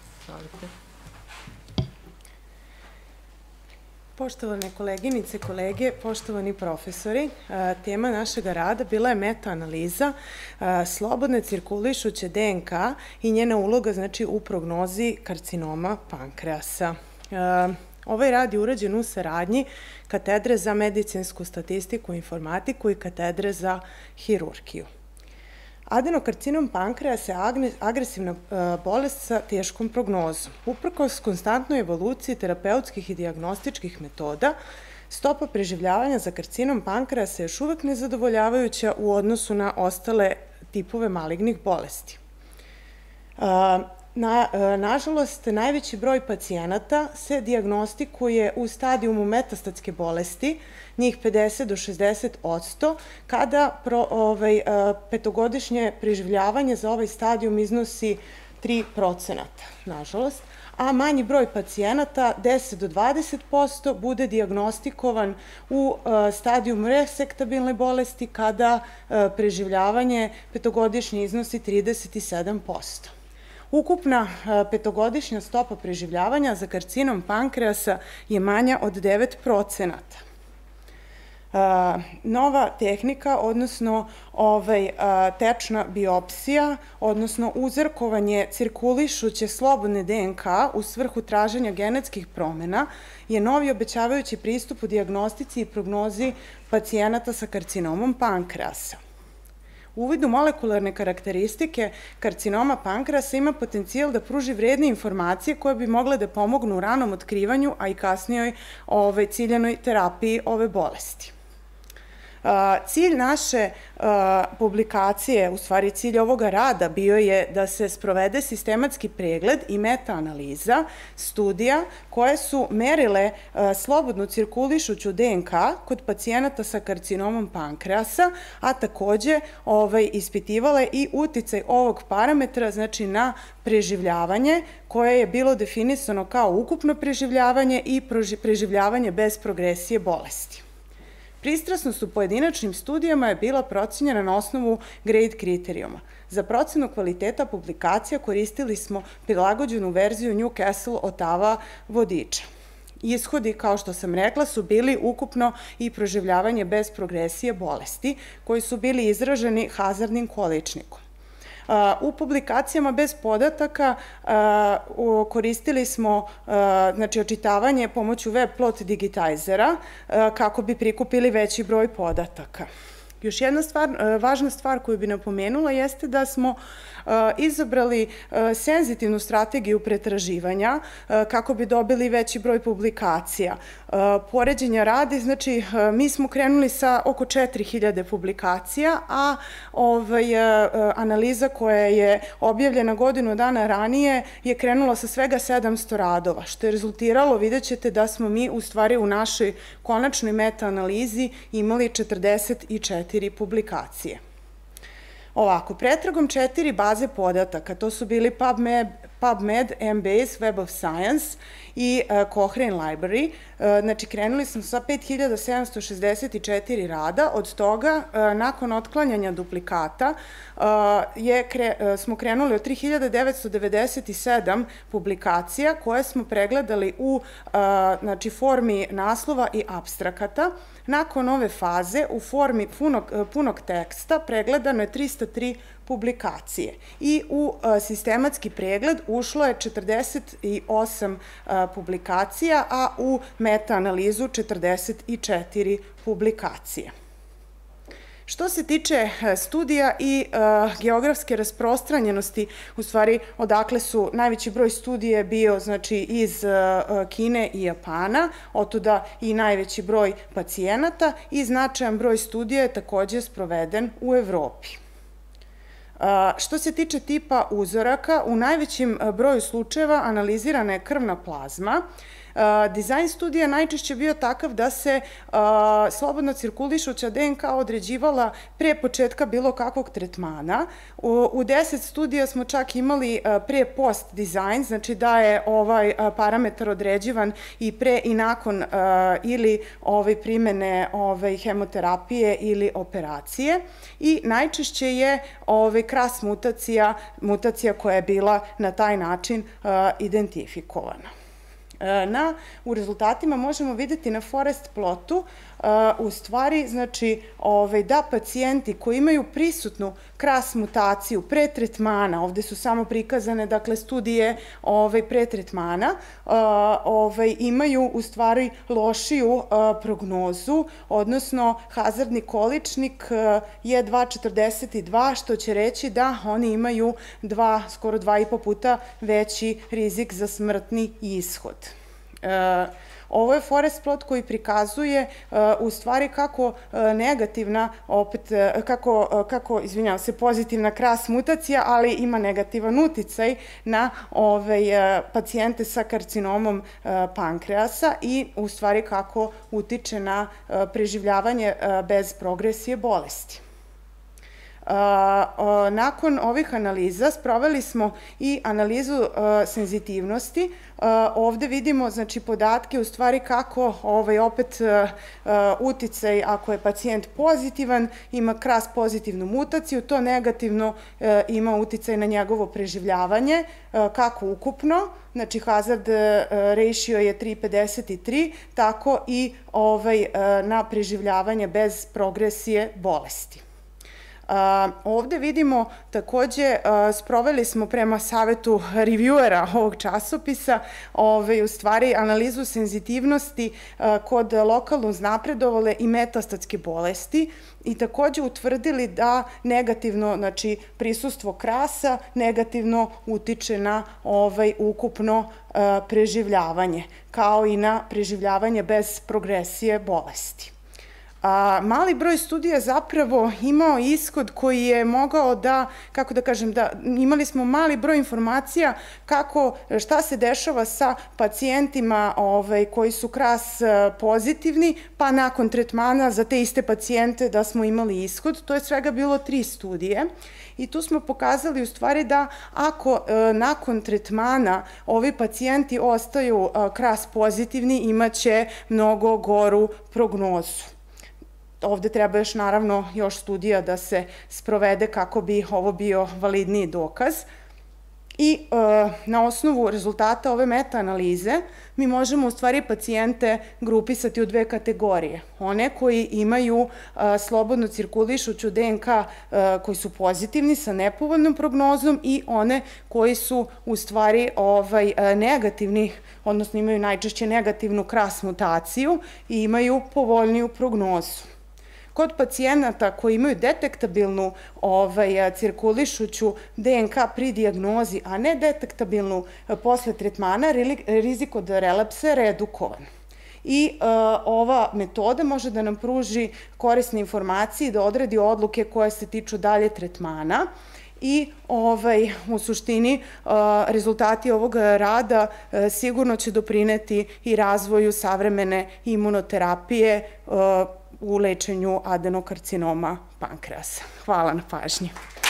Poštovane koleginice, kolege, poštovani profesori, tema našeg rada bila je meta-analiza slobodne cirkulišuće DNK i njena uloga u prognozi karcinoma pankreasa. Ovaj rad je urađen u saradnji Katedre za medicinsku statistiku i informatiku i Katedre za hirurgiju. Adenokarcinom pankreasa je agresivna bolest sa teškom prognozom. Uprkos konstantnoj evoluciji terapeutskih i dijagnostičkih metoda, stopa preživljavanja za karcinom pankreasa je još uvek nezadovoljavajuća u odnosu na ostale tipove malignih bolesti. Nažalost, najveći broj pacijenata se dijagnostikuje u stadijumu metastatske bolesti, njih 50 do 60%, kada petogodišnje preživljavanje za ovaj stadijum iznosi 3%, nažalost, a manji broj pacijenata, 10 do 20%, bude dijagnostikovan u stadijumu resektabilne bolesti, kada preživljavanje petogodišnje iznosi 37%. Ukupna petogodišnja stopa preživljavanja za karcinom pankreasa je manja od 9%. Nova tehnika, odnosno tečna biopsija, odnosno uzorkovanje cirkulišuće slobodne DNK u svrhu traženja genetskih promena, je novi obećavajući pristup u dijagnostici i prognozi pacijenata sa karcinomom pankreasa. Uvid u molekularne karakteristike karcinoma pankreasa ima potencijal da pruži vredne informacije koje bi mogle da pomognu u ranom otkrivanju, a i kasnijoj ciljanoj terapiji ove bolesti. Cilj naše publikacije, u stvari cilj ovoga rada, bio je da se sprovede sistematski pregled i meta-analiza studija koje su merile slobodnu cirkulišuću DNK kod pacijenata sa karcinomom pankreasa, a takođe ispitivale i uticaj ovog parametra, znači na preživljavanje, koje je bilo definisano kao ukupno preživljavanje i preživljavanje bez progresije bolesti. Pristrasnost u pojedinačnim studijama je bila procenjena na osnovu grade kriterijuma. Za procenu kvaliteta publikacija koristili smo prilagođenu verziju Newcastle Ottawa vodiča. Ishodi, kao što sam rekla, su bili ukupno i proživljavanje bez progresije bolesti, koji su bili izraženi hazardnim količnikom. U publikacijama bez podataka koristili smo očitavanje pomoću web plot digitizera kako bi prikupili veći broj podataka. Još jedna važna stvar koju bi napomenula jeste da smo izabrali senzitivnu strategiju pretraživanja kako bi dobili veći broj publikacija. Poređenja radi, znači mi smo krenuli sa oko 4000 publikacija, a analiza koja je objavljena godinu dana ranije je krenula sa svega 700 radova, što je rezultiralo, vidjet ćete da smo mi u stvari u našoj konačnoj meta-analizi imali 44 publikacije. Ovako, pretragom 4 baze podataka, to su bili PubMed, Embase, Web of Science i Cochrane Library. Znači, krenuli smo sa 5764 rada, od toga, nakon otklanjanja duplikata, smo krenuli od 3997 publikacija koje smo pregledali u formi naslova i apstrakata. Nakon ove faze, u formi punog teksta, pregledano je 303 publikacije i u sistematski pregled ušlo je 48 publikacija, a u meta-analizu 44 publikacije. Što se tiče studija i geografske rasprostranjenosti, u stvari odakle su najveći broj studije bio iz Kine i Japana, otuda i najveći broj pacijenata, i značajan broj studija je takođe sproveden u Evropi. Što se tiče tipa uzoraka, u najvećem broju slučajeva analizirana je krvna plazma, Dizajn studija najčešće bio takav da se slobodno cirkulišuća DNK određivala pre početka bilo kakvog tretmana. U 10 studija smo čak imali pre-post dizajn, znači da je ovaj parametar određivan i pre i nakon ili primene hemoterapije ili operacije. I najčešće je KRAS mutacija koja je bila na taj način identifikovana. U rezultatima možemo videti na forest plotu u stvari, znači, da pacijenti koji imaju prisutnu KRAS mutaciju pre tretmana, ovde su samo prikazane, dakle, studije pre tretmana, imaju u stvari lošiju prognozu, odnosno hazardni količnik je 2,42, što će reći da oni imaju skoro 2,5 puta veći rizik za smrtni ishod. Ovo je forest plot koji prikazuje u stvari kako negativna, izvinjavam se, pozitivna KRAS mutacija, ali ima negativan uticaj na pacijente sa karcinomom pankreasa i u stvari kako utiče na preživljavanje bez progresije bolesti. Nakon ovih analiza sproveli smo i analizu senzitivnosti. Ovde vidimo, znači, podatke u stvari kako opet uticaj, ako je pacijent pozitivan, ima KRAS pozitivnu mutaciju, to negativno ima uticaj na njegovo preživljavanje, kako ukupno, znači hazard ratio je 3,53, tako i na preživljavanje bez progresije bolesti. Ovde vidimo takođe, sproveli smo prema savetu reviewera ovog časopisa u stvari analizu senzitivnosti kod lokalno uznapredovale i metastatske bolesti i takođe utvrdili da negativno, znači prisustvo KRAS-a negativno utiče na ukupno preživljavanje, kao i na preživljavanje bez progresije bolesti. Mali broj studija zapravo imao ishod koji je mogao da, kako da kažem, da imali smo mali broj informacija šta se dešava sa pacijentima koji su KRAS pozitivni, pa nakon tretmana za te iste pacijente da smo imali ishod. To je svega bilo 3 studije. I tu smo pokazali u stvari da ako nakon tretmana ovi pacijenti ostaju KRAS pozitivni, imaće mnogo goru prognozu. Ovde treba naravno još studija da se sprovede kako bi ovo bio validniji dokaz. I na osnovu rezultata ove meta-analize mi možemo u stvari pacijente grupisati u 2 kategorije. One koji imaju slobodno cirkulišuću DNK koji su pozitivni sa nepovoljnom prognozom i one koji su u stvari negativni, odnosno imaju najčešće negativnu KRAS mutaciju i imaju povoljniju prognozu. Kod pacijenata koji imaju detektabilnu cirkulišuću DNK pri dijagnozi, a ne detektabilnu posle tretmana, rizik od relapsa je redukovan. I ova metoda može da nam pruži korisne informacije i da odredi odluke koje se tiču dalje tretmana. I u suštini rezultati ovog rada sigurno će doprineti i razvoju savremene imunoterapije u lečenju adenokarcinoma pankreasa. Hvala na pažnji.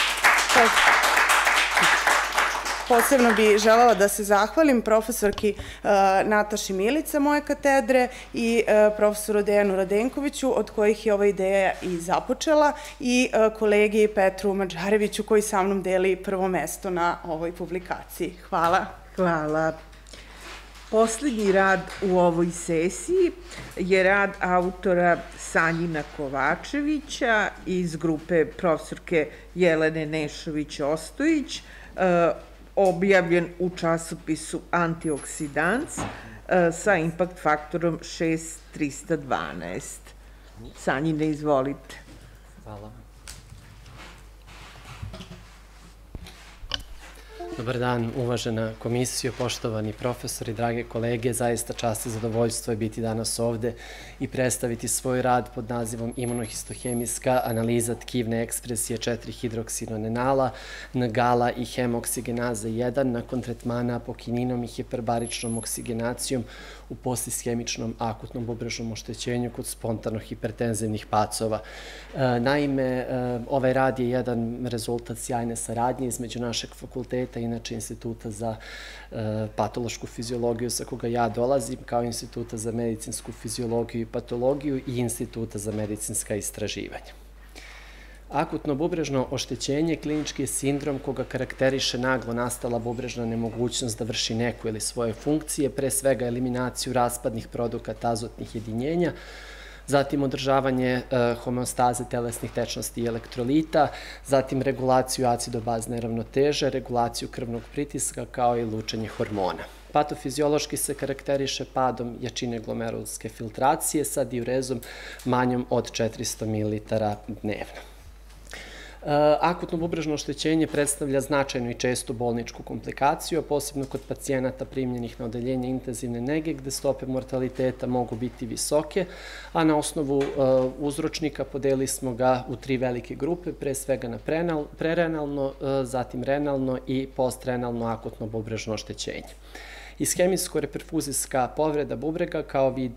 Posebno bih želela da se zahvalim profesorki Nataši Milica moje katedre i profesoru Dejanu Radenkoviću, od kojih je ova ideja i započela, i kolegi Petru Mađareviću koji sa mnom deli prvo mesto na ovoj publikaciji. Hvala. Hvala. Poslednji rad u ovoj sesiji je rad autora Sanjina Kovačevića iz grupe profesorke Jelene Nešović-Ostojić, objavljen u časopisu Antioksidans sa impact faktorom 6,312. Sanjine, izvolite. Hvala. Dobar dan, uvažena komisijo, poštovani profesori, drage kolege. Zaista čast i zadovoljstvo je biti danas ovde i predstaviti svoj rad pod nazivom Imunohistohemijska analiza tkivne ekspresije 4-hidroksinonenala, NGALA i hemoksigenaza 1 nakon tretmana apokininom i hiperbaričnom oksigenacijom u postishemičnom akutnom bubrežnom oštećenju kod spontano hipertenzivnih pacova. Naime, ovaj rad je jedan rezultat sjajne saradnje između našeg fakulteta, inače Instituta za patološku fiziologiju sa koga ja dolazim, kao Instituta za medicinsku fiziologiju i patologiju i Instituta za medicinska istraživanja. Akutno bubrežno oštećenje klinički je sindrom koga karakteriše naglo nastala bubrežna nemogućnost da vrši neku ili svoje funkcije, pre svega eliminaciju raspadnih produkata azotnih jedinjenja, zatim održavanje homeostaze telesnih tečnosti i elektrolita, zatim regulaciju acidobazne ravnoteže, regulaciju krvnog pritiska kao i lučenje hormona. Patofiziološki se karakteriše padom jačine glomerulske filtracije sa diurezom manjom od 400 ml dnevno. Akutno bubrežno oštećenje predstavlja značajnu i čestu bolničku komplikaciju, a posebno kod pacijenata primljenih na odeljenje intenzivne nege, gde stope mortaliteta mogu biti visoke, a na osnovu uzročnika podelili smo ga u 3 velike grupe, pre svega na prerenalno, zatim renalno i postrenalno akutno bubrežno oštećenje. Ishemijsko-reperfuzijska povreda bubrega kao vid,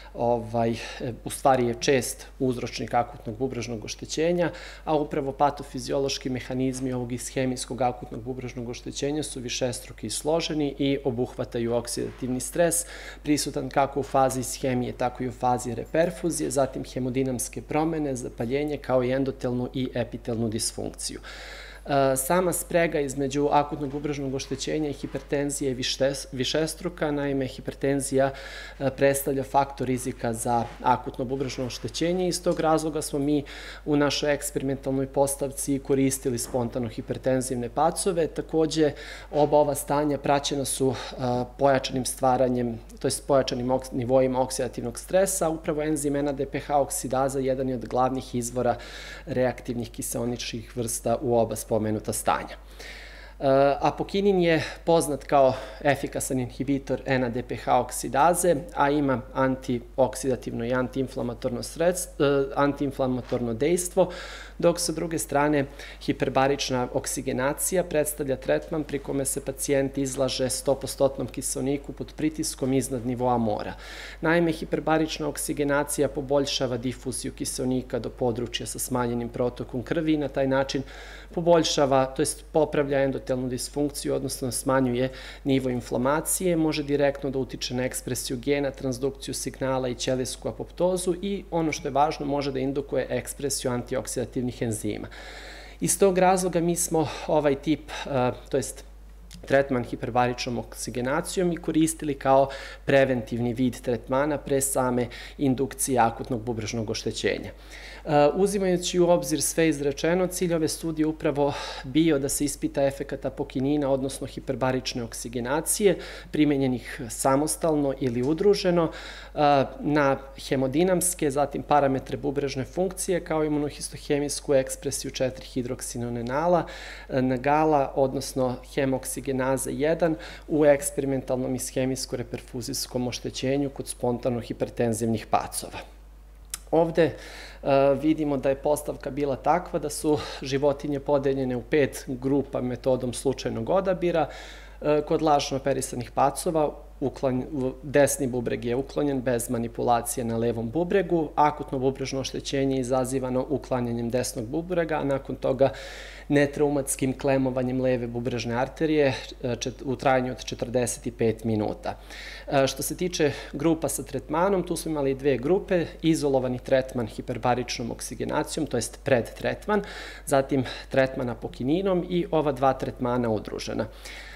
u stvari je čest uzročnik akutnog bubrežnog oštećenja, a upravo patofiziološki mehanizmi ovog ishemijskog akutnog bubrežnog oštećenja su višestruki i složeni i obuhvataju oksidativni stres, prisutan kako u fazi ishemije, tako i u fazi reperfuzije, zatim hemodinamske promene, zapaljenje, kao i endotelnu i epitelnu disfunkciju. Sama sprega između akutnog bubrežnog oštećenja i hipertenzije je višestruka. Naime, hipertenzija predstavlja faktor rizika za akutno bubrežno oštećenje i iz tog razloga smo mi u našoj eksperimentalnoj postavci koristili spontano hipertenzivne pacove. Takođe, oba ova stanja praćena su pojačanim stvaranjem, to je pojačanim nivoima oksidativnog stresa. Upravo enzim NADPH oksidaza jedan je od glavnih izvora reaktivnih kiseoničnih vrsta u oba spomenuta stanja. Apokinin je poznat kao efikasan inhibitor NADPH oksidaze, a ima antioksidativno i antiinflamatorno dejstvo, dok sa druge strane hiperbarična oksigenacija predstavlja tretman pri kome se pacijent izlaže 100% kiseoniku pod pritiskom iznad nivoa mora. Naime, hiperbarična oksigenacija poboljšava difuziju kiseonika do područja sa smanjenim protokom krvi i na taj način poboljšava, to jest popravlja endotelnu disfunkciju, odnosno smanjuje nivo inflamacije, može direktno da utiče na ekspresiju gena, transdukciju signala i ćelijsku apoptozu i ono što je važno, može da indukuje ekspresiju antioksidativnih enzima. Iz tog razloga mi smo ovaj tip, to jest tretman hiperbaričnom oksigenacijom i koristili kao preventivni vid tretmana pre same indukcije akutnog bubrežnog oštećenja. Uzimajući u obzir sve izrečeno, cilj ove studije upravo bio da se ispita efekat apokinina, odnosno hiperbarične oksigenacije, primenjenih samostalno ili udruženo, na hemodinamske, zatim parametre bubrežne funkcije, kao imunohistohemijsku ekspresiju 4-hidroksinonenala, NGALA, odnosno hemoksigenaza 1, u eksperimentalnom ishemijsko-reperfuzijskom oštećenju kod spontano hipertenzivnih pacova. Ovde vidimo da je postavka bila takva da su životinje podeljene u 5 grupa metodom slučajnog odabira. Kod lažno operisanih pacova desni bubreg je uklonjen bez manipulacije na levom bubregu. Akutno bubrežno oštećenje je izazivano uklanjanjem desnog bubrega, a nakon toga netraumatskim klemovanjem leve bubrežne arterije u trajanju od 45 minuta. Što se tiče grupa sa tretmanom, tu smo imali 2 grupe, izolovani tretman hiperbaričnom oksigenacijom, to jest predtretman, zatim tretman apokininom i ova 2 tretmana udružena.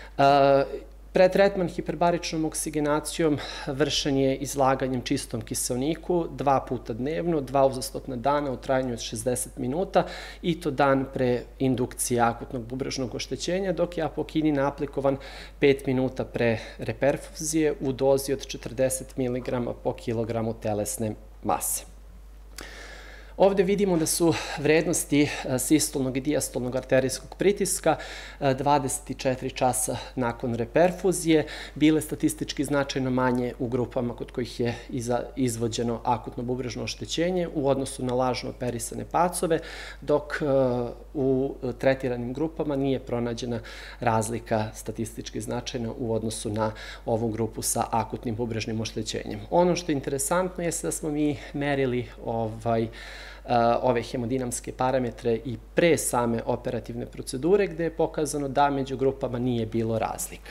Pretretman hiperbaričnom oksigenacijom vršen je izlaganjem čistom kiseoniku 2 puta dnevno, 2 uzastopna dana u trajanju od 60 minuta i to dan pre indukcije akutnog bubrežnog oštećenja, dok je apokinin aplikovan 5 minuta pre reperfuzije u dozi od 40 mg po kilogramu telesne mase. Ovde vidimo da su vrednosti sistolnog i dijastolnog arterijskog pritiska 24 časa nakon reperfuzije bile statistički značajno manje u grupama kod kojih je izvođeno akutno bubrežno oštećenje u odnosu na lažno operisane pacove, dok u tretiranim grupama nije pronađena razlika statistički značajna u odnosu na ovu grupu sa akutnim bubrežnim oštećenjem. Ono što je interesantno je da smo mi merili ove hemodinamske parametre i pre same operativne procedure, gde je pokazano da među grupama nije bilo razlika.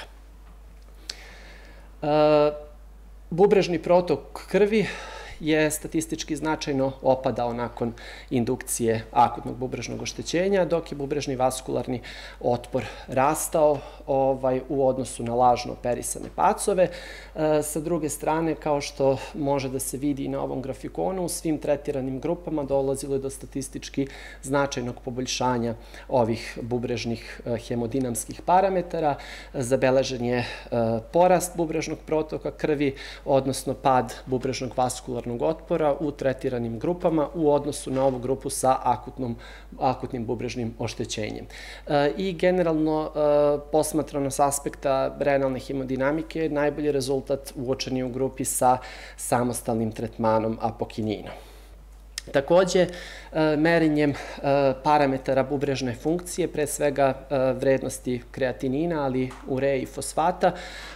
Bubrežni protok krvi je statistički značajno opadao nakon indukcije akutnog bubrežnog oštećenja, dok je bubrežni vaskularni otpor rastao u odnosu na lažno operisane pacove. Sa druge strane, kao što može da se vidi i na ovom grafikonu, u svim tretiranim grupama dolazilo je do statistički značajnog poboljšanja ovih bubrežnih hemodinamskih parametara. Zabeležen je porast bubrežnog protoka krvi, odnosno pad bubrežnog vaskularnog otpora u tretiranim grupama u odnosu na ovu grupu sa akutnim bubrežnim oštećenjem. I generalno, posmatrano s aspekta renalne hemodinamike, najbolji rezultat uočen je u grupi sa samostalnim tretmanom apokininom. Takođe, merenjem parametara bubrežne funkcije, pre svega vrednosti kreatinina, ali ureje i fosfata,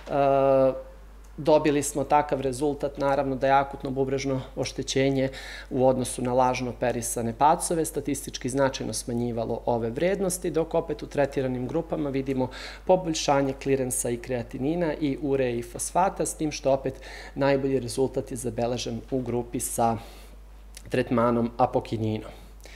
dobili smo takav rezultat, naravno da je akutno bubrežno oštećenje u odnosu na lažno operisane pacove statistički značajno smanjivalo ove vrednosti, dok opet u tretiranim grupama vidimo poboljšanje klirensa i kreatinina i ureje i fosfata, s tim što opet najbolji rezultat je zabeležen u grupi sa tretmanom apokininom.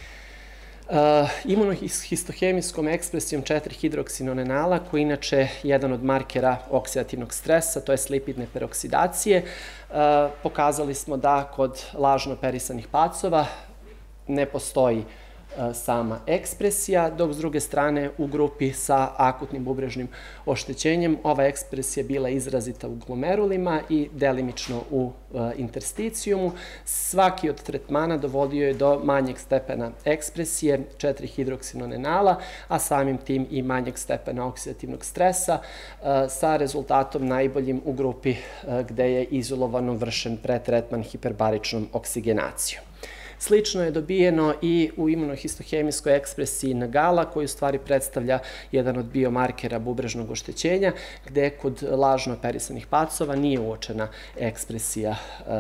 Imunohistohemijskom ekspresijom 4-hidroksinonenala, koji je inače jedan od markera oksidativnog stresa, to je lipidne peroksidacije, pokazali smo da kod lažno operisanih pacova ne postoji sama ekspresija, dok s druge strane u grupi sa akutnim bubrežnim oštećenjem ova ekspresija bila izrazita u glomerulima i delimično u intersticijumu. Svaki od tretmana dovodio je do manjeg stepena ekspresije 4-hidroksinonenala, a samim tim i manjeg stepena oksidativnog stresa, sa rezultatom najboljim u grupi gde je izolovano vršen pretretman hiperbaričnom oksigenacijom. Slično je dobijeno i u imunohistohemijskoj ekspresiji NGAL-a, koji u stvari predstavlja jedan od biomarkera bubrežnog oštećenja, gde kod lažno operisanih pacova nije uočena ekspresija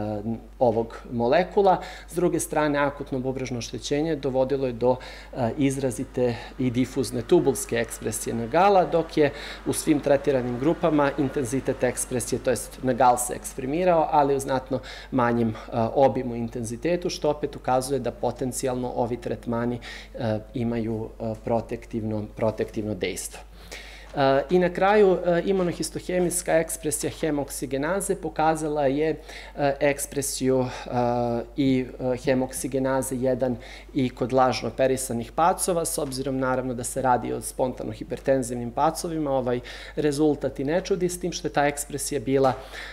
ovog molekula. S druge strane, akutno bubrežno oštećenje dovodilo je do izrazite i difuzne tubulske ekspresije NGAL-a, dok je u svim tretiranim grupama intenzitet ekspresije, to jest NGAL se eksprimirao, ali u znatno manjem obimu i intenzitetu, što opet ukazuje da potencijalno ovi tretmani imaju protektivno dejstvo. I na kraju, imunohistohemijska ekspresija hemoksigenaze pokazala je ekspresiju i hemoksigenaze 1 i kod lažno operisanih pacova, s obzirom naravno da se radi o spontano hipertenzivnim pacovima, ovaj rezultat i ne čudi, s tim što je ta ekspresija bila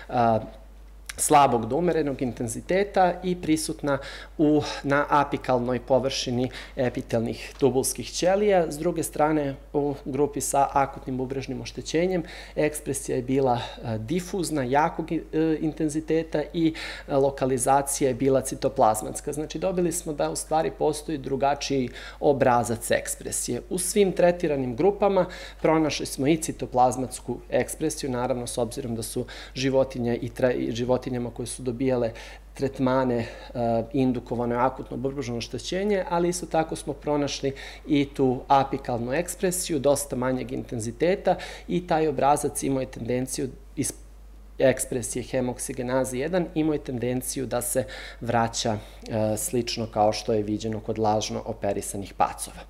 slabog do umerenog intenziteta i prisutna na apikalnoj površini epitelnih tubulskih ćelija. S druge strane, u grupi sa akutnim bubrežnim oštećenjem ekspresija je bila difuzna, jakog intenziteta i lokalizacija je bila citoplazmatska. Znači, dobili smo da u stvari postoji drugačiji obrazac ekspresije. U svim tretiranim grupama pronašli smo i citoplazmatsku ekspresiju, naravno s obzirom da su životinjama koje su dobijale tretmane indukovano akutno bubrežno oštećenje, ali isto tako smo pronašli i tu apikalnu ekspresiju, dosta manjeg intenziteta, i taj obrazac imao je tendenciju iz ekspresije hemoksigenaze 1, imao je tendenciju da se vraća slično kao što je viđeno kod lažno operisanih pacova.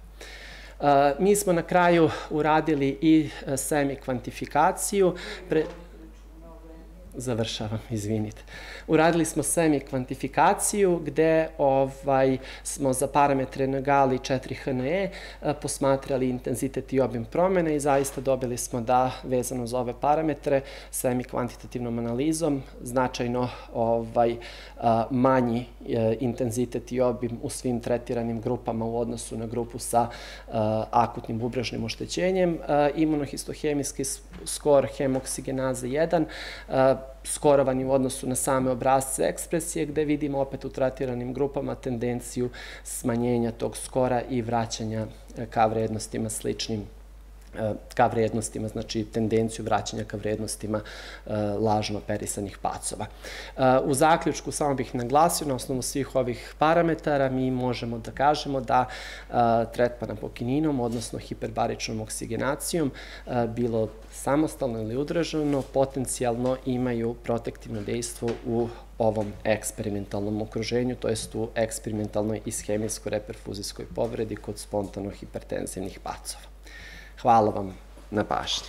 Mi smo na kraju uradili i semi-kvantifikaciju. završavam, izvinite. Uradili smo semi kvantifikaciju gde smo za parametre NGAL i 4HNE posmatrali intenzitet i obim promene i zaista dobili smo da, vezano za ove parametre, semi kvantitativnom analizom značajno manji intenzitet i obim u svim tretiranim grupama u odnosu na grupu sa akutnim bubrežnim oštećenjem. Imunohistohemijski skor hemoksigenaze 1, skorovani u odnosu na same obrazce ekspresije, gde vidimo opet u tretiranim grupama tendenciju smanjenja tog skora i vraćanja ka vrednostima sličnim znači tendenciju vraćanja ka vrednostima lažno operisanih pacova. U zaključku samo bih naglasio, na osnovu svih ovih parametara mi možemo da kažemo da tretman apokininom, odnosno hiperbaričnom oksigenacijom, bilo samostalno ili udruženo, potencijalno imaju protektivno dejstvo u ovom eksperimentalnom okruženju, to jest u eksperimentalnoj ishemijsko-reperfuzijskoj povredi kod spontano hipertenzivnih pacova. Hvala vam na pažnji.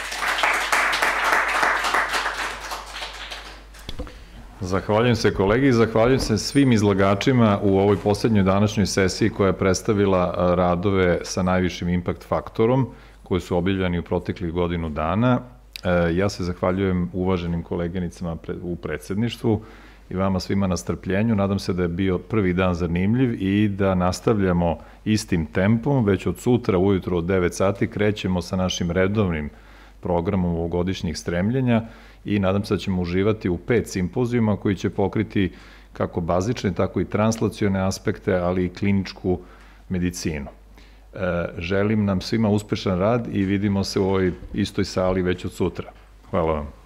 Zahvaljujem se kolegi i zahvaljujem se svim izlagačima u ovoj poslednjoj današnjoj sesiji koja je predstavila radove sa najvišim impact faktorom koji su objavljeni u proteklih godinu dana. Ja se zahvaljujem uvaženim koleginicama u predsedništvu i vama svima na strpljenju. Nadam se da je bio prvi dan zanimljiv i da nastavljamo istim tempom. Već od sutra ujutro od 9 sati krećemo sa našim redovnim programom ovogodišnjih stremljenja i nadam se da ćemo uživati u 5 simpozijuma koji će pokriti kako bazične, tako i translacione aspekte, ali i kliničku medicinu. Želim nam svima uspešan rad i vidimo se u ovoj istoj sali već od sutra. Hvala vam.